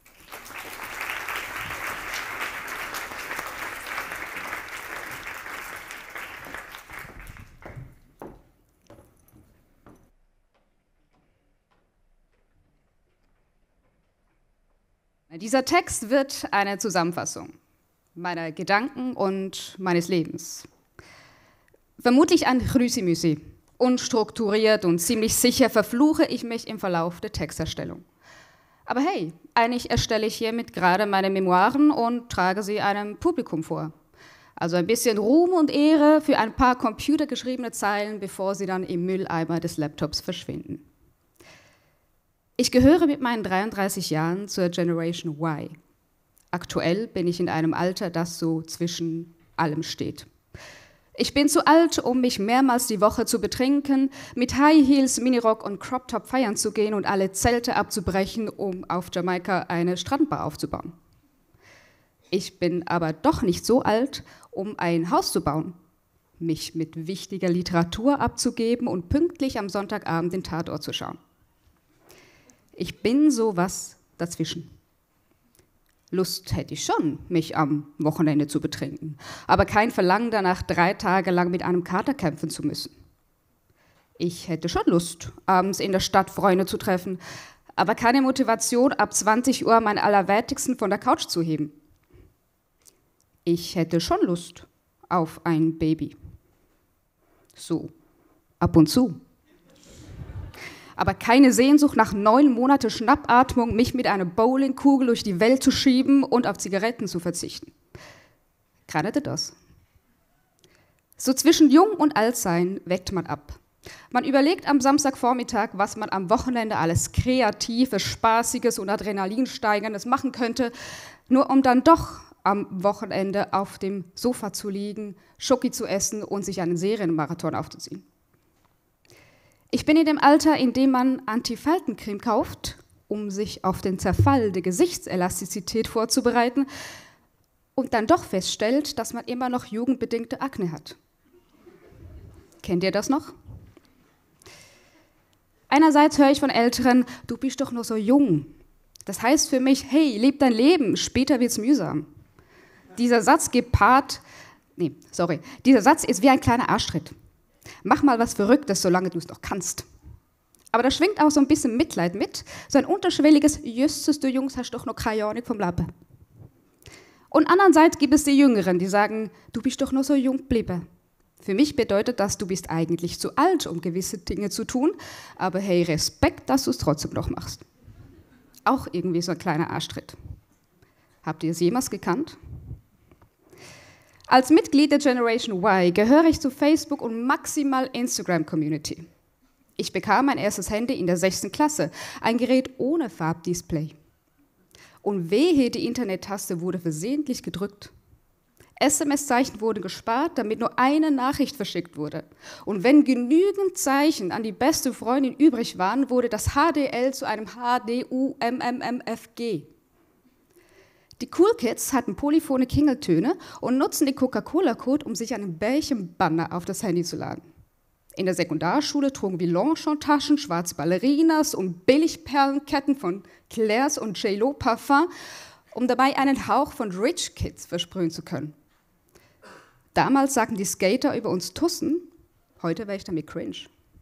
Dieser Text wird eine Zusammenfassung meiner Gedanken und meines Lebens. Vermutlich ein Chrüsi-Müsi. Unstrukturiert und ziemlich sicher verfluche ich mich im Verlauf der Texterstellung. Aber hey, eigentlich erstelle ich hiermit gerade meine Memoiren und trage sie einem Publikum vor. Also ein bisschen Ruhm und Ehre für ein paar computergeschriebene Zeilen, bevor sie dann im Mülleimer des Laptops verschwinden. Ich gehöre mit meinen dreiunddreißig Jahren zur Generation Y. Aktuell bin ich in einem Alter, das so zwischen allem steht. Ich bin zu alt, um mich mehrmals die Woche zu betrinken, mit High Heels, Minirock und Crop Top feiern zu gehen und alle Zelte abzubrechen, um auf Jamaika eine Strandbar aufzubauen. Ich bin aber doch nicht so alt, um ein Haus zu bauen, mich mit wichtiger Literatur abzugeben und pünktlich am Sonntagabend den Tatort zu schauen. Ich bin sowas dazwischen. Lust hätte ich schon, mich am Wochenende zu betrinken, aber kein Verlangen danach, drei Tage lang mit einem Kater kämpfen zu müssen. Ich hätte schon Lust, abends in der Stadt Freunde zu treffen, aber keine Motivation, ab zwanzig Uhr meinen Allerwertigsten von der Couch zu heben. Ich hätte schon Lust auf ein Baby. So, ab und zu. Aber keine Sehnsucht nach neun Monate Schnappatmung, mich mit einer Bowlingkugel durch die Welt zu schieben und auf Zigaretten zu verzichten. Gerade das. So zwischen Jung und Altsein weckt man ab. Man überlegt am Samstagvormittag, was man am Wochenende alles Kreatives, Spaßiges und Adrenalinsteigerndes machen könnte, nur um dann doch am Wochenende auf dem Sofa zu liegen, Schoki zu essen und sich einen Serienmarathon aufzuziehen. Ich bin in dem Alter, in dem man Antifaltencreme kauft, um sich auf den Zerfall der Gesichtselastizität vorzubereiten und dann doch feststellt, dass man immer noch jugendbedingte Akne hat. Kennt ihr das noch? Einerseits höre ich von Älteren, du bist doch nur so jung. Das heißt für mich, hey, leb dein Leben, später wird's mühsam. Dieser Satz gepaart, nee, sorry, dieser Satz ist wie ein kleiner Arschtritt. Mach mal was Verrücktes, solange du es noch kannst. Aber da schwingt auch so ein bisschen Mitleid mit, so ein unterschwelliges, jösses, du Jungs, hast doch noch keine Ahnung vom Lappen. Und andererseits gibt es die Jüngeren, die sagen, du bist doch nur so jung geblieben. Für mich bedeutet das, du bist eigentlich zu alt, um gewisse Dinge zu tun, aber hey, Respekt, dass du es trotzdem noch machst. Auch irgendwie so ein kleiner Arschtritt. Habt ihr es jemals gekannt? Als Mitglied der Generation Y gehöre ich zu Facebook und maximal Instagram-Community. Ich bekam mein erstes Handy in der sechsten Klasse, ein Gerät ohne Farbdisplay. Und wehe, die Internet-Taste wurde versehentlich gedrückt. S M S-Zeichen wurden gespart, damit nur eine Nachricht verschickt wurde. Und wenn genügend Zeichen an die beste Freundin übrig waren, wurde das H D L zu einem H D U M M M F G. Die Cool Kids hatten polyphone Klingeltöne und nutzten den Coca-Cola-Code, um sich einen Bällchen-Banner auf das Handy zu laden. In der Sekundarschule trugen wir Longchamp-Taschen, schwarze Ballerinas und Billigperlenketten von Claire's und J-Lo Parfum, um dabei einen Hauch von Rich Kids versprühen zu können. Damals sagten die Skater über uns Tussen, heute wäre ich damit cringe.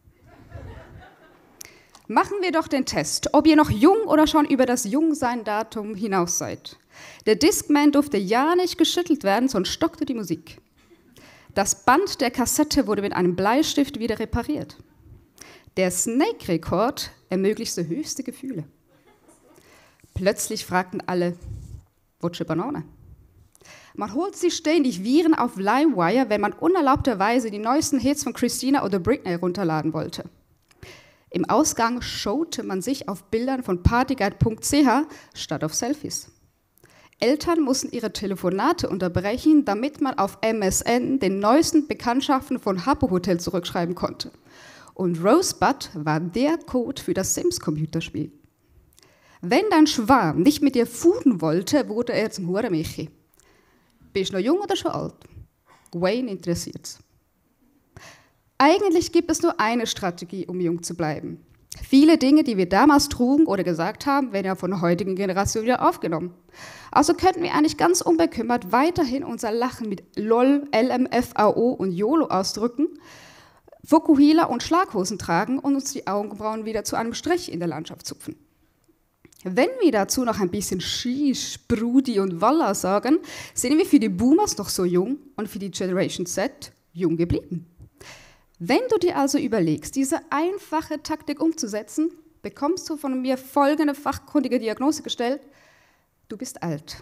Machen wir doch den Test, ob ihr noch jung oder schon über das Jungsein-Datum hinaus seid. Der Discman durfte ja nicht geschüttelt werden, sonst stockte die Musik. Das Band der Kassette wurde mit einem Bleistift wieder repariert. Der Snake-Rekord ermöglichte höchste Gefühle. Plötzlich fragten alle, wotsche Banane? Man holt sich ständig Viren auf LimeWire, wenn man unerlaubterweise die neuesten Hits von Christina oder Britney runterladen wollte. Im Ausgang showte man sich auf Bildern von partyguide punkt c h statt auf Selfies. Eltern mussten ihre Telefonate unterbrechen, damit man auf M S N den neuesten Bekanntschaften von Habbo Hotel zurückschreiben konnte. Und Rosebud war der Code für das Sims-Computerspiel. Wenn dein Schwarm nicht mit dir fuden wollte, wurde er zum Hurenmichi. Bist du noch jung oder schon alt? Wayne interessiert's. Eigentlich gibt es nur eine Strategie, um jung zu bleiben. Viele Dinge, die wir damals trugen oder gesagt haben, werden ja von der heutigen Generation wieder aufgenommen. Also könnten wir eigentlich ganz unbekümmert weiterhin unser Lachen mit LOL, L M F A O und YOLO ausdrücken, Fukuhila und Schlaghosen tragen und uns die Augenbrauen wieder zu einem Strich in der Landschaft zupfen. Wenn wir dazu noch ein bisschen Shish, Brudi und Walla sagen, sind wir für die Boomers noch so jung und für die Generation Z jung geblieben. Wenn du dir also überlegst, diese einfache Taktik umzusetzen, bekommst du von mir folgende fachkundige Diagnose gestellt: Du bist alt.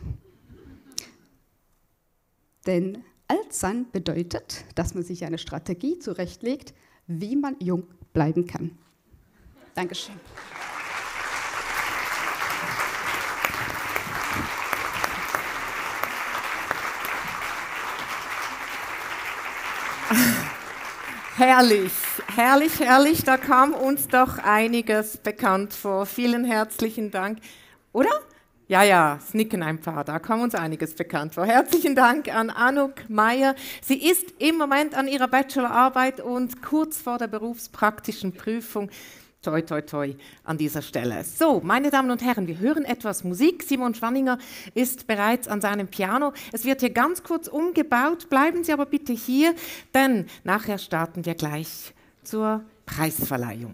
Denn alt sein bedeutet, dass man sich eine Strategie zurechtlegt, wie man jung bleiben kann. Dankeschön. Herrlich, herrlich, herrlich, da kam uns doch einiges bekannt vor. Vielen herzlichen Dank. Oder? Ja, ja, es nicken ein paar, da kam uns einiges bekannt vor. Herzlichen Dank an Anouk Meyer. Sie ist im Moment an ihrer Bachelorarbeit und kurz vor der berufspraktischen Prüfung. Toi, toi, toi an dieser Stelle. So, meine Damen und Herren, wir hören etwas Musik. Simon Schwanninger ist bereits an seinem Piano. Es wird hier ganz kurz umgebaut. Bleiben Sie aber bitte hier, denn nachher starten wir gleich zur Preisverleihung.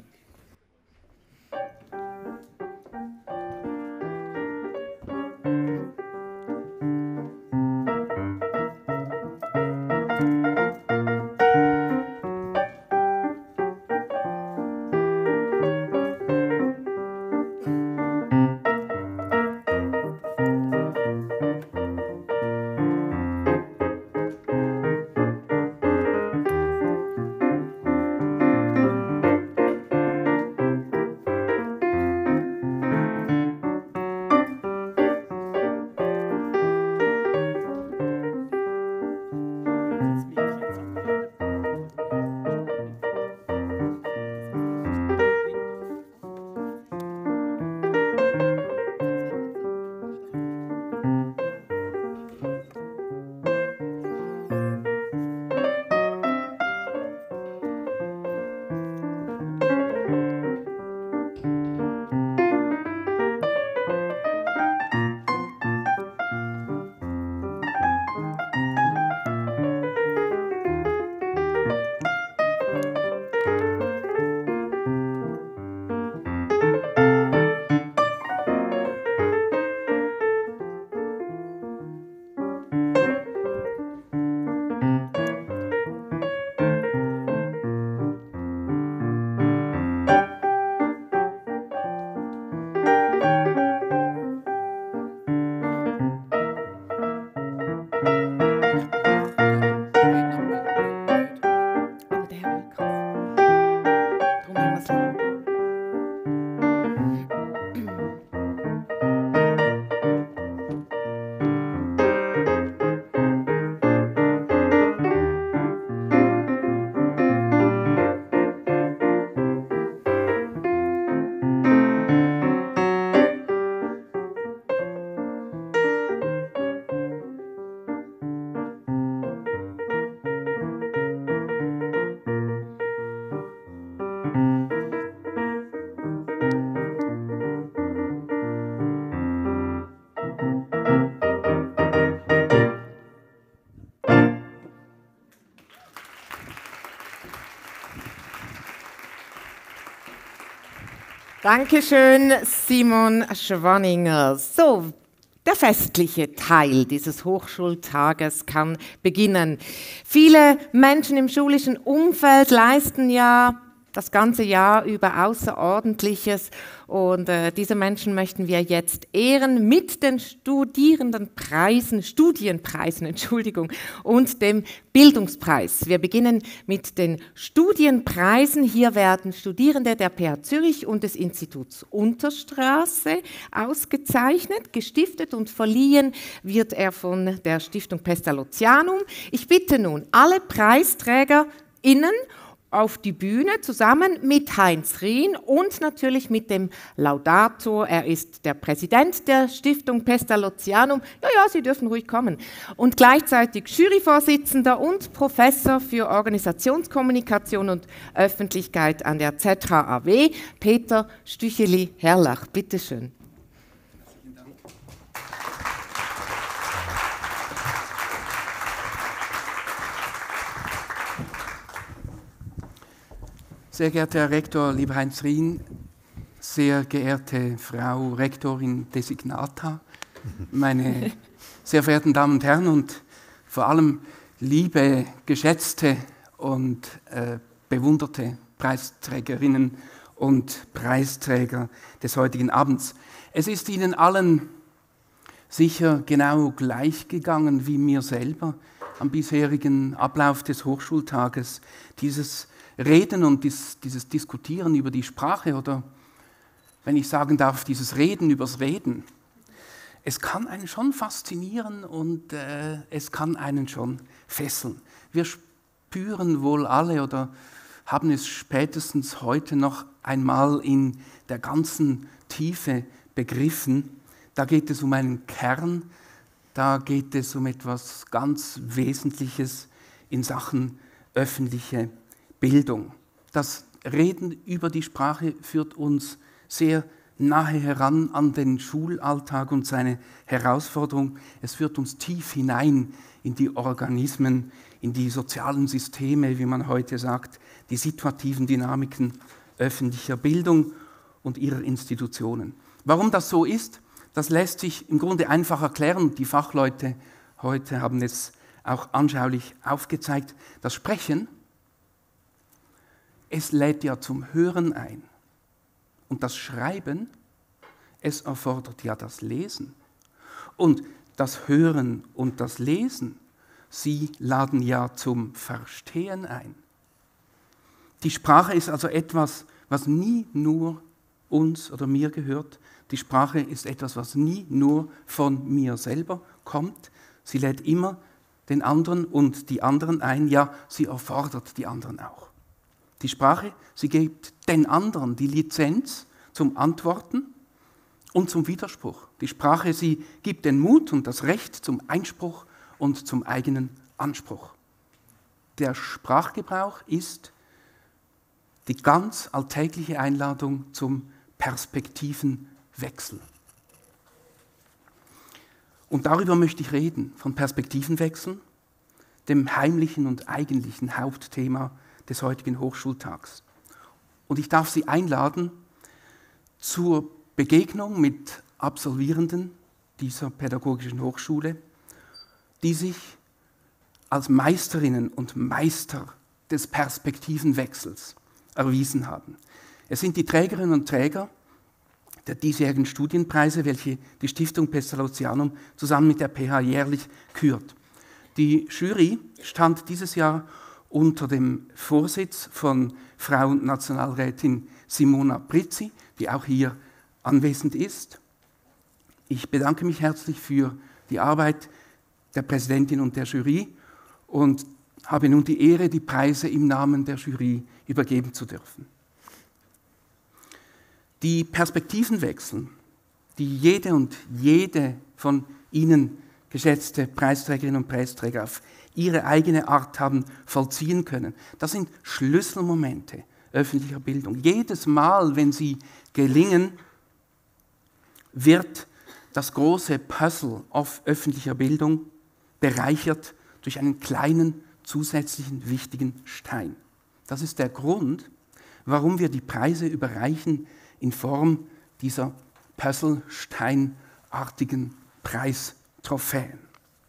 Dankeschön, Simon Schwanninger. So, der festliche Teil dieses Hochschultages kann beginnen. Viele Menschen im schulischen Umfeld leisten ja das ganze Jahr über Außerordentliches und äh, diese Menschen möchten wir jetzt ehren mit den Studierendenpreisen, Studienpreisen, Entschuldigung, und dem Bildungspreis. Wir beginnen mit den Studienpreisen. Hier werden Studierende der P H Zürich und des Instituts Unterstraße ausgezeichnet. Gestiftet und verliehen wird er von der Stiftung Pestalozzianum. Ich bitte nun alle PreisträgerInnen auf die Bühne zusammen mit Heinz Rien und natürlich mit dem Laudator. Er ist der Präsident der Stiftung Pestalozzianum. Ja, ja, Sie dürfen ruhig kommen. Und gleichzeitig Juryvorsitzender und Professor für Organisationskommunikation und Öffentlichkeit an der Z H A W, Peter Stücheli-Herrlach. Bitte schön. Sehr geehrter Herr Rektor, lieber Heinz Rien, sehr geehrte Frau Rektorin Designata, meine sehr verehrten Damen und Herren und vor allem liebe, geschätzte und äh, bewunderte Preisträgerinnen und Preisträger des heutigen Abends. Es ist Ihnen allen sicher genau gleich gegangen wie mir selber am bisherigen Ablauf des Hochschultages. Dieses Reden und dies, dieses Diskutieren über die Sprache oder, wenn ich sagen darf, dieses Reden übers Reden, es kann einen schon faszinieren und äh, es kann einen schon fesseln. Wir spüren wohl alle oder haben es spätestens heute noch einmal in der ganzen Tiefe begriffen. Da geht es um einen Kern, da geht es um etwas ganz Wesentliches in Sachen öffentliche Bildung. Das Reden über die Sprache führt uns sehr nahe heran an den Schulalltag und seine Herausforderung. Es führt uns tief hinein in die Organismen, in die sozialen Systeme, wie man heute sagt, die situativen Dynamiken öffentlicher Bildung und ihrer Institutionen. Warum das so ist, das lässt sich im Grunde einfach erklären. Die Fachleute heute haben es auch anschaulich aufgezeigt. Das Sprechen, es lädt ja zum Hören ein. Und das Schreiben, es erfordert ja das Lesen. Und das Hören und das Lesen, sie laden ja zum Verstehen ein. Die Sprache ist also etwas, was nie nur uns oder mir gehört. Die Sprache ist etwas, was nie nur von mir selber kommt. Sie lädt immer den anderen und die anderen ein. Ja, sie erfordert die anderen auch. Die Sprache, sie gibt den anderen die Lizenz zum Antworten und zum Widerspruch. Die Sprache, sie gibt den Mut und das Recht zum Einspruch und zum eigenen Anspruch. Der Sprachgebrauch ist die ganz alltägliche Einladung zum Perspektivenwechsel. Und darüber möchte ich reden, von Perspektivenwechseln, dem heimlichen und eigentlichen Hauptthema des heutigen Hochschultags. Und ich darf Sie einladen zur Begegnung mit Absolvierenden dieser pädagogischen Hochschule, die sich als Meisterinnen und Meister des Perspektivenwechsels erwiesen haben. Es sind die Trägerinnen und Träger der diesjährigen Studienpreise, welche die Stiftung Pestalozzianum zusammen mit der P H jährlich kürt. Die Jury stand dieses Jahr unter dem Vorsitz von Frau Nationalrätin Simona Prizzi, die auch hier anwesend ist. Ich bedanke mich herzlich für die Arbeit der Präsidentin und der Jury und habe nun die Ehre, die Preise im Namen der Jury übergeben zu dürfen. Die Perspektivenwechsel, die jede und jede von Ihnen, geschätzte Preisträgerinnen und Preisträger, auf ihre eigene Art haben vollziehen können. Das sind Schlüsselmomente öffentlicher Bildung. Jedes Mal, wenn sie gelingen, wird das große Puzzle auf öffentlicher Bildung bereichert durch einen kleinen zusätzlichen wichtigen Stein. Das ist der Grund, warum wir die Preise überreichen in Form dieser Pösselsteinartigen Preistrophäen.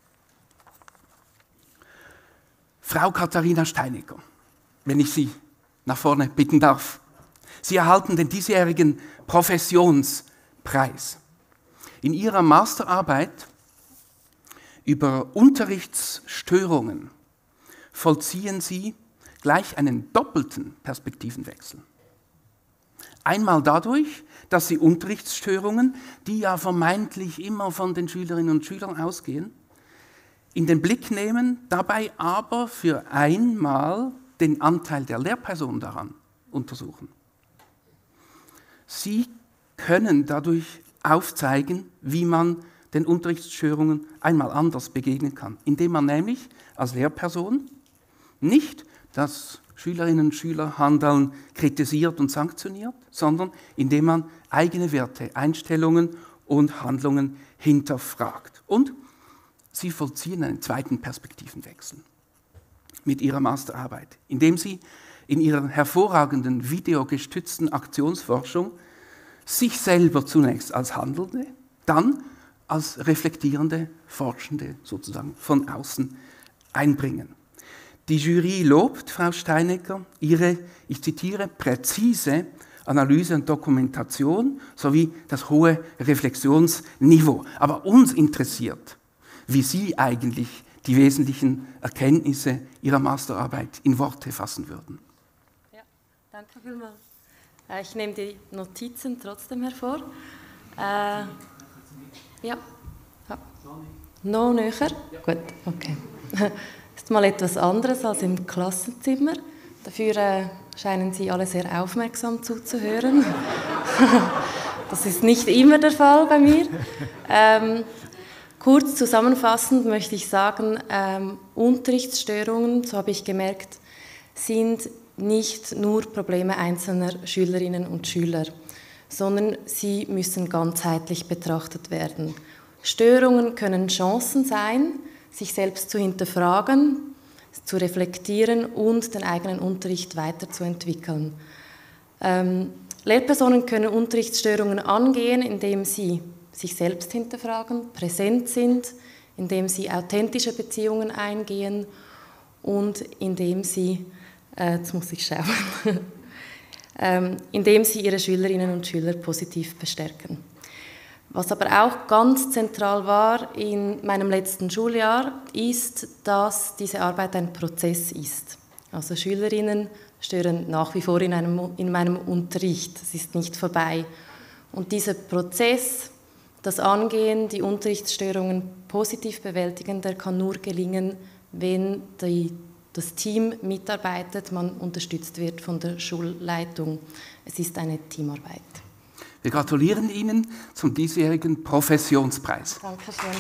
Frau Katharina Steinecker, wenn ich Sie nach vorne bitten darf. Sie erhalten den diesjährigen Professionspreis. In Ihrer Masterarbeit über Unterrichtsstörungen vollziehen Sie gleich einen doppelten Perspektivenwechsel. Einmal dadurch, dass Sie Unterrichtsstörungen, die ja vermeintlich immer von den Schülerinnen und Schülern ausgehen, in den Blick nehmen, dabei aber für einmal den Anteil der Lehrperson daran untersuchen. Sie können dadurch aufzeigen, wie man den Unterrichtsstörungen einmal anders begegnen kann, indem man nämlich als Lehrperson nicht das Schülerinnen und Schülerhandeln kritisiert und sanktioniert, sondern indem man eigene Werte, Einstellungen und Handlungen hinterfragt. Und Sie vollziehen einen zweiten Perspektivenwechsel mit Ihrer Masterarbeit, indem Sie in Ihrer hervorragenden videogestützten Aktionsforschung sich selber zunächst als Handelnde, dann als reflektierende, Forschende sozusagen von außen einbringen. Die Jury lobt, Frau Steinecker, Ihre, ich zitiere, präzise Analyse und Dokumentation sowie das hohe Reflexionsniveau. Aber uns interessiert, wie Sie eigentlich die wesentlichen Erkenntnisse Ihrer Masterarbeit in Worte fassen würden. Ja, danke vielmals. Äh, ich nehme die Notizen trotzdem hervor. Äh, ja. ja. Noch näher? Gut, okay. Ist mal etwas anderes als im Klassenzimmer. Dafür äh, scheinen Sie alle sehr aufmerksam zuzuhören. Das ist nicht immer der Fall bei mir. Ähm, kurz zusammenfassend möchte ich sagen, ähm, Unterrichtsstörungen, so habe ich gemerkt, sind nicht nur Probleme einzelner Schülerinnen und Schüler, sondern sie müssen ganzheitlich betrachtet werden. Störungen können Chancen sein, sich selbst zu hinterfragen, zu reflektieren und den eigenen Unterricht weiterzuentwickeln. Ähm, Lehrpersonen können Unterrichtsstörungen angehen, indem sie sich selbst hinterfragen, präsent sind, indem sie authentische Beziehungen eingehen und indem sie, äh, jetzt muss ich schauen, ähm, indem sie ihre Schülerinnen und Schüler positiv bestärken. Was aber auch ganz zentral war in meinem letzten Schuljahr, ist, dass diese Arbeit ein Prozess ist. Also Schülerinnen stören nach wie vor in, einem, in meinem Unterricht. Es ist nicht vorbei. Und dieser Prozess, das Angehen, die Unterrichtsstörungen positiv bewältigen, der kann nur gelingen, wenn die, das Team mitarbeitet, man unterstützt wird von der Schulleitung. Es ist eine Teamarbeit. Wir gratulieren Ihnen zum diesjährigen Professionspreis. Dankeschön.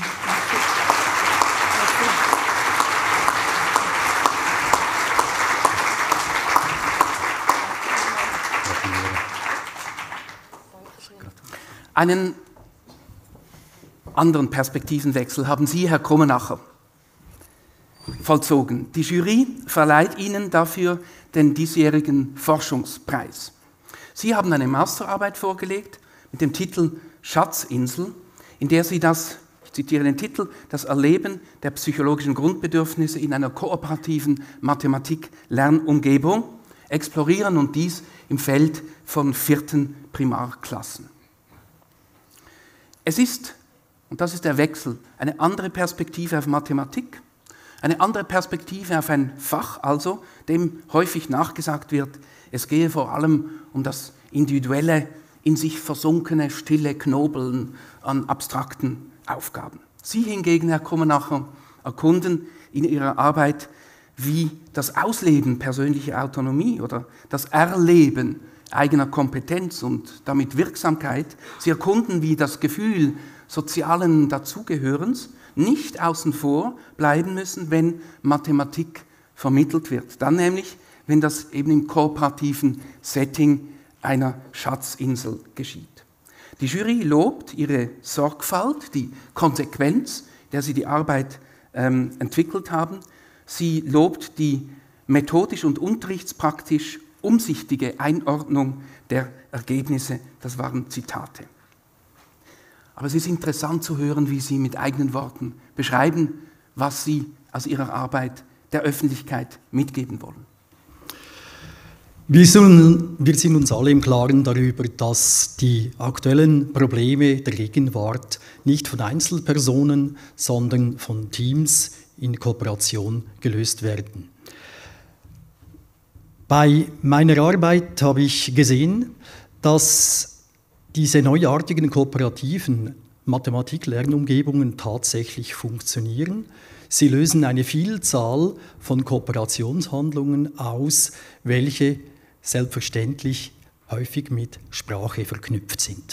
Einen anderen Perspektivenwechsel haben Sie, Herr Krummenacher, vollzogen. Die Jury verleiht Ihnen dafür den diesjährigen Forschungspreis. Sie haben eine Masterarbeit vorgelegt mit dem Titel Schatzinsel, in der Sie das, ich zitiere den Titel, das Erleben der psychologischen Grundbedürfnisse in einer kooperativen Mathematik-Lernumgebung explorieren und dies im Feld von vierten Primarklassen. Es ist, und das ist der Wechsel, eine andere Perspektive auf Mathematik, eine andere Perspektive auf ein Fach, also dem häufig nachgesagt wird, es gehe vor allem um das individuelle, in sich versunkene, stille Knobeln an abstrakten Aufgaben. Sie hingegen, Herr Krummenacher, erkunden in Ihrer Arbeit, wie das Ausleben persönlicher Autonomie oder das Erleben eigener Kompetenz und damit Wirksamkeit, Sie erkunden, wie das Gefühl sozialen Dazugehörens nicht außen vor bleiben müssen, wenn Mathematik vermittelt wird. Dann nämlich, wenn das eben im kooperativen Setting einer Schatzinsel geschieht. Die Jury lobt Ihre Sorgfalt, die Konsequenz, der Sie die Arbeit ähm, entwickelt haben. Sie lobt die methodisch und unterrichtspraktisch umsichtige Einordnung der Ergebnisse, das waren Zitate. Aber es ist interessant zu hören, wie Sie mit eigenen Worten beschreiben, was Sie aus Ihrer Arbeit der Öffentlichkeit mitgeben wollen. Wir sind, wir sind uns alle im Klaren darüber, dass die aktuellen Probleme der Gegenwart nicht von Einzelpersonen, sondern von Teams in Kooperation gelöst werden. Bei meiner Arbeit habe ich gesehen, dass diese neuartigen kooperativen Mathematik-Lernumgebungen tatsächlich funktionieren. Sie lösen eine Vielzahl von Kooperationshandlungen aus, welche selbstverständlich häufig mit Sprache verknüpft sind.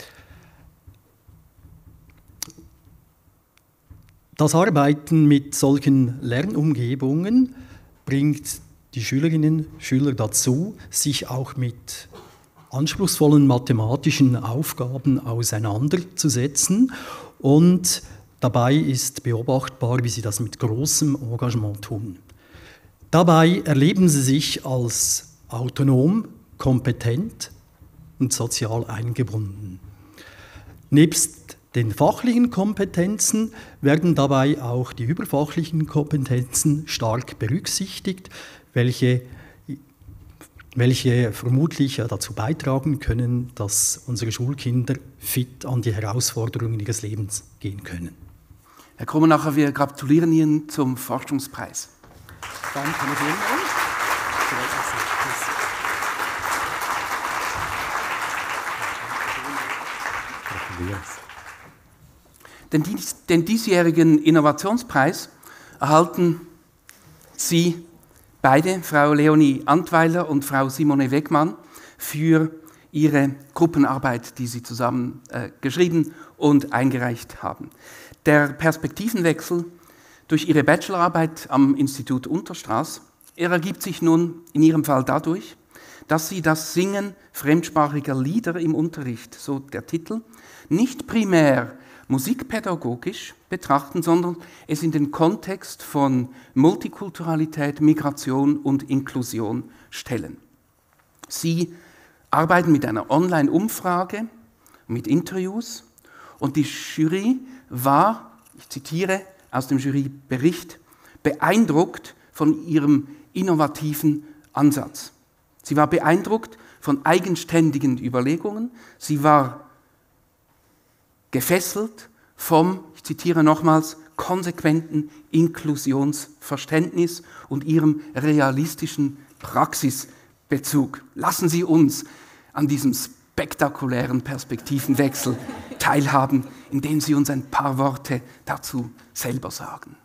Das Arbeiten mit solchen Lernumgebungen bringt die Schülerinnen und Schüler dazu, sich auch mit anspruchsvollen mathematischen Aufgaben auseinanderzusetzen, und dabei ist beobachtbar, wie sie das mit großem Engagement tun. Dabei erleben sie sich als autonom, kompetent und sozial eingebunden. Nebst den fachlichen Kompetenzen werden dabei auch die überfachlichen Kompetenzen stark berücksichtigt, welche, welche vermutlich dazu beitragen können, dass unsere Schulkinder fit an die Herausforderungen ihres Lebens gehen können. Herr Krummenacher, wir gratulieren Ihnen zum Forschungspreis. Danke vielmals. Den, dies, den diesjährigen Innovationspreis erhalten Sie beide, Frau Leonie Antweiler und Frau Simone Wegmann, für Ihre Gruppenarbeit, die Sie zusammen äh, geschrieben und eingereicht haben. Der Perspektivenwechsel durch Ihre Bachelorarbeit am Institut Unterstraß, er ergibt sich nun in Ihrem Fall dadurch, dass Sie das Singen fremdsprachiger Lieder im Unterricht, so der Titel, nicht primär musikpädagogisch betrachten, sondern es in den Kontext von Multikulturalität, Migration und Inklusion stellen. Sie arbeiten mit einer Online-Umfrage, mit Interviews, und die Jury war, ich zitiere aus dem Jurybericht, beeindruckt von ihrem innovativen Ansatz. Sie war beeindruckt von eigenständigen Überlegungen, sie war gefesselt vom, ich zitiere nochmals, konsequenten Inklusionsverständnis und ihrem realistischen Praxisbezug. Lassen Sie uns an diesem spektakulären Perspektivenwechsel teilhaben, indem Sie uns ein paar Worte dazu selber sagen.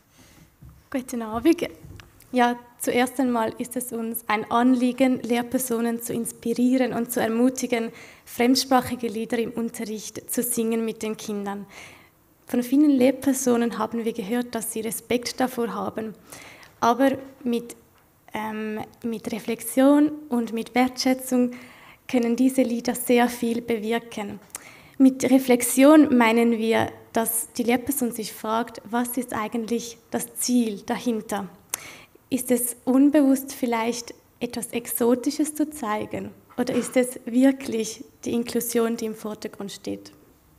Guten Abend. Ja, zuerst einmal ist es uns ein Anliegen, Lehrpersonen zu inspirieren und zu ermutigen, fremdsprachige Lieder im Unterricht zu singen mit den Kindern. Von vielen Lehrpersonen haben wir gehört, dass sie Respekt davor haben. Aber mit, ähm, mit Reflexion und mit Wertschätzung können diese Lieder sehr viel bewirken. Mit Reflexion meinen wir, dass die Lehrperson sich fragt, was ist eigentlich das Ziel dahinter? Ist es unbewusst vielleicht etwas Exotisches zu zeigen? Oder ist es wirklich die Inklusion, die im Vordergrund steht?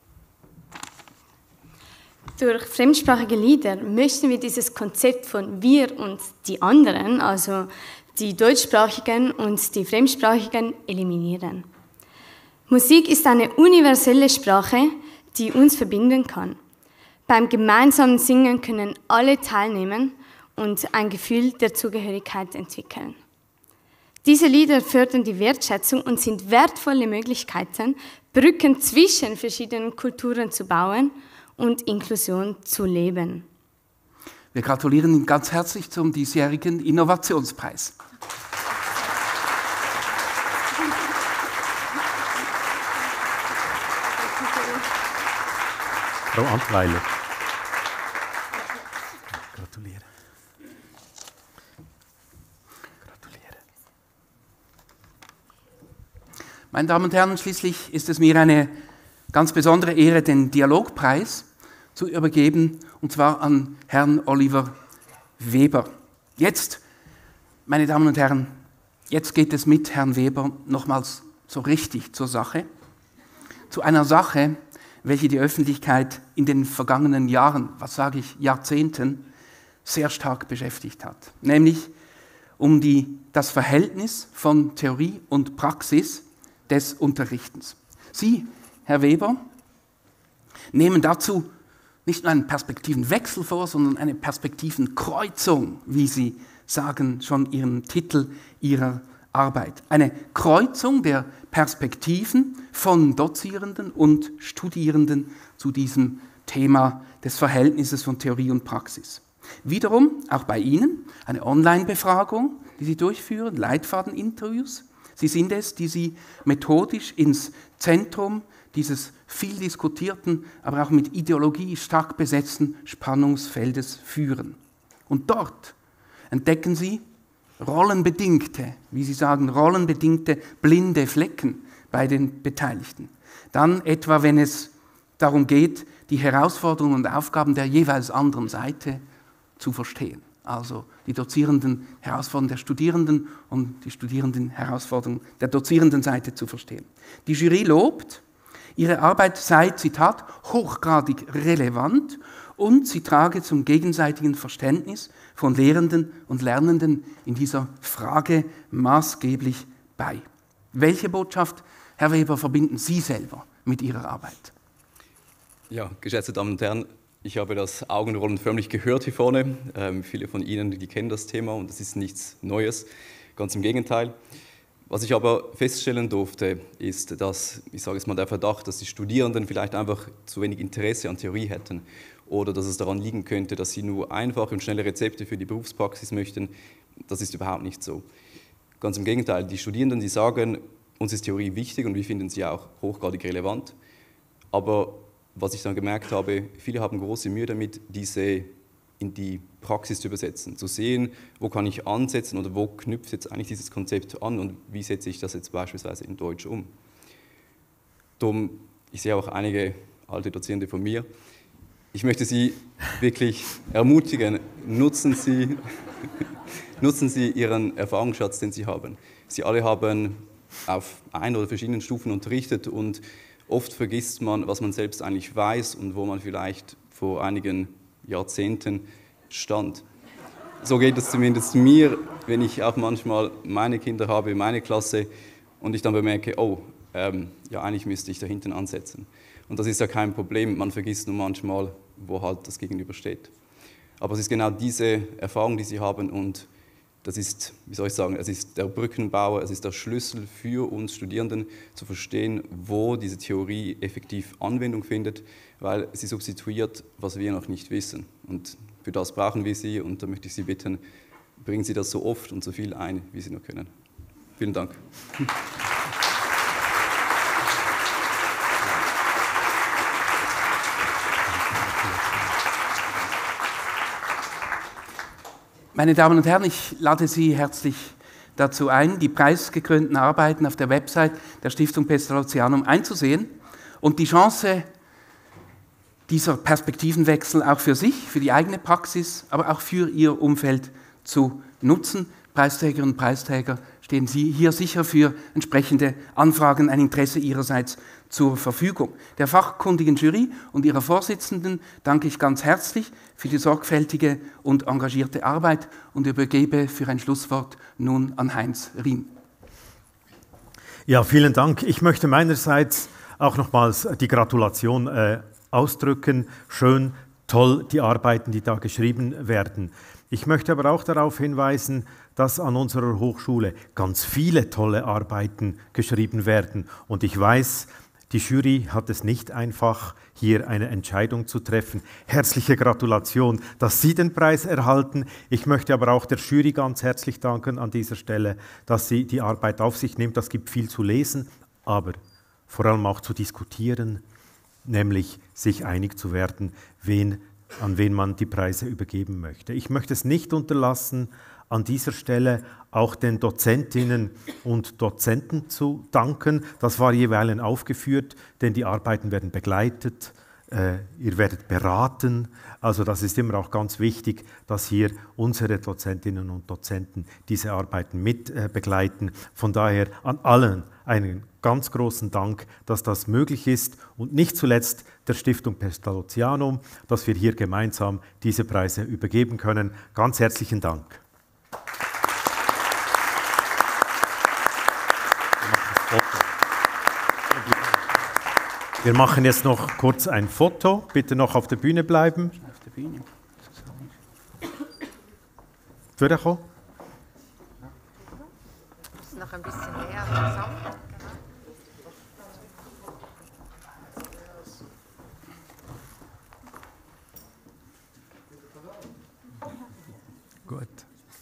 Durch fremdsprachige Lieder möchten wir dieses Konzept von wir und die anderen, also die Deutschsprachigen und die Fremdsprachigen, eliminieren. Musik ist eine universelle Sprache, die uns verbinden kann. Beim gemeinsamen Singen können alle teilnehmen und ein Gefühl der Zugehörigkeit entwickeln. Diese Lieder fördern die Wertschätzung und sind wertvolle Möglichkeiten, Brücken zwischen verschiedenen Kulturen zu bauen und Inklusion zu leben. Wir gratulieren Ihnen ganz herzlich zum diesjährigen Innovationspreis. Frau Antweiler. Gratuliere. Gratuliere. Meine Damen und Herren, schließlich ist es mir eine ganz besondere Ehre, den Dialogpreis zu übergeben, und zwar an Herrn Oliver Weber. Jetzt, meine Damen und Herren, jetzt geht es mit Herrn Weber nochmals so richtig zur Sache. Zu einer Sache, welche die Öffentlichkeit in den vergangenen Jahren, was sage ich, Jahrzehnten, sehr stark beschäftigt hat. Nämlich um die, das Verhältnis von Theorie und Praxis des Unterrichtens. Sie, Herr Weber, nehmen dazu nicht nur einen Perspektivenwechsel vor, sondern eine Perspektivenkreuzung, wie Sie sagen, schon Ihren Titel Ihrer Arbeit. Eine Kreuzung der Perspektiven von Dozierenden und Studierenden zu diesem Thema des Verhältnisses von Theorie und Praxis. Wiederum, auch bei Ihnen, eine Online-Befragung, die Sie durchführen, Leitfadeninterviews. Sie sind es, die Sie methodisch ins Zentrum dieses viel diskutierten, aber auch mit Ideologie stark besetzten Spannungsfeldes führen. Und dort entdecken Sie rollenbedingte, wie Sie sagen, rollenbedingte blinde Flecken bei den Beteiligten. Dann etwa, wenn es darum geht, die Herausforderungen und Aufgaben der jeweils anderen Seite zu verstehen. Also die dozierenden Herausforderungen der Studierenden und die Studierenden Herausforderungen der dozierenden Seite zu verstehen. Die Jury lobt, ihre Arbeit sei, Zitat, hochgradig relevant und sie trage zum gegenseitigen Verständnis von Lehrenden und Lernenden in dieser Frage maßgeblich bei. Welche Botschaft, Herr Weber, verbinden Sie selber mit Ihrer Arbeit? Ja, geschätzte Damen und Herren, ich habe das Augenrollen förmlich gehört hier vorne. Ähm, viele von Ihnen, die kennen das Thema und es ist nichts Neues, ganz im Gegenteil. Was ich aber feststellen durfte, ist, dass, ich sage es mal, der Verdacht, dass die Studierenden vielleicht einfach zu wenig Interesse an Theorie hätten oder dass es daran liegen könnte, dass sie nur einfache und schnelle Rezepte für die Berufspraxis möchten, das ist überhaupt nicht so. Ganz im Gegenteil, die Studierenden, die sagen, uns ist Theorie wichtig und wir finden sie auch hochgradig relevant, aber was ich dann gemerkt habe, viele haben große Mühe damit, diese in die Praxis zu übersetzen, zu sehen, wo kann ich ansetzen oder wo knüpft jetzt eigentlich dieses Konzept an und wie setze ich das jetzt beispielsweise in Deutsch um. Darum, ich sehe auch einige alte Dozierende von mir. Ich möchte Sie wirklich ermutigen, nutzen Sie, nutzen Sie Ihren Erfahrungsschatz, den Sie haben. Sie alle haben auf ein oder verschiedenen Stufen unterrichtet und oft vergisst man, was man selbst eigentlich weiß und wo man vielleicht vor einigen Jahrzehnten stand. So geht es zumindest mir, wenn ich auch manchmal meine Kinder habe, meine Klasse und ich dann bemerke, oh, ähm, ja eigentlich müsste ich da hinten ansetzen. Und das ist ja kein Problem, man vergisst nur manchmal, wo halt das Gegenüber steht. Aber es ist genau diese Erfahrung, die Sie haben und das ist, wie soll ich sagen, es ist der Brückenbauer, es ist der Schlüssel für uns Studierenden zu verstehen, wo diese Theorie effektiv Anwendung findet, weil sie substituiert, was wir noch nicht wissen. Und für das brauchen wir Sie und da möchte ich Sie bitten, bringen Sie das so oft und so viel ein, wie Sie nur können. Vielen Dank. Meine Damen und Herren, ich lade Sie herzlich dazu ein, die preisgekrönten Arbeiten auf der Website der Stiftung Pestalozzianum einzusehen und die Chance dieser Perspektivenwechsel auch für sich, für die eigene Praxis, aber auch für Ihr Umfeld zu nutzen. Preisträgerinnen und Preisträger, stehen Sie hier sicher für entsprechende Anfragen, ein Interesse Ihrerseits zur Verfügung. Der fachkundigen Jury und ihrer Vorsitzenden danke ich ganz herzlich für die sorgfältige und engagierte Arbeit und übergebe für ein Schlusswort nun an Heinz Rien. Ja, vielen Dank. Ich möchte meinerseits auch nochmals die Gratulation äh, ausdrücken. Schön, toll, die Arbeiten, die da geschrieben werden. Ich möchte aber auch darauf hinweisen, dass an unserer Hochschule ganz viele tolle Arbeiten geschrieben werden. Und ich weiß, die Jury hat es nicht einfach, hier eine Entscheidung zu treffen. Herzliche Gratulation, dass Sie den Preis erhalten. Ich möchte aber auch der Jury ganz herzlich danken an dieser Stelle, dass sie die Arbeit auf sich nimmt. Das gibt viel zu lesen, aber vor allem auch zu diskutieren, nämlich sich einig zu werden, wen, an wen man die Preise übergeben möchte. Ich möchte es nicht unterlassen, an dieser Stelle auch den Dozentinnen und Dozenten zu danken. Das war jeweils aufgeführt, denn die Arbeiten werden begleitet äh, ihr werdet beraten. Also das ist immer auch ganz wichtig, dass hier unsere Dozentinnen und Dozenten diese Arbeiten mit äh, begleiten. Von daher an allen einen ganz großen Dank, dass das möglich ist und nicht zuletzt der Stiftung Pestalozzianum, dass wir hier gemeinsam diese Preise übergeben können. Ganz herzlichen Dank. Wir machen jetzt noch kurz ein Foto. Bitte noch auf der Bühne bleiben. Auf der Bühne. Würde kommen? Ist noch ein bisschen näher zusammen. Gut.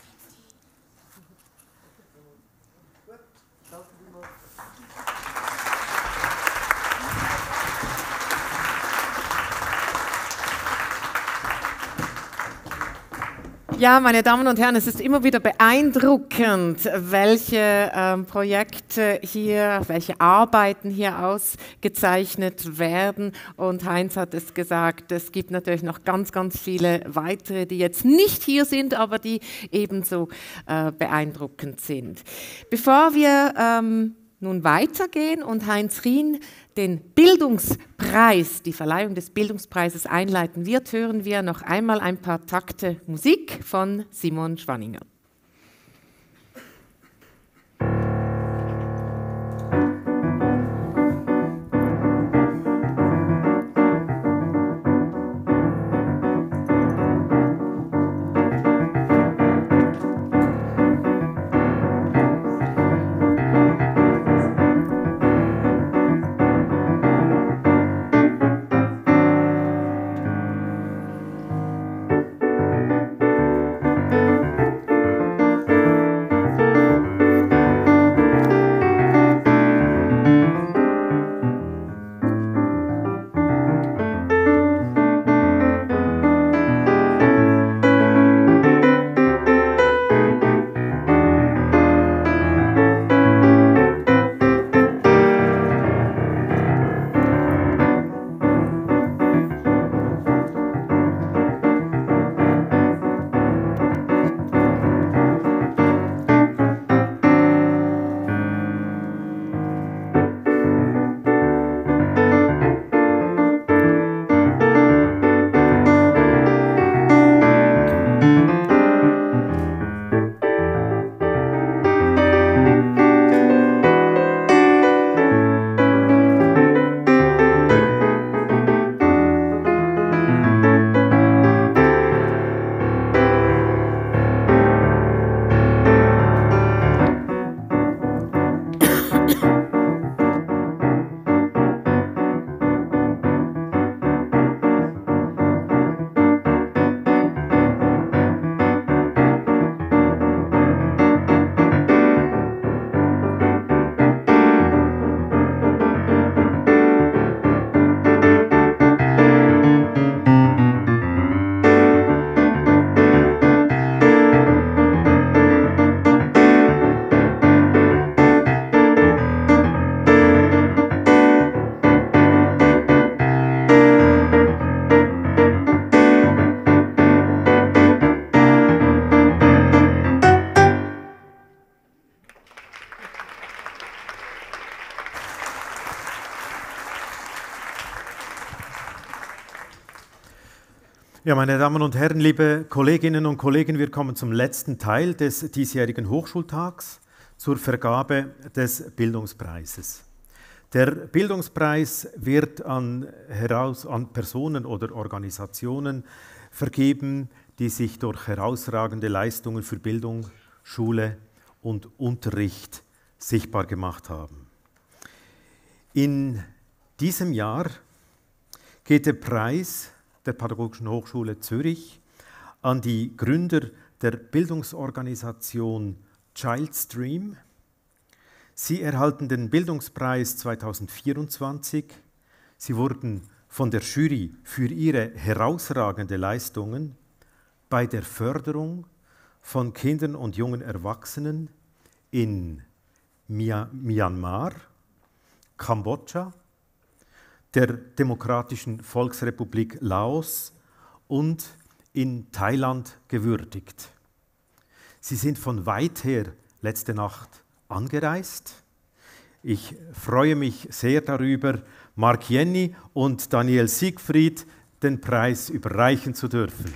Ja, meine Damen und Herren, es ist immer wieder beeindruckend, welche ähm, Projekte hier, welche Arbeiten hier ausgezeichnet werden. Und Heinz hat es gesagt, es gibt natürlich noch ganz, ganz viele weitere, die jetzt nicht hier sind, aber die ebenso äh, beeindruckend sind. Bevor wir ähm, nun weitergehen und Heinz Rien den Bildungspreis, die Verleihung des Bildungspreises einleiten wird, hören wir noch einmal ein paar Takte Musik von Simon Schwanninger. Ja, meine Damen und Herren, liebe Kolleginnen und Kollegen, wir kommen zum letzten Teil des diesjährigen Hochschultags zur Vergabe des Bildungspreises. Der Bildungspreis wird an, heraus, an Personen oder Organisationen vergeben, die sich durch herausragende Leistungen für Bildung, Schule und Unterricht sichtbar gemacht haben. In diesem Jahr geht der Preis der Pädagogischen Hochschule Zürich an die Gründer der Bildungsorganisation Childstream. Sie erhalten den Bildungspreis zweitausendvierundzwanzig. Sie wurden von der Jury für ihre herausragende Leistungen bei der Förderung von Kindern und jungen Erwachsenen in Myanmar, Kambodscha, der Demokratischen Volksrepublik Laos und in Thailand gewürdigt. Sie sind von weit her letzte Nacht angereist. Ich freue mich sehr darüber, Mark Jenny und Daniel Siegfried den Preis überreichen zu dürfen.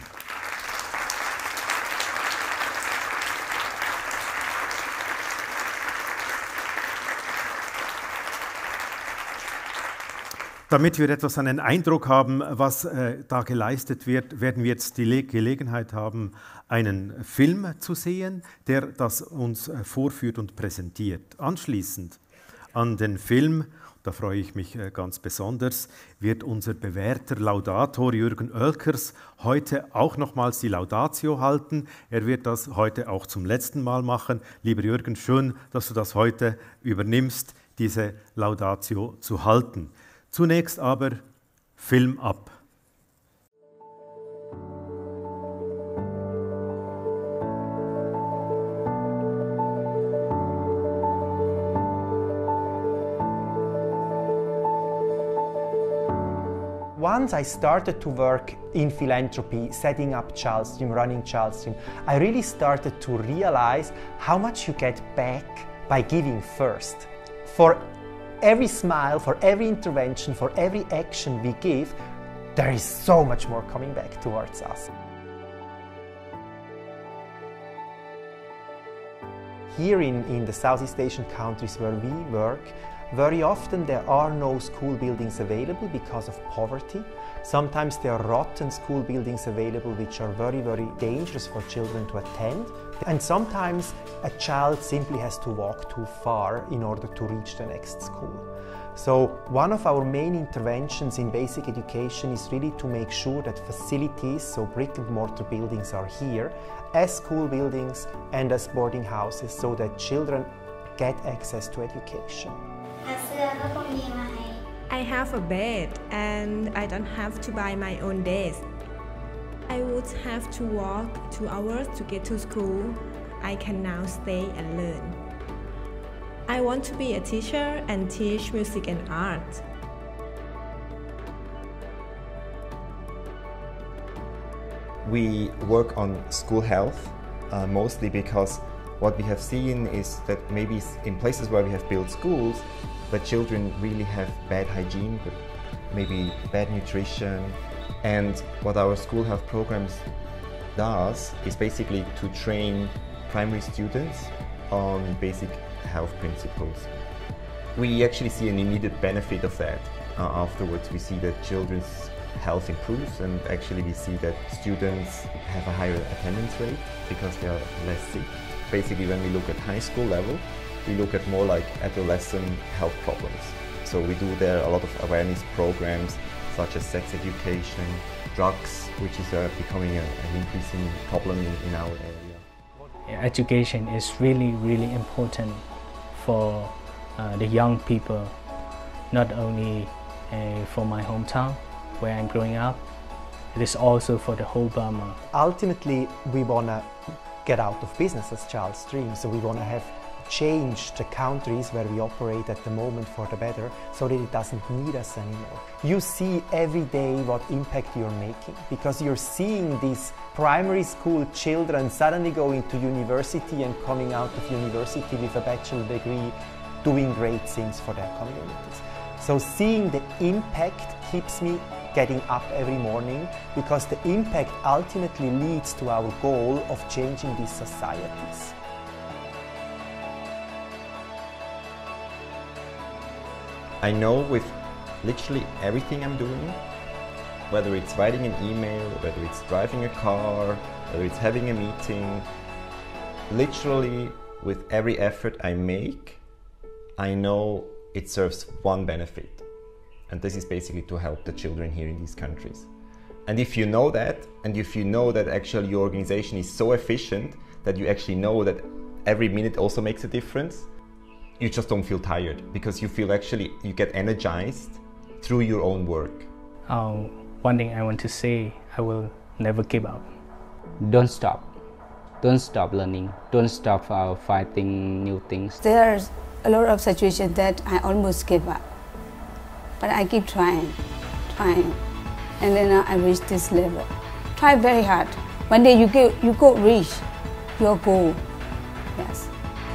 Damit wir etwas einen Eindruck haben, was äh, da geleistet wird, werden wir jetzt die Le- Gelegenheit haben, einen Film zu sehen, der das uns äh, vorführt und präsentiert. Anschließend an den Film, da freue ich mich äh, ganz besonders, wird unser bewährter Laudator Jürgen Oelkers heute auch nochmals die Laudatio halten. Er wird das heute auch zum letzten Mal machen. Lieber Jürgen, schön, dass du das heute übernimmst, diese Laudatio zu halten. Zunächst aber Film ab. Once I started to work in philanthropy, setting up Childstream, running Childstream, I really started to realize how much you get back by giving first. For every smile, for every intervention, for every action we give, there is so much more coming back towards us. Here in, in the Southeast Asian countries where we work, very often there are no school buildings available because of poverty. Sometimes there are rotten school buildings available which are very, very dangerous for children to attend. And sometimes a child simply has to walk too far in order to reach the next school. So one of our main interventions in basic education is really to make sure that facilities, so brick and mortar buildings, are here as school buildings and as boarding houses so that children get access to education. I have a bed and I don't have to buy my own desk. I would have to walk two hours to get to school. I can now stay and learn. I want to be a teacher and teach music and art. We work on school health, uh, mostly because what we have seen is that maybe in places where we have built schools, but children really have bad hygiene, but maybe bad nutrition. And what our school health programs does is basically to train primary students on basic health principles. We actually see an immediate benefit of that. Uh, afterwards, we see that children's health improves, and actually we see that students have a higher attendance rate because they are less sick. Basically, when we look at high school level, we look at more like adolescent health problems. So we do there a lot of awareness programs such as sex education, drugs, which is uh, becoming a, an increasing problem in, in our area. Education is really, really important for uh, the young people, not only uh, for my hometown where I'm growing up, it is also for the whole Burma. Ultimately, we want to get out of business as Childstream, so we want to have change the countries where we operate at the moment for the better, so that it doesn't need us anymore. You see every day what impact you're making, because you're seeing these primary school children suddenly going to university and coming out of university with a bachelor degree, doing great things for their communities. So seeing the impact keeps me getting up every morning, because the impact ultimately leads to our goal of changing these societies. I know with literally everything I'm doing, whether it's writing an email, whether it's driving a car, whether it's having a meeting, literally with every effort I make, I know it serves one benefit. And this is basically to help the children here in these countries. And if you know that, and if you know that actually your organization is so efficient that you actually know that every minute also makes a difference, you just don't feel tired, because you feel actually, you get energized through your own work. Uh, one thing I want to say, I will never give up. Don't stop. Don't stop learning. Don't stop uh, fighting new things. There's a lot of situations that I almost give up. but I keep trying, trying, and then I reach this level. Try very hard. One day you go, you go reach your goal. Yes.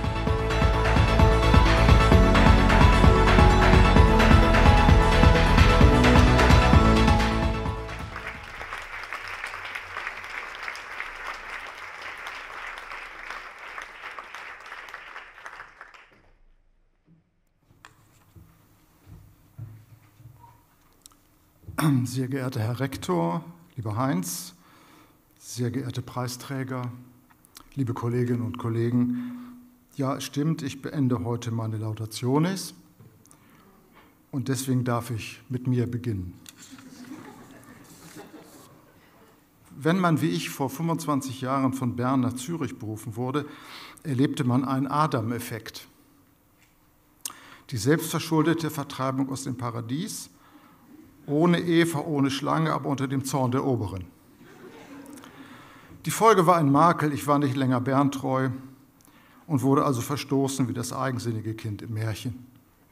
Sehr geehrter Herr Rektor, lieber Heinz, sehr geehrte Preisträger, liebe Kolleginnen und Kollegen, ja, es stimmt, ich beende heute meine Lautationis und deswegen darf ich mit mir beginnen. Wenn man wie ich vor fünfundzwanzig Jahren von Bern nach Zürich berufen wurde, erlebte man einen Adam-Effekt. Die selbstverschuldete Vertreibung aus dem Paradies, ohne Eva, ohne Schlange, aber unter dem Zorn der Oberen. Die Folge war ein Makel, ich war nicht länger berntreu und wurde also verstoßen wie das eigensinnige Kind im Märchen.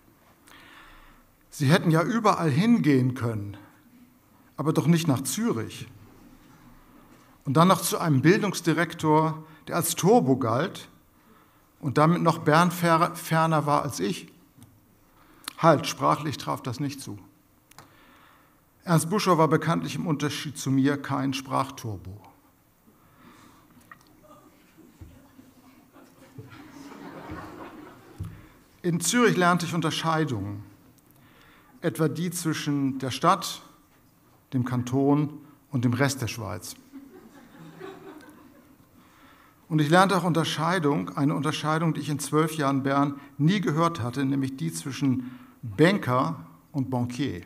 Sie hätten ja überall hingehen können, aber doch nicht nach Zürich. Und dann noch zu einem Bildungsdirektor, der als Turbo galt und damit noch bernferner war als ich. Halt, sprachlich traf das nicht zu. Ernst Buschow war bekanntlich im Unterschied zu mir kein Sprachturbo. In Zürich lernte ich Unterscheidungen, etwa die zwischen der Stadt, dem Kanton und dem Rest der Schweiz. Und ich lernte auch Unterscheidung, eine Unterscheidung, die ich in zwölf Jahren Bern nie gehört hatte, nämlich die zwischen Banker und Bankier.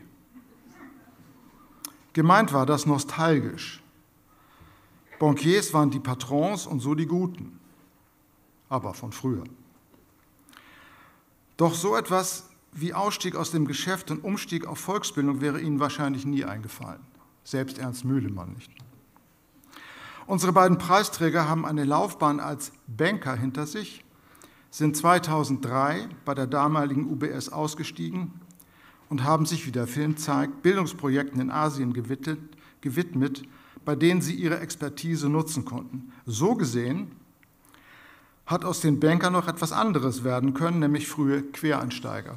Gemeint war das nostalgisch. Bankiers waren die Patrons und so die Guten, aber von früher. Doch so etwas wie Ausstieg aus dem Geschäft und Umstieg auf Volksbildung wäre Ihnen wahrscheinlich nie eingefallen, selbst Ernst Mühlemann nicht. Unsere beiden Preisträger haben eine Laufbahn als Banker hinter sich, sind zweitausenddrei bei der damaligen U B S ausgestiegen und haben sich, wie der Film zeigt, Bildungsprojekten in Asien gewidmet, gewidmet, bei denen sie ihre Expertise nutzen konnten. So gesehen hat aus den Bankern noch etwas anderes werden können, nämlich frühe Quereinsteiger.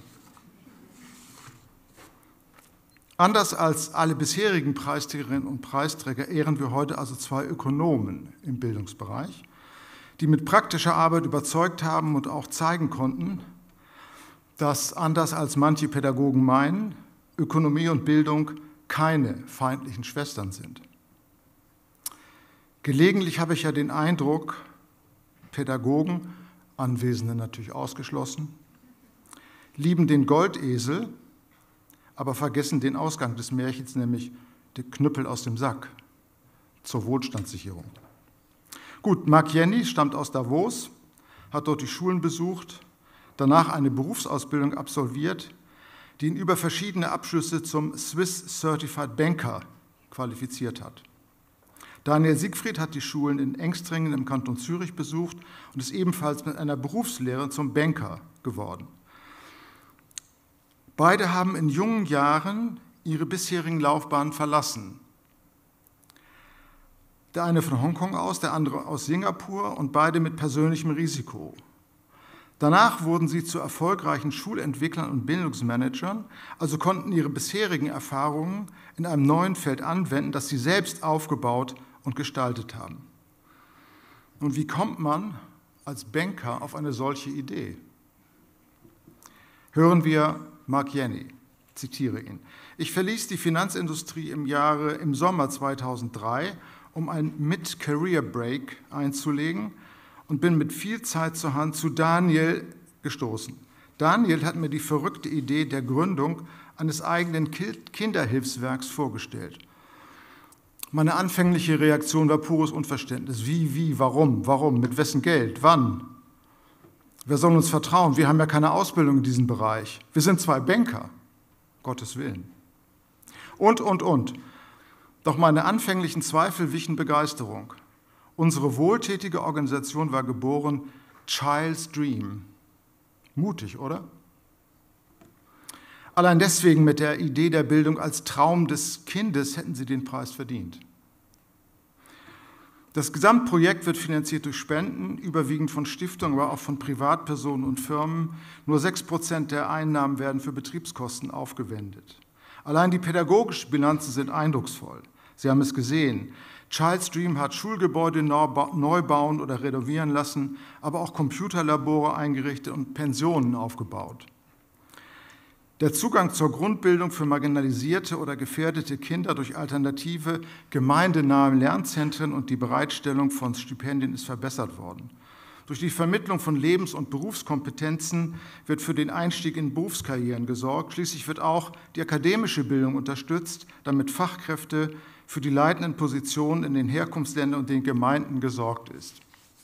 Anders als alle bisherigen Preisträgerinnen und Preisträger ehren wir heute also zwei Ökonomen im Bildungsbereich, die mit praktischer Arbeit überzeugt haben und auch zeigen konnten, dass, anders als manche Pädagogen meinen, Ökonomie und Bildung keine feindlichen Schwestern sind. Gelegentlich habe ich ja den Eindruck, Pädagogen, Anwesende natürlich ausgeschlossen, lieben den Goldesel, aber vergessen den Ausgang des Märchens, nämlich den Knüppel aus dem Sack zur Wohlstandssicherung. Gut, Marc Jenny stammt aus Davos, hat dort die Schulen besucht, danach eine Berufsausbildung absolviert, die ihn über verschiedene Abschlüsse zum Swiss Certified Banker qualifiziert hat. Daniel Siegfried hat die Schulen in Engstringen im Kanton Zürich besucht und ist ebenfalls mit einer Berufslehre zum Banker geworden. Beide haben in jungen Jahren ihre bisherigen Laufbahnen verlassen. Der eine von Hongkong aus, der andere aus Singapur und beide mit persönlichem Risiko. Danach wurden sie zu erfolgreichen Schulentwicklern und Bildungsmanagern, also konnten ihre bisherigen Erfahrungen in einem neuen Feld anwenden, das sie selbst aufgebaut und gestaltet haben. Und wie kommt man als Banker auf eine solche Idee? Hören wir Marc Jenny, zitiere ihn. Ich verließ die Finanzindustrie im Jahre, im Sommer zweitausenddrei, um ein Mid-Career-Break einzulegen und bin mit viel Zeit zur Hand zu Daniel gestoßen. Daniel hat mir die verrückte Idee der Gründung eines eigenen Kinderhilfswerks vorgestellt. Meine anfängliche Reaktion war pures Unverständnis. Wie, wie, warum, warum, mit wessen Geld, wann? Wer soll uns vertrauen? Wir haben ja keine Ausbildung in diesem Bereich. Wir sind zwei Banker, Gottes Willen. Und, und, und. Doch meine anfänglichen Zweifel wichen Begeisterung. Unsere wohltätige Organisation war geboren, Child's Dream. Mutig, oder? Allein deswegen mit der Idee der Bildung als Traum des Kindes hätten sie den Preis verdient. Das Gesamtprojekt wird finanziert durch Spenden, überwiegend von Stiftungen, aber auch von Privatpersonen und Firmen. Nur sechs Prozent der Einnahmen werden für Betriebskosten aufgewendet. Allein die pädagogischen Bilanzen sind eindrucksvoll. Sie haben es gesehen. Child's Dream hat Schulgebäude neu bauen oder renovieren lassen, aber auch Computerlabore eingerichtet und Pensionen aufgebaut. Der Zugang zur Grundbildung für marginalisierte oder gefährdete Kinder durch alternative, gemeindenahe Lernzentren und die Bereitstellung von Stipendien ist verbessert worden. Durch die Vermittlung von Lebens- und Berufskompetenzen wird für den Einstieg in Berufskarrieren gesorgt. Schließlich wird auch die akademische Bildung unterstützt, damit Fachkräfte für die leitenden Positionen in den Herkunftsländern und den Gemeinden gesorgt ist.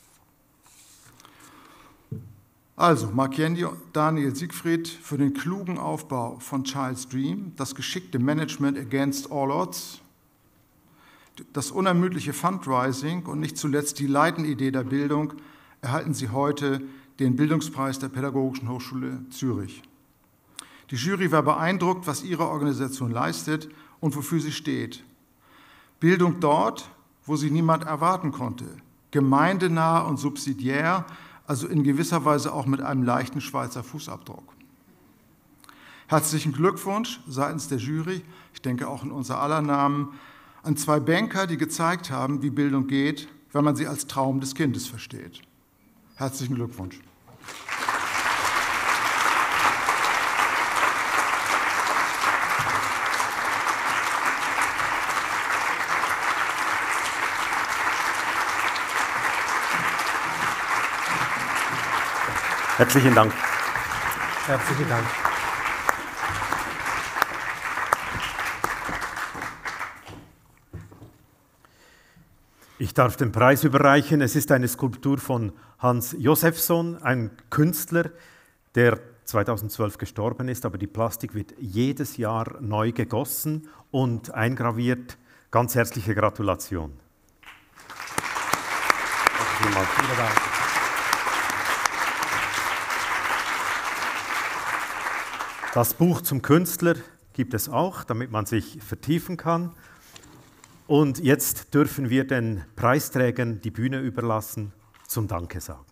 Also, Mark Jenny und Daniel Siegfried für den klugen Aufbau von Child's Dream, das geschickte Management against all odds, das unermüdliche Fundraising und nicht zuletzt die Leitidee der Bildung erhalten Sie heute den Bildungspreis der Pädagogischen Hochschule Zürich. Die Jury war beeindruckt, was Ihre Organisation leistet und wofür sie steht. Bildung dort, wo sie niemand erwarten konnte, gemeindenah und subsidiär, also in gewisser Weise auch mit einem leichten Schweizer Fußabdruck. Herzlichen Glückwunsch seitens der Jury, ich denke auch in unser aller Namen, an zwei Banker, die gezeigt haben, wie Bildung geht, wenn man sie als Traum des Kindes versteht. Herzlichen Glückwunsch. Herzlichen Dank. Herzlichen Dank. Ich darf den Preis überreichen. Es ist eine Skulptur von Hans Josefsson, ein Künstler, der zweitausendzwölf gestorben ist, aber die Plastik wird jedes Jahr neu gegossen und eingraviert. Ganz herzliche Gratulation. Vielen Dank. Das Buch zum Künstler gibt es auch, damit man sich vertiefen kann. Und jetzt dürfen wir den Preisträgern die Bühne überlassen zum Danke sagen.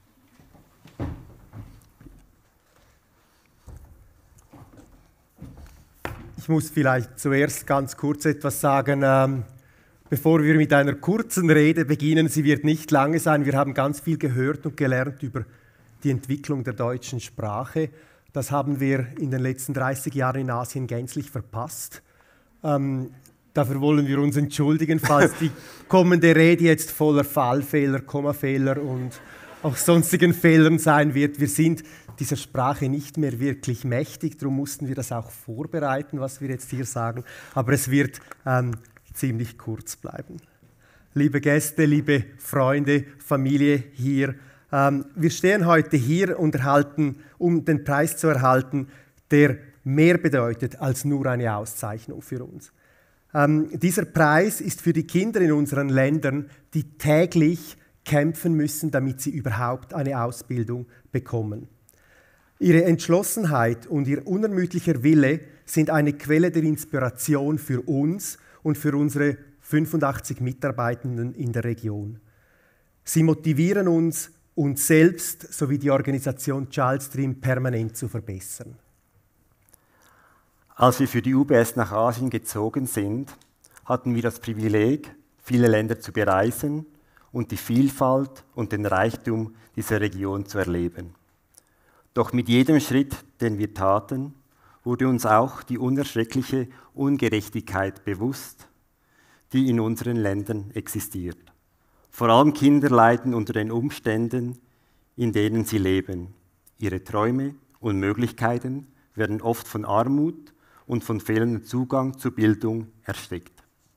Ich muss vielleicht zuerst ganz kurz etwas sagen, ähm, bevor wir mit einer kurzen Rede beginnen. Sie wird nicht lange sein. Wir haben ganz viel gehört und gelernt über die Entwicklung der deutschen Sprache. Das haben wir in den letzten dreißig Jahren in Asien gänzlich verpasst. Ähm, dafür wollen wir uns entschuldigen, falls die kommende Rede jetzt voller Fallfehler, Kommafehler und auch sonstigen Fehlern sein wird. Wir sind dieser Sprache nicht mehr wirklich mächtig, darum mussten wir das auch vorbereiten, was wir jetzt hier sagen. Aber es wird ähm, ziemlich kurz bleiben. Liebe Gäste, liebe Freunde, Familie hier, Ähm, wir stehen heute hier und erhalten, um den Preis zu erhalten, der mehr bedeutet als nur eine Auszeichnung für uns. Ähm, dieser Preis ist für die Kinder in unseren Ländern, die täglich kämpfen müssen, damit sie überhaupt eine Ausbildung bekommen. Ihre Entschlossenheit und ihr unermüdlicher Wille sind eine Quelle der Inspiration für uns und für unsere fünfundachtzig Mitarbeitenden in der Region. Sie motivieren uns, uns selbst sowie die Organisation Child's Dream permanent zu verbessern. Als wir für die U B S nach Asien gezogen sind, hatten wir das Privileg, viele Länder zu bereisen und die Vielfalt und den Reichtum dieser Region zu erleben. Doch mit jedem Schritt, den wir taten, wurde uns auch die unerschreckliche Ungerechtigkeit bewusst, die in unseren Ländern existiert. Vor allem Kinder leiden unter den Umständen, in denen sie leben. Ihre Träume und Möglichkeiten werden oft von Armut und von fehlendem Zugang zur Bildung erstickt.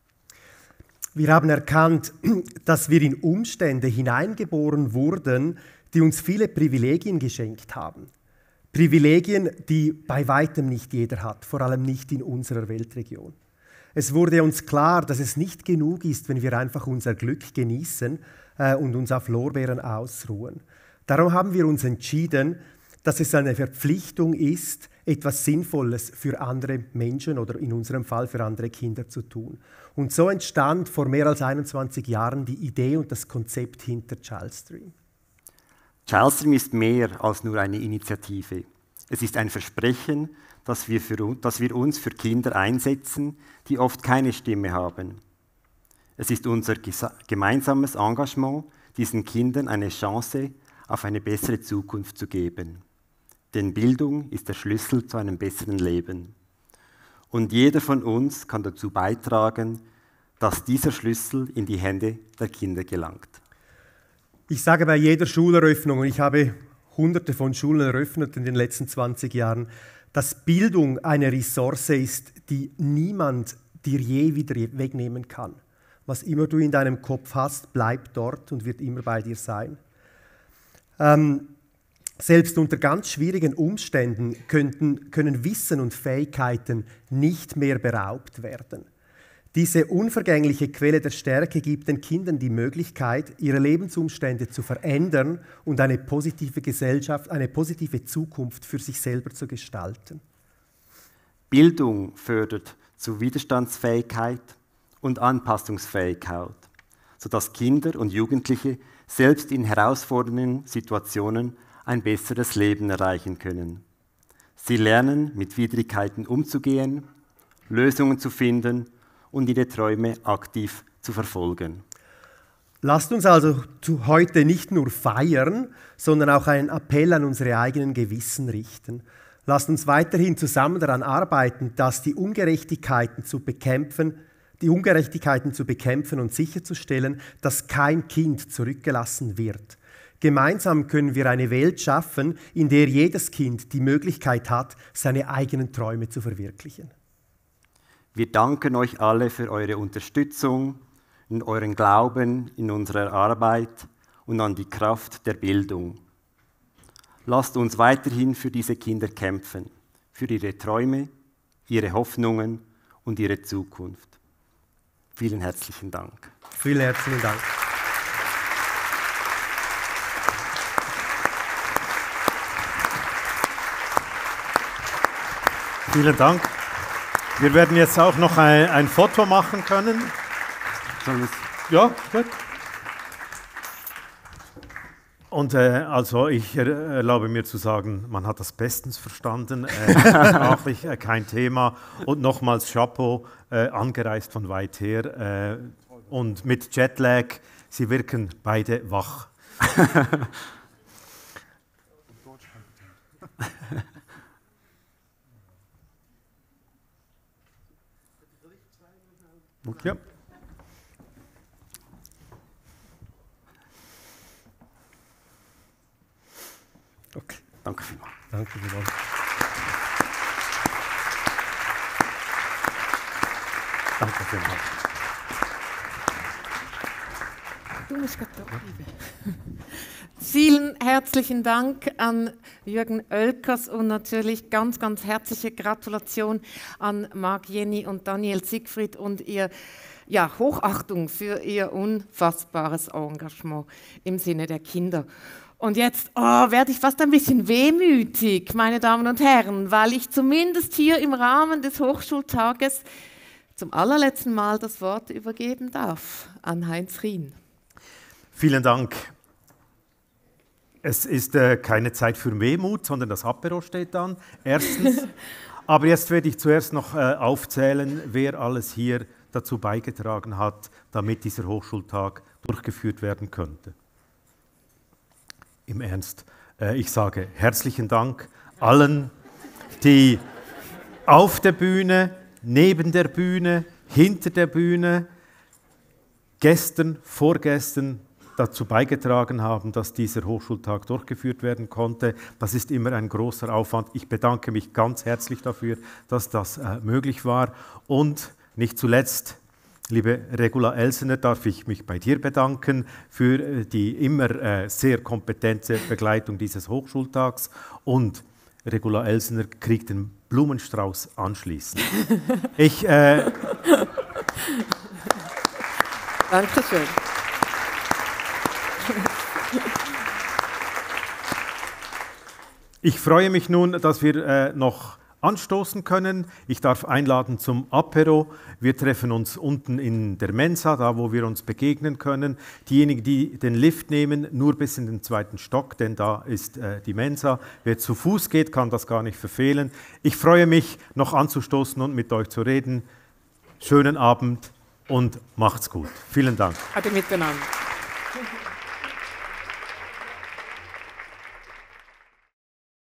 Wir haben erkannt, dass wir in Umstände hineingeboren wurden, die uns viele Privilegien geschenkt haben. Privilegien, die bei weitem nicht jeder hat, vor allem nicht in unserer Weltregion. Es wurde uns klar, dass es nicht genug ist, wenn wir einfach unser Glück genießen äh, und uns auf Lorbeeren ausruhen. Darum haben wir uns entschieden, dass es eine Verpflichtung ist, etwas Sinnvolles für andere Menschen oder in unserem Fall für andere Kinder zu tun. Und so entstand vor mehr als einundzwanzig Jahren die Idee und das Konzept hinter Childstream. Childstream ist mehr als nur eine Initiative. Es ist ein Versprechen, dass wir, für, dass wir uns für Kinder einsetzen, die oft keine Stimme haben. Es ist unser gemeinsames Engagement, diesen Kindern eine Chance auf eine bessere Zukunft zu geben. Denn Bildung ist der Schlüssel zu einem besseren Leben. Und jeder von uns kann dazu beitragen, dass dieser Schlüssel in die Hände der Kinder gelangt. Ich sage bei jeder Schuleröffnung, und ich habe hunderte von Schulen eröffnet in den letzten zwanzig Jahren, dass Bildung eine Ressource ist, die niemand dir je wieder wegnehmen kann. Was immer du in deinem Kopf hast, bleibt dort und wird immer bei dir sein. Ähm, selbst unter ganz schwierigen Umständen könnten, können Wissen und Fähigkeiten nicht mehr beraubt werden. Diese unvergängliche Quelle der Stärke gibt den Kindern die Möglichkeit, ihre Lebensumstände zu verändern und eine positive Gesellschaft, eine positive Zukunft für sich selber zu gestalten. Bildung fördert zu Widerstandsfähigkeit und Anpassungsfähigkeit, sodass Kinder und Jugendliche selbst in herausfordernden Situationen ein besseres Leben erreichen können. Sie lernen, mit Widrigkeiten umzugehen, Lösungen zu finden und ihre Träume aktiv zu verfolgen. Lasst uns also heute nicht nur feiern, sondern auch einen Appell an unsere eigenen Gewissen richten. Lasst uns weiterhin zusammen daran arbeiten, dass die Ungerechtigkeiten zu bekämpfen, die Ungerechtigkeiten zu bekämpfen und sicherzustellen, dass kein Kind zurückgelassen wird. Gemeinsam können wir eine Welt schaffen, in der jedes Kind die Möglichkeit hat, seine eigenen Träume zu verwirklichen. Wir danken euch alle für eure Unterstützung, in euren Glauben, in unserer Arbeit und an die Kraft der Bildung. Lasst uns weiterhin für diese Kinder kämpfen, für ihre Träume, ihre Hoffnungen und ihre Zukunft. Vielen herzlichen Dank. Vielen herzlichen Dank. Vielen Dank. Wir werden jetzt auch noch ein, ein Foto machen können. Ja, gut. Und äh, also ich erlaube mir zu sagen, man hat das bestens verstanden, äh, sprachlich äh, kein Thema. Und nochmals Chapeau, äh, angereist von weit her äh, und mit Jetlag, Sie wirken beide wach. Okay. Ja. Okay. Danke vielmals. Danke vielmals. Danke vielmals. Du musst gerade da bleiben. Vielen herzlichen Dank an Jürgen Oelkers und natürlich ganz, ganz herzliche Gratulation an Marc Jenny und Daniel Siegfried und ihr ja, Hochachtung für ihr unfassbares Engagement im Sinne der Kinder. Und jetzt oh, werde ich fast ein bisschen wehmütig, meine Damen und Herren, weil ich zumindest hier im Rahmen des Hochschultages zum allerletzten Mal das Wort übergeben darf an Heinz Rien. Vielen Dank. Es ist äh, keine Zeit für Wehmut, sondern das Apero steht an, erstens. Aber jetzt werde ich zuerst noch äh, aufzählen, wer alles hier dazu beigetragen hat, damit dieser Hochschultag durchgeführt werden könnte. Im Ernst, äh, ich sage herzlichen Dank allen, die auf der Bühne, neben der Bühne, hinter der Bühne, gestern, vorgestern, dazu beigetragen haben, dass dieser Hochschultag durchgeführt werden konnte. Das ist immer ein großer Aufwand. Ich bedanke mich ganz herzlich dafür, dass das äh, möglich war. Und nicht zuletzt, liebe Regula Elsener, darf ich mich bei dir bedanken für äh, die immer äh, sehr kompetente Begleitung dieses Hochschultags. Und Regula Elsener kriegt den Blumenstrauß anschließend. Ich, äh, Dankeschön. Ich freue mich nun, dass wir äh, noch anstoßen können. Ich darf einladen zum Apero. Wir treffen uns unten in der Mensa, da wo wir uns begegnen können. Diejenigen, die den Lift nehmen, nur bis in den zweiten Stock, denn da ist äh, die Mensa. Wer zu Fuß geht, kann das gar nicht verfehlen. Ich freue mich, noch anzustoßen und mit euch zu reden. Schönen Abend und macht's gut. Vielen Dank. Ade miteinander.